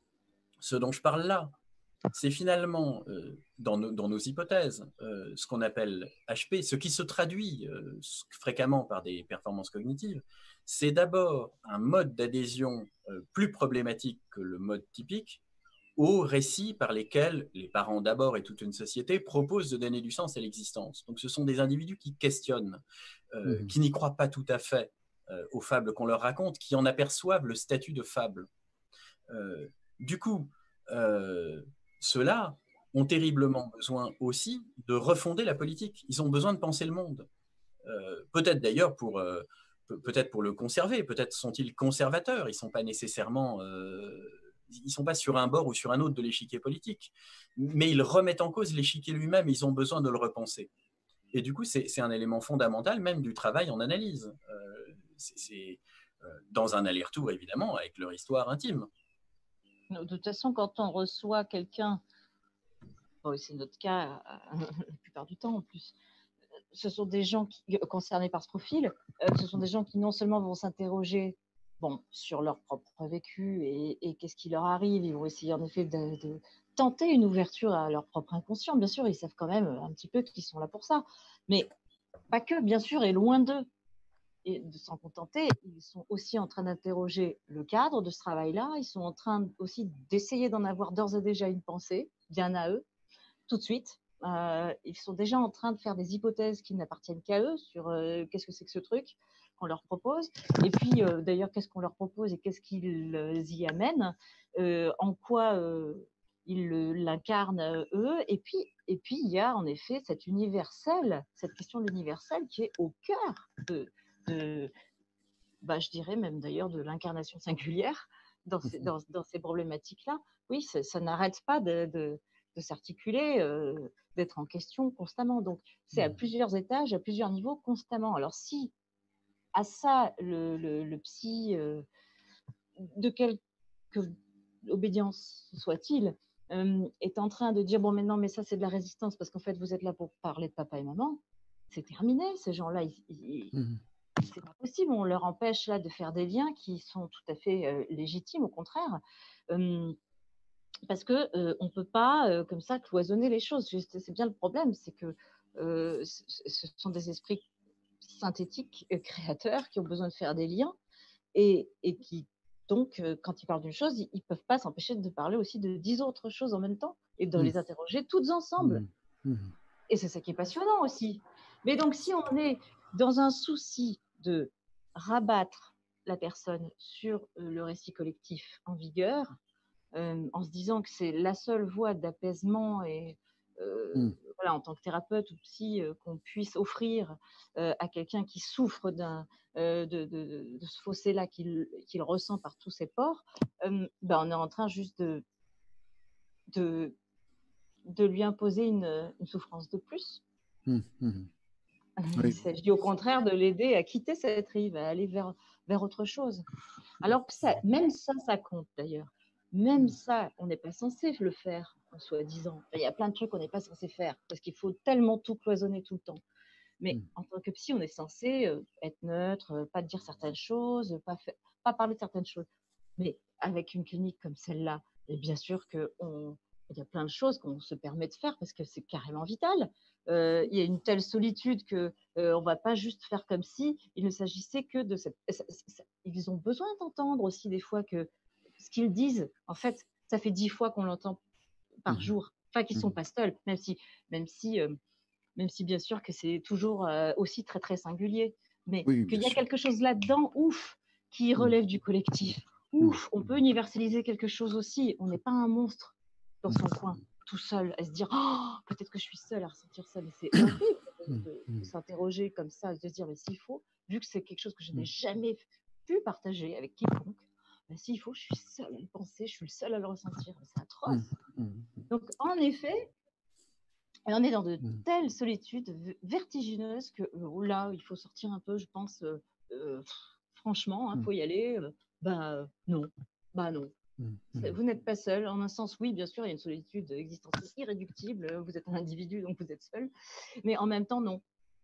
ce dont je parle là, c'est finalement, euh, dans, nos, dans nos hypothèses, euh, ce qu'on appelle H P, ce qui se traduit euh, fréquemment par des performances cognitives, c'est d'abord un mode d'adhésion euh, plus problématique que le mode typique aux récits par lesquels les parents d'abord et toute une société proposent de donner du sens à l'existence. Donc ce sont des individus qui questionnent, euh, mmh. qui n'y croient pas tout à fait euh, aux fables qu'on leur raconte, qui en aperçoivent le statut de fable. Euh, du coup, euh, ceux-là ont terriblement besoin aussi de refonder la politique. Ils ont besoin de penser le monde. Euh, peut-être d'ailleurs pour, euh, peut-être pour le conserver, peut-être sont-ils conservateurs, ils ne sont pas nécessairement... Euh, ils ne sont pas sur un bord ou sur un autre de l'échiquier politique, mais ils remettent en cause l'échiquier lui-même, ils ont besoin de le repenser. Et du coup, c'est, c'est un élément fondamental même du travail en analyse. Euh, c'est, c'est euh, dans un aller-retour, évidemment, avec leur histoire intime. De toute façon, quand on reçoit quelqu'un, bon, c'est notre cas la plupart du temps en plus, ce sont des gens qui, concernés par ce profil, euh, ce sont des gens qui non seulement vont s'interroger bon, sur leur propre vécu et, et qu'est-ce qui leur arrive, ils vont essayer en effet de, de tenter une ouverture à leur propre inconscient, bien sûr, ils savent quand même un petit peu qu'ils sont là pour ça, mais pas que, bien sûr, et loin d'eux. Et de s'en contenter, ils sont aussi en train d'interroger le cadre de ce travail-là, ils sont en train aussi d'essayer d'en avoir d'ores et déjà une pensée, bien à eux, tout de suite. Euh, ils sont déjà en train de faire des hypothèses qui n'appartiennent qu'à eux sur euh, qu'est-ce que c'est que ce truc qu'on leur propose. Et puis, euh, d'ailleurs, qu'est-ce qu'on leur propose et qu'est-ce qu'ils y amènent, euh, en quoi euh, ils l'incarnent eux. Et puis, et puis, il y a en effet cette universelle, cette question de l'universel qui est au cœur de, de bah, je dirais même d'ailleurs de l'incarnation singulière dans ces, dans, dans ces problématiques-là. Oui, ça, ça n'arrête pas de, de, de s'articuler, euh, d'être en question constamment. Donc, c'est à plusieurs étages, à plusieurs niveaux, constamment. Alors, si à ça, le, le, le psy, euh, de quelque obédience soit-il, euh, est en train de dire, bon, mais non, mais ça, c'est de la résistance, parce qu'en fait, vous êtes là pour parler de papa et maman, c'est terminé, ces gens-là, ils... ils mmh. C'est pas possible, on leur empêche là de faire des liens qui sont tout à fait euh, légitimes, au contraire, euh, parce que euh, on peut pas euh, comme ça cloisonner les choses. Juste, c'est bien le problème, c'est que euh, ce sont des esprits synthétiques, euh, créateurs, qui ont besoin de faire des liens et, et qui donc, euh, quand ils parlent d'une chose, ils, ils peuvent pas s'empêcher de parler aussi de dix autres choses en même temps et de mmh. les interroger toutes ensemble. Mmh. Mmh. Et c'est ça qui est passionnant aussi. Mais donc, si on est dans un souci de rabattre la personne sur euh, le récit collectif en vigueur, euh, en se disant que c'est la seule voie d'apaisement et euh, mm. voilà, en tant que thérapeute ou psy, euh, qu'on puisse offrir euh, à quelqu'un qui souffre d'un, euh, de, de, de ce fossé-là qu'il, qu'il ressent par tous ses pores, euh, ben on est en train juste de, de, de lui imposer une, une souffrance de plus. Mm. Mm. Oui. Il s'agit au contraire de l'aider à quitter cette rive, à aller vers, vers autre chose. Alors que ça, même ça, ça compte d'ailleurs. Même ça, on n'est pas censé le faire, en soi-disant. Il y a plein de trucs qu'on n'est pas censé faire, parce qu'il faut tellement tout cloisonner tout le temps. Mais mmh. en tant que psy, on est censé euh, être neutre, euh, pas dire certaines choses, pas, faire, pas parler de certaines choses. Mais avec une clinique comme celle-là, et bien sûr qu'il y a plein de choses qu'on se permet de faire, parce que c'est carrément vital. Euh, il y a une telle solitude qu'on euh, ne va pas juste faire comme si il ne s'agissait que de cette... Ça, ça, ils ont besoin d'entendre aussi des fois que ce qu'ils disent, en fait, ça fait dix fois qu'on l'entend par mmh. jour. Enfin, qu'ils ne sont pas seuls, même si, même si, euh, même si bien sûr que c'est toujours euh, aussi très, très singulier. Mais oui, qu'il y a sûr. quelque chose là-dedans, ouf, qui relève mmh. du collectif. Ouf, mmh. on peut universaliser quelque chose aussi. On n'est pas un monstre dans son mmh. coin, tout seul, à se dire oh, peut-être que je suis seule à ressentir ça, mais c'est horrible de, de, de s'interroger comme ça, de se dire mais s'il faut, vu que c'est quelque chose que je n'ai jamais pu partager avec quiconque, ben, s'il faut, je suis seule à le penser, je suis le seul à le ressentir. C'est atroce. Mmh. Donc, en effet, on est dans de mmh. telles solitudes vertigineuses que oh là, il faut sortir un peu, je pense, euh, euh, franchement, il hein, mmh. faut y aller. Euh, bah non, bah non. Mmh. Vous n'êtes pas seul. En un sens, oui, bien sûr, il y a une solitude existentielle irréductible. Vous êtes un individu, donc vous êtes seul. Mais en même temps, non.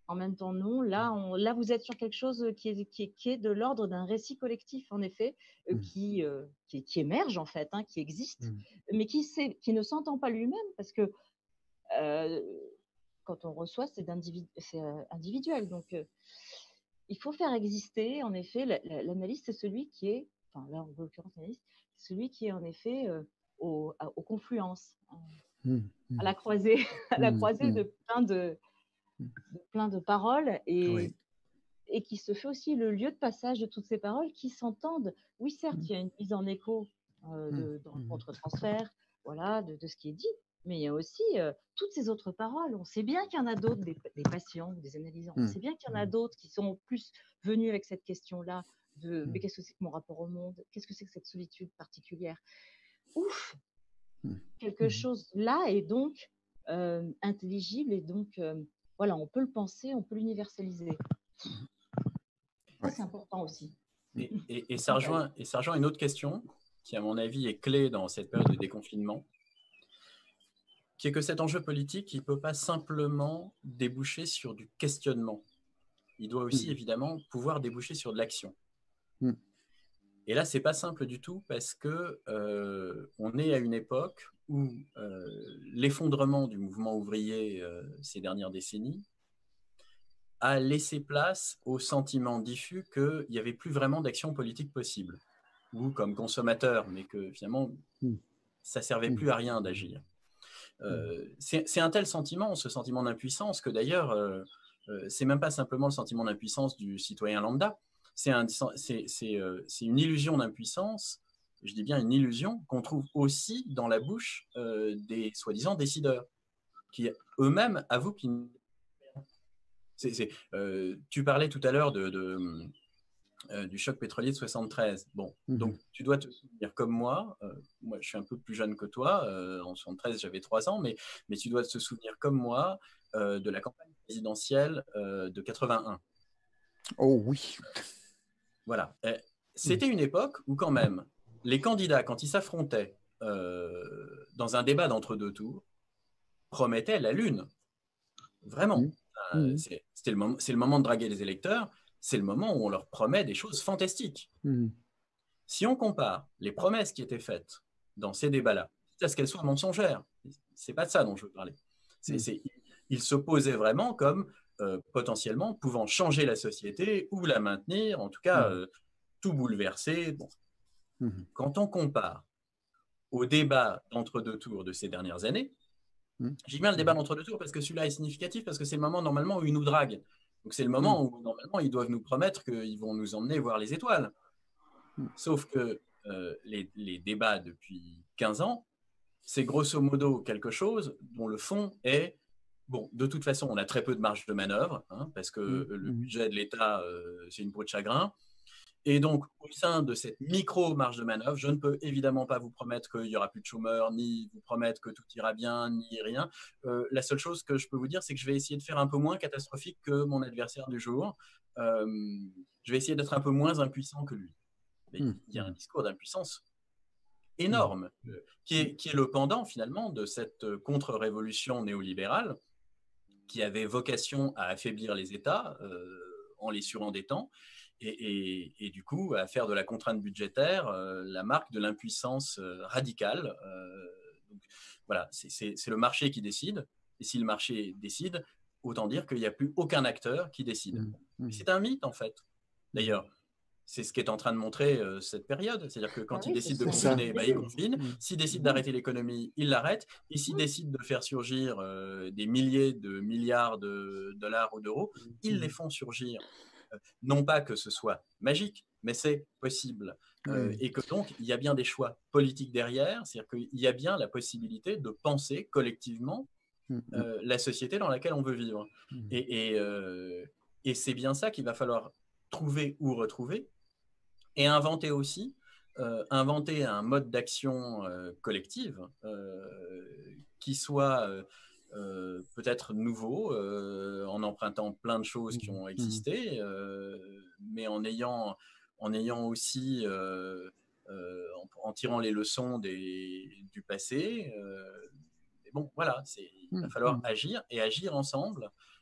En même temps, non. Là, on, là, vous êtes sur quelque chose qui est, qui est, qui est de l'ordre d'un récit collectif, en effet, euh, Mm. qui, euh, qui, qui émerge, en fait, hein, qui existe, Mm. mais qui, sait, qui ne s'entend pas lui-même, parce que euh, quand on reçoit, c'est individu, euh, individuel. Donc, euh, il faut faire exister, en effet, l'analyste, c'est celui qui est, enfin, là, en l'occurrence, l'analyste, c'est celui qui est, en effet, euh, au, à, aux confluences, hein, Mm. Mm. à la croisée, à la Mm. croisée Mm. de plein de, de, plein de paroles et, Oui. et qui se fait aussi le lieu de passage de toutes ces paroles qui s'entendent. Oui, certes, Mm. il y a une mise en écho euh, Mm. de, dans le Mm. contre-transfert, voilà, de, de ce qui est dit, mais il y a aussi euh, toutes ces autres paroles. On sait bien qu'il y en a d'autres, des, des patients, des analysants, on Mm. sait bien qu'il y en a d'autres qui sont plus venus avec cette question-là de Mm. mais qu'est-ce que c'est que mon rapport au monde? Qu'est-ce que c'est que cette solitude particulière? Ouf, Mm. quelque Mm. chose là est donc euh, intelligible et donc euh, voilà, on peut le penser, on peut l'universaliser. Ça, Ouais. c'est important aussi. Et, et, et, ça rejoint, et ça rejoint une autre question qui, à mon avis, est clé dans cette période de déconfinement, qui est que cet enjeu politique, il ne peut pas simplement déboucher sur du questionnement. Il doit aussi, Mm. évidemment, pouvoir déboucher sur de l'action. Mm. Et là, ce n'est pas simple du tout parce qu'on euh, est à une époque où euh, l'effondrement du mouvement ouvrier euh, ces dernières décennies a laissé place au sentiment diffus qu'il n'y avait plus vraiment d'action politique possible, ou comme consommateur, mais que finalement, mm. ça ne servait Mm. plus à rien d'agir. Euh, Mm. c'est un tel sentiment, ce sentiment d'impuissance, que d'ailleurs, euh, euh, ce n'est même pas simplement le sentiment d'impuissance du citoyen lambda, c'est un, euh, une illusion d'impuissance, je dis bien une illusion, qu'on trouve aussi dans la bouche euh, des soi-disant décideurs, qui eux-mêmes avouent qu'ils... C'est, c'est, euh, tu parlais tout à l'heure de, de, euh, du choc pétrolier de soixante-treize. Bon, Mm. donc tu dois te souvenir comme moi, euh, moi je suis un peu plus jeune que toi, euh, en soixante-treize j'avais trois ans, mais, mais tu dois te souvenir comme moi euh, de la campagne présidentielle euh, de quatre-vingt-un. Oh oui. Voilà. C'était une époque où quand même, les candidats, quand ils s'affrontaient euh, dans un débat d'entre-deux tours, promettaient la lune. Vraiment. Mm. Euh, c'est le, moment, le moment de draguer les électeurs, c'est le moment où on leur promet des choses fantastiques. Mm. Si on compare les promesses qui étaient faites dans ces débats-là, quitte à ce qu'elles soient mensongères, c'est pas de ça dont je veux parler. C'est, Mm. c'est, ils se posaient vraiment comme euh, potentiellement pouvant changer la société ou la maintenir, en tout cas Mm. euh, tout bouleverser. Bon. Mm. Quand on compare au débat d'entre-deux tours de ces dernières années, mm. j'ai bien le débat d'entre-deux tours parce que celui-là est significatif, parce que c'est le moment normalement où ils nous draguent. Donc c'est le moment mm. où normalement ils doivent nous promettre qu'ils vont nous emmener voir les étoiles. Mm. Sauf que euh, les, les débats depuis quinze ans, c'est grosso modo quelque chose dont le fond est, bon, de toute façon, on a très peu de marge de manœuvre, hein, parce que mmh. le budget de l'État, euh, c'est une peau de chagrin. Et donc, au sein de cette micro-marge de manœuvre, je ne peux évidemment pas vous promettre qu'il n'y aura plus de chômeurs, ni vous promettre que tout ira bien, ni rien. Euh, la seule chose que je peux vous dire, c'est que je vais essayer de faire un peu moins catastrophique que mon adversaire du jour. Euh, je vais essayer d'être un peu moins impuissant que lui. Mais mmh. il y a un discours d'impuissance énorme, mmh. euh, qui, est, qui est le pendant finalement de cette contre-révolution néolibérale qui avait vocation à affaiblir les États euh, en les surendettant et, et, et du coup à faire de la contrainte budgétaire euh, la marque de l'impuissance euh, radicale. Euh, donc, voilà, c'est le marché qui décide, et si le marché décide, autant dire qu'il n'y a plus aucun acteur qui décide. Mmh. Mmh. C'est un mythe en fait. D'ailleurs, c'est ce qui est en train de montrer euh, cette période. C'est-à-dire que quand ah il oui, décide de confiner, bah, il confine. Mmh. S'il décide mmh. d'arrêter l'économie, il l'arrête. Et s'il mmh. décide de faire surgir euh, des milliers de milliards de dollars ou d'euros, mmh. ils les font surgir. Euh, non pas que ce soit magique, mais c'est possible. Euh, mmh. Et que donc, il y a bien des choix politiques derrière. C'est-à-dire qu'il y a bien la possibilité de penser collectivement mmh. euh, la société dans laquelle on veut vivre. Mmh. Et, et, euh, et c'est bien ça qu'il va falloir trouver ou retrouver, et inventer aussi, euh, inventer un mode d'action euh, collective euh, qui soit euh, euh, peut-être nouveau, euh, en empruntant plein de choses qui ont existé, euh, mais en ayant, en ayant aussi, euh, euh, en, en tirant les leçons des, du passé. Euh, mais bon, voilà, il va falloir agir et agir ensemble.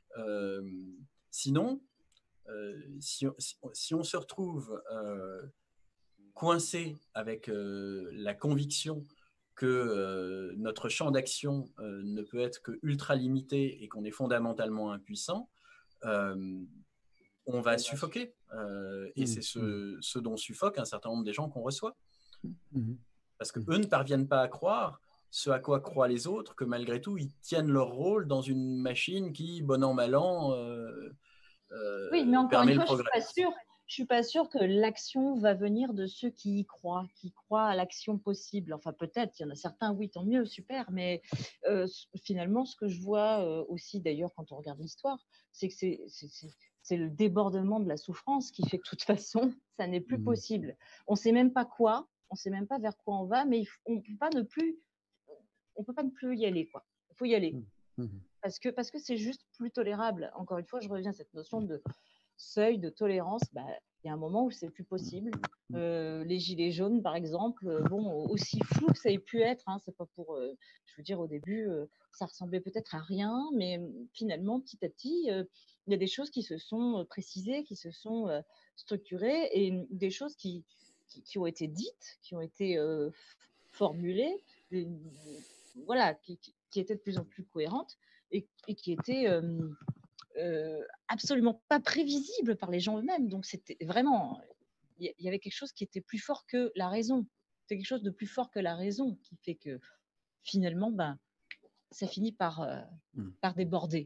Euh, sinon, euh, si, si, si on se retrouve euh, coincé avec euh, la conviction que euh, notre champ d'action euh, ne peut être que ultra limité et qu'on est fondamentalement impuissant, euh, on va suffoquer. Euh, et mmh. c'est ce, ce dont suffoque un certain nombre des gens qu'on reçoit. Mmh. Parce qu'eux ne parviennent pas à croire ce à quoi croient les autres, que malgré tout, ils tiennent leur rôle dans une machine qui, bon an, mal an, euh, euh, oui, mais encore permet une fois, le progrès. Je ne suis pas sûre. Je suis pas sûre que l'action va venir de ceux qui y croient, qui croient à l'action possible. Enfin, peut-être, il y en a certains, oui, tant mieux, super. Mais euh, finalement, ce que je vois euh, aussi, d'ailleurs, quand on regarde l'histoire, c'est que c'est, c'est, c'est, c'est le débordement de la souffrance qui fait que, de toute façon, ça n'est plus mmh. possible. On ne sait même pas quoi, on ne sait même pas vers quoi on va, mais on ne peut pas ne plus, on peut pas ne plus y aller, quoi. Il faut y aller. Mmh. Parce que, parce que c'est juste plus tolérable. Encore une fois, je reviens à cette notion de seuil de tolérance. Bah, il y a un moment où c'est plus possible. Euh, les gilets jaunes, par exemple, bon, aussi flou que ça ait pu être, hein, c'est pas pour, euh, je veux dire, au début, euh, ça ressemblait peut-être à rien, mais finalement, petit à petit, euh, il y a des choses qui se sont précisées, qui se sont euh, structurées, et des choses qui, qui, qui ont été dites, qui ont été euh, formulées, des, voilà, qui, qui, qui étaient de plus en plus cohérentes et, et qui étaient euh, Euh, absolument pas prévisible par les gens eux-mêmes. Donc, c'était vraiment... Il y avait quelque chose qui était plus fort que la raison. C'est quelque chose de plus fort que la raison qui fait que, finalement, ben, ça finit par, euh, mmh. par déborder.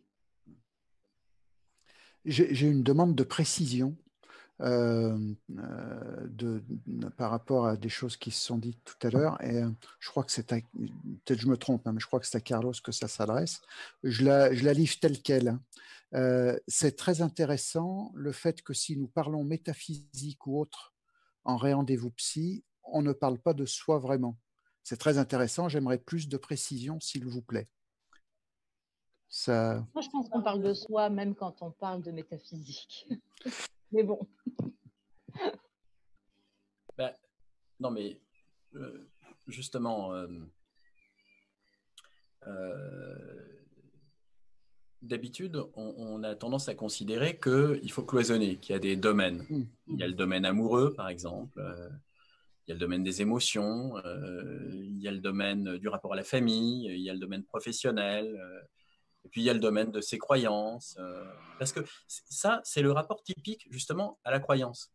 J'ai, j'ai une demande de précision euh, euh, de, de, par rapport à des choses qui se sont dites tout à l'heure. Et euh, je crois que c'est à... Peut-être je me trompe, hein, mais je crois que c'est à Carlos que ça s'adresse. Je la, je la livre telle quelle. Hein. Euh, c'est très intéressant le fait que si nous parlons métaphysique ou autre en rendez-vous psy, on ne parle pas de soi vraiment. C'est très intéressant. J'aimerais plus de précision, s'il vous plaît. Ça... Moi, je pense qu'on parle de soi même quand on parle de métaphysique. Mais bon. Ben, non, mais euh, justement, euh, euh, d'habitude, on, on a tendance à considérer qu'il faut cloisonner, qu'il y a des domaines. Mmh. Il y a le domaine amoureux, par exemple. Euh, il y a le domaine des émotions. Euh, il y a le domaine du rapport à la famille. Il y a le domaine professionnel. Euh, et puis, il y a le domaine de ses croyances. Euh, parce que ça, c'est le rapport typique, justement, à la croyance.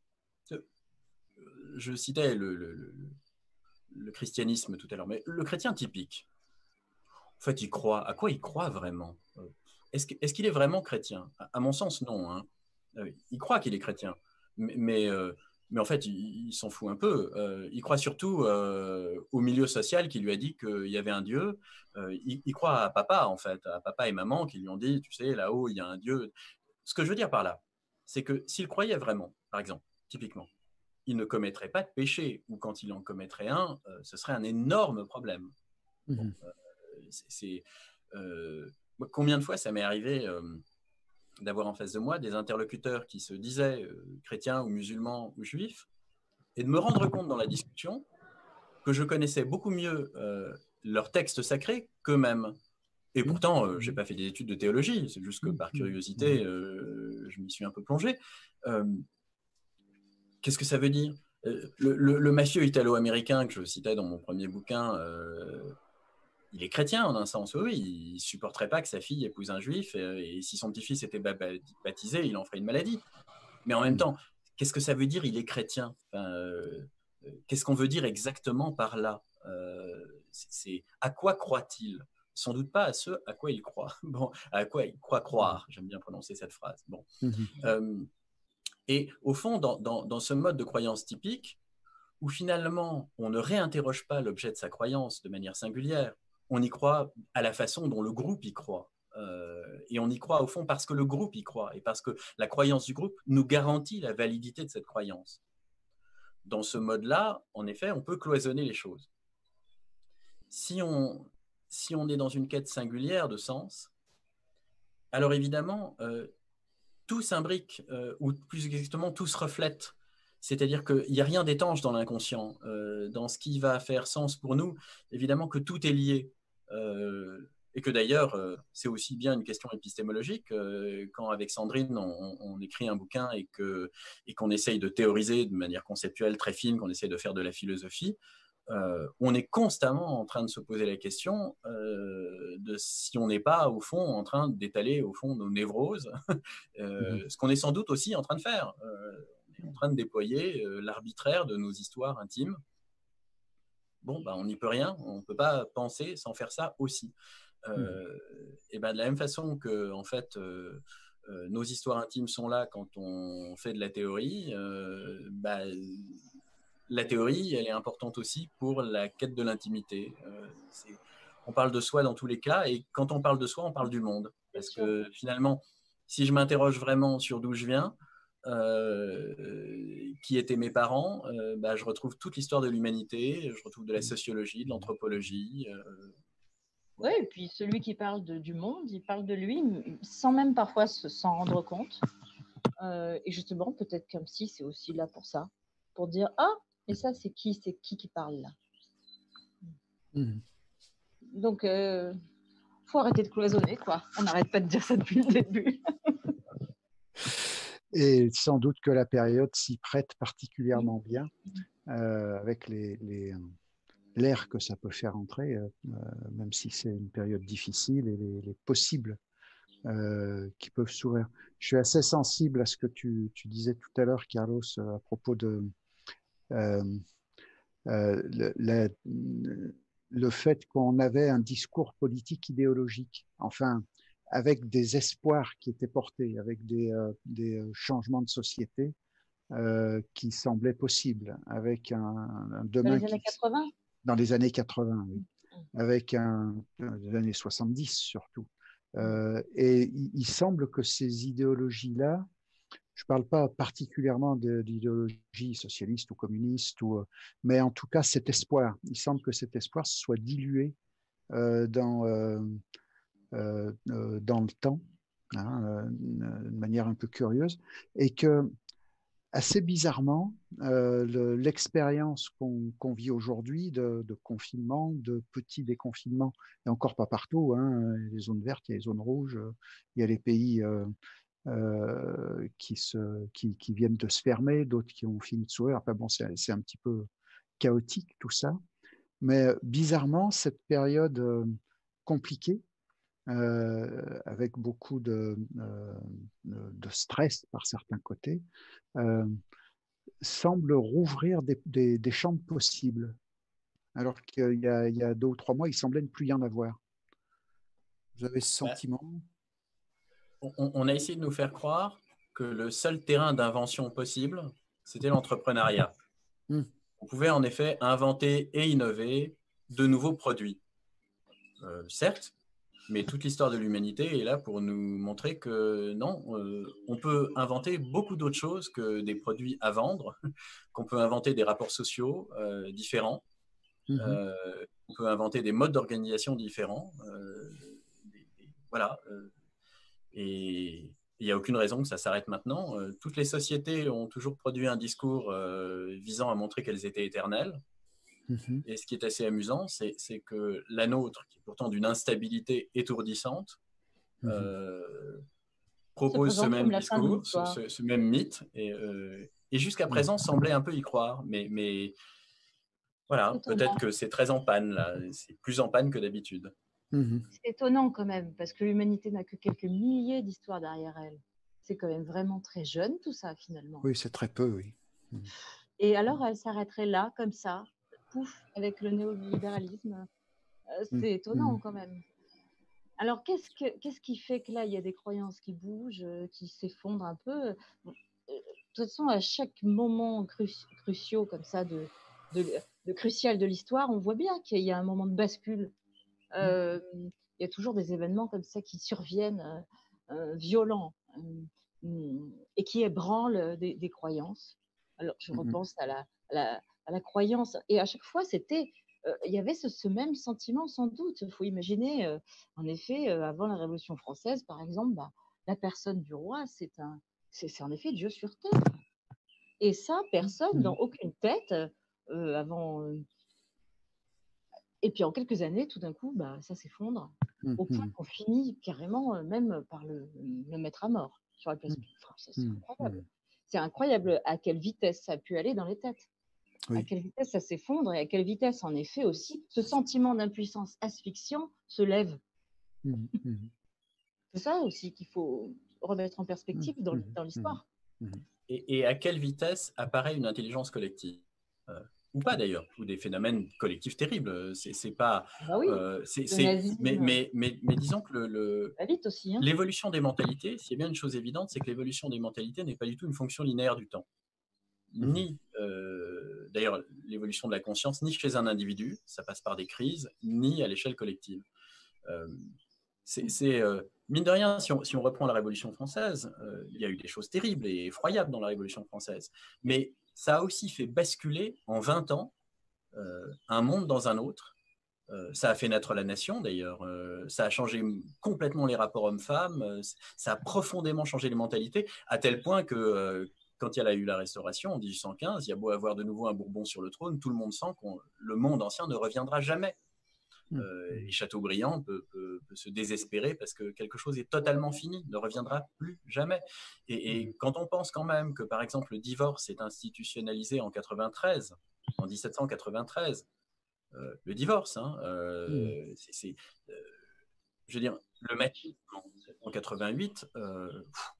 Je citais le, le, le, le christianisme tout à l'heure, mais le chrétien typique, en fait, il croit. À quoi il croit vraiment ? Est-ce que, est-ce qu'il est vraiment chrétien ? À mon sens, non. Hein. Il croit qu'il est chrétien, mais, mais, euh, mais en fait, il, il s'en fout un peu. Euh, il croit surtout euh, au milieu social qui lui a dit qu'il y avait un Dieu. Euh, il, il croit à papa, en fait, à papa et maman qui lui ont dit, tu sais, là-haut, il y a un Dieu. Ce que je veux dire par là, c'est que s'il croyait vraiment, par exemple, typiquement, il ne commettrait pas de péché, ou quand il en commettrait un, euh, ce serait un énorme problème. Mmh. Bon, euh, c'est, c'est, euh, combien de fois ça m'est arrivé euh, d'avoir en face de moi des interlocuteurs qui se disaient euh, chrétiens ou musulmans ou juifs, et de me rendre compte dans la discussion que je connaissais beaucoup mieux euh, leurs textes sacrés qu'eux-mêmes. Et pourtant, euh, je n'ai pas fait des études de théologie, c'est juste que par curiosité, euh, je m'y suis un peu plongé. Euh, qu'est-ce que ça veut dire ? Le, le, le mafieux italo-américain que je citais dans mon premier bouquin, euh, il est chrétien en un sens, oui, il ne supporterait pas que sa fille épouse un juif, et, et si son petit-fils était baptisé, il en ferait une maladie. Mais en même temps, qu'est-ce que ça veut dire, il est chrétien ? Enfin, euh, qu'est-ce qu'on veut dire exactement par là ? euh, c'est, c'est, à quoi croit-il ? Sans doute pas à ce à quoi il croit. Bon, à quoi il croit croire, j'aime bien prononcer cette phrase. Bon. Mm-hmm. Euh, et au fond, dans, dans, dans ce mode de croyance typique, où finalement, on ne réinterroge pas l'objet de sa croyance de manière singulière, on y croit à la façon dont le groupe y croit. Euh, et on y croit au fond parce que le groupe y croit, et parce que la croyance du groupe nous garantit la validité de cette croyance. Dans ce mode-là, en effet, on peut cloisonner les choses. Si on, si on est dans une quête singulière de sens, alors évidemment, euh, tout s'imbrique, euh, ou plus exactement, tout se reflète. C'est-à-dire qu'il n'y a rien d'étanche dans l'inconscient. Euh, dans ce qui va faire sens pour nous, évidemment que tout est lié. Euh, et que d'ailleurs, euh, c'est aussi bien une question épistémologique. Euh, quand avec Sandrine, on, on écrit un bouquin et que, et qu'on essaye de théoriser de manière conceptuelle, très fine, qu'on essaye de faire de la philosophie, euh, on est constamment en train de se poser la question euh, de si on n'est pas, au fond, en train d'étaler, au fond, nos névroses, euh, mmh. ce qu'on est sans doute aussi en train de faire. Euh, on est en train de déployer euh, l'arbitraire de nos histoires intimes. Bon, bah, on n'y peut rien, on ne peut pas penser sans faire ça aussi. Euh, mmh. Et ben, de la même façon que, en fait, euh, euh, nos histoires intimes sont là quand on fait de la théorie, euh, bah, la théorie, elle est importante aussi pour la quête de l'intimité. Euh, on parle de soi dans tous les cas, et quand on parle de soi, on parle du monde. Parce que finalement, si je m'interroge vraiment sur d'où je viens, euh, qui étaient mes parents, euh, bah, je retrouve toute l'histoire de l'humanité, je retrouve de la sociologie, de l'anthropologie. Euh, oui, et puis celui qui parle de, du monde, il parle de lui sans même parfois s'en rendre compte. Euh, et justement, peut-être comme si c'est aussi là pour ça, pour dire « Ah, et ça, c'est qui C'est qui qui parle là ?» mmh. Donc, il euh, faut arrêter de cloisonner, quoi. On n'arrête pas de dire ça depuis le début. Et sans doute que la période s'y prête particulièrement bien, euh, avec les, les, l'air que ça peut faire entrer, euh, même si c'est une période difficile, et les, les possibles euh, qui peuvent s'ouvrir. Je suis assez sensible à ce que tu, tu disais tout à l'heure, Carlos, à propos de euh, euh, le, la, le fait qu'on avait un discours politique idéologique, enfin, avec des espoirs qui étaient portés, avec des, euh, des changements de société euh, qui semblaient possibles, avec un, un demain dans les années qui, quatre-vingts dans les années quatre-vingts, oui, mmh. avec un, les années soixante-dix surtout. Euh, et il, il semble que ces idéologies-là, je ne parle pas particulièrement de l'idéologie socialiste ou communiste, ou, mais en tout cas cet espoir, il semble que cet espoir soit dilué euh, dans, euh, euh, dans le temps, hein, de manière un peu curieuse, et que assez bizarrement, euh, l'expérience qu'on qu'on vit aujourd'hui de, de confinement, de petits déconfinements, et encore pas partout, hein, il y a les zones vertes, il y a les zones rouges, il y a les pays euh, euh, qui, se, qui, qui viennent de se fermer, d'autres qui ont fini de s'ouvrir. Enfin bon, c'est un petit peu chaotique tout ça. Mais bizarrement, cette période euh, compliquée, euh, avec beaucoup de, euh, de stress par certains côtés, euh, semble rouvrir des, des, des champs possibles, alors qu'il y a, il y a deux ou trois mois, il semblait ne plus y en avoir. Vous avez ce sentiment? on, on a essayé de nous faire croire que le seul terrain d'invention possible, c'était l'entrepreneuriat. Mmh. On pouvait en effet inventer et innover de nouveaux produits. Euh, certes, mais toute l'histoire de l'humanité est là pour nous montrer que non, euh, on peut inventer beaucoup d'autres choses que des produits à vendre, qu'on peut inventer des rapports sociaux euh, différents, mmh. euh, on peut inventer des modes d'organisation différents. Euh, des, des, voilà. Euh, et il n'y a aucune raison que ça s'arrête maintenant. Euh, toutes les sociétés ont toujours produit un discours euh, visant à montrer qu'elles étaient éternelles. Mmh. Et ce qui est assez amusant, c'est que la nôtre, qui est pourtant d'une instabilité étourdissante, mmh. euh, propose ce même discours, ce, ce, ce même mythe, et, euh, et jusqu'à présent mmh. semblait un peu y croire. Mais, mais voilà, peut-être que c'est très en panne, là. C'est plus en panne que d'habitude. Mmh. C'est étonnant quand même, parce que l'humanité n'a que quelques milliers d'histoires derrière elle. C'est quand même vraiment très jeune tout ça, finalement. Oui, c'est très peu, oui. Mmh. Et alors, elle s'arrêterait là, comme ça, pouf, avec le néolibéralisme. Euh, c'est mmh. étonnant mmh. quand même. Alors, qu'est-ce que, qu'est-ce qui fait que là, il y a des croyances qui bougent, qui s'effondrent un peu? Bon, de toute façon, à chaque moment cru cruciaux comme ça, de, de, de crucial de l'histoire, on voit bien qu'il y a un moment de bascule. Euh, mmh. Il y a toujours des événements comme ça qui surviennent, euh, euh, violents, euh, et qui ébranlent des, des croyances. Alors, je repense à la, à la, à la croyance, et à chaque fois, c'était, euh, il y avait ce, ce même sentiment, sans doute. Il faut imaginer, euh, en effet, euh, avant la Révolution française, par exemple, bah, la personne du roi, c'est un, c'est en effet Dieu sur terre. Et ça, personne, dans aucune tête, euh, avant... Euh, Et puis en quelques années, tout d'un coup, bah, ça s'effondre Mmh, au point mmh. qu'on finit carrément euh, même par le, le mettre à mort sur la place Mmh. publique. Enfin, c'est c'est Mmh, incroyable. mmh. C'est incroyable à quelle vitesse ça a pu aller dans les têtes, à Oui. quelle vitesse ça s'effondre et à quelle vitesse, en effet, aussi, ce sentiment d'impuissance asphyxiant se lève. Mmh, mmh. C'est ça aussi qu'il faut remettre en Mmh, perspective dans, mmh, dans mmh, l'histoire. mmh. Et, et à quelle vitesse apparaît une intelligence collective euh, ou pas d'ailleurs, ou des phénomènes collectifs terribles. C'est, c'est pas, Bah oui, euh, c'est, le c'est, mais, nazisme mais, mais, mais disons que le, le, va vite aussi. Hein. l'évolution des mentalités, s'il y a bien une chose évidente, c'est que l'évolution des mentalités n'est pas du tout une fonction linéaire du temps. Ni, euh, d'ailleurs, l'évolution de la conscience, ni chez un individu, ça passe par des crises, ni à l'échelle collective. Euh, c'est, c'est euh, mine de rien, si on, si on reprend la Révolution française, euh, il y a eu des choses terribles et effroyables dans la Révolution française, mais ça a aussi fait basculer en vingt ans euh, un monde dans un autre. Euh, ça a fait naître la nation d'ailleurs, euh, ça a changé complètement les rapports hommes-femmes, euh, ça a profondément changé les mentalités, à tel point que euh, quand il y a eu la Restauration en dix-huit cent quinze, il y a beau avoir de nouveau un Bourbon sur le trône, tout le monde sent que le monde ancien ne reviendra jamais. Euh, et Chateaubriand peut, peut, peut se désespérer parce que quelque chose est totalement fini, ne reviendra plus jamais. Et, et quand on pense quand même que, par exemple, le divorce est institutionnalisé en quatre-vingt-treize, en dix-sept cent quatre-vingt-treize, euh, le divorce, hein, euh, c'est, c'est, euh, je veux dire, le machisme en dix-sept cent quatre-vingt-huit, euh,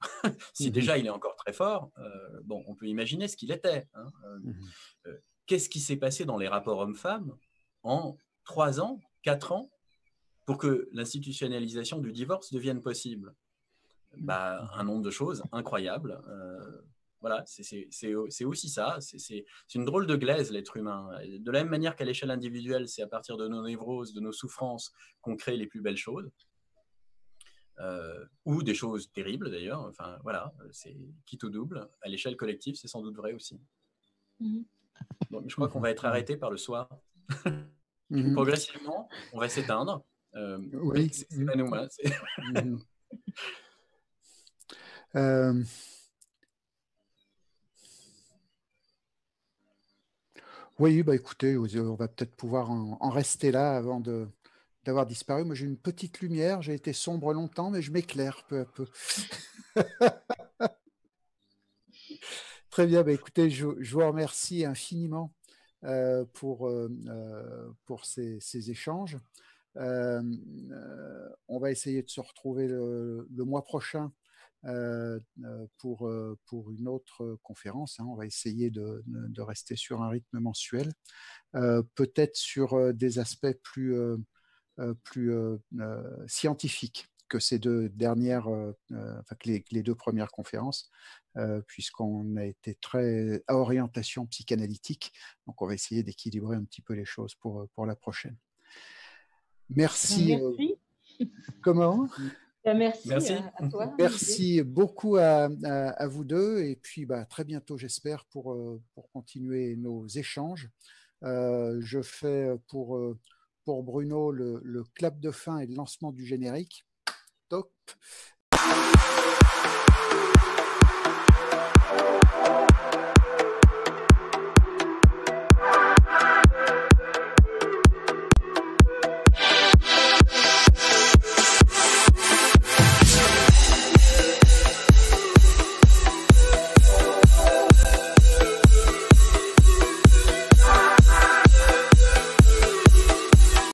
si déjà il est encore très fort, euh, bon, on peut imaginer ce qu'il était. Hein, euh, qu'est-ce qui s'est passé dans les rapports hommes-femmes en trois ans, quatre ans, pour que l'institutionnalisation du divorce devienne possible? Bah, un nombre de choses incroyables. Euh, voilà, c'est, c'est, c'est, c'est aussi ça. C'est, c'est, c'est une drôle de glaise, l'être humain. De la même manière qu'à l'échelle individuelle, c'est à partir de nos névroses, de nos souffrances, qu'on crée les plus belles choses. Euh, ou des choses terribles d'ailleurs. Enfin, voilà, c'est quitte au double. À l'échelle collective, c'est sans doute vrai aussi. Mm-hmm. Bon, je crois qu'on va être arrêté par le soir. Mm-hmm. Progressivement, on va s'éteindre. Euh, oui. c'est, c'est pas nous. Hein, c'est... Mm-hmm. euh... Oui, bah écoutez, on va peut-être pouvoir en, en rester là avant de, d'avoir disparu. Moi, j'ai une petite lumière, j'ai été sombre longtemps, mais je m'éclaire peu à peu. Très bien, bah écoutez, je, je vous remercie infiniment euh, pour, euh, pour ces, ces échanges. Euh, euh, on va essayer de se retrouver le, le mois prochain euh, pour, pour une autre conférence. Hein. On va essayer de, de rester sur un rythme mensuel, euh, peut-être sur des aspects plus, euh, plus euh, euh, scientifiques que ces deux dernières, euh, enfin que les, les deux premières conférences, euh, puisqu'on a été très à orientation psychanalytique. Donc, on va essayer d'équilibrer un petit peu les choses pour, pour la prochaine. Merci. Merci. Euh, comment Merci, Merci. à, à toi. Merci beaucoup à, à, à vous deux. Et puis, bah, très bientôt, j'espère, pour, pour continuer nos échanges. Euh, je fais pour, pour Bruno le, le clap de fin et le lancement du générique. Top.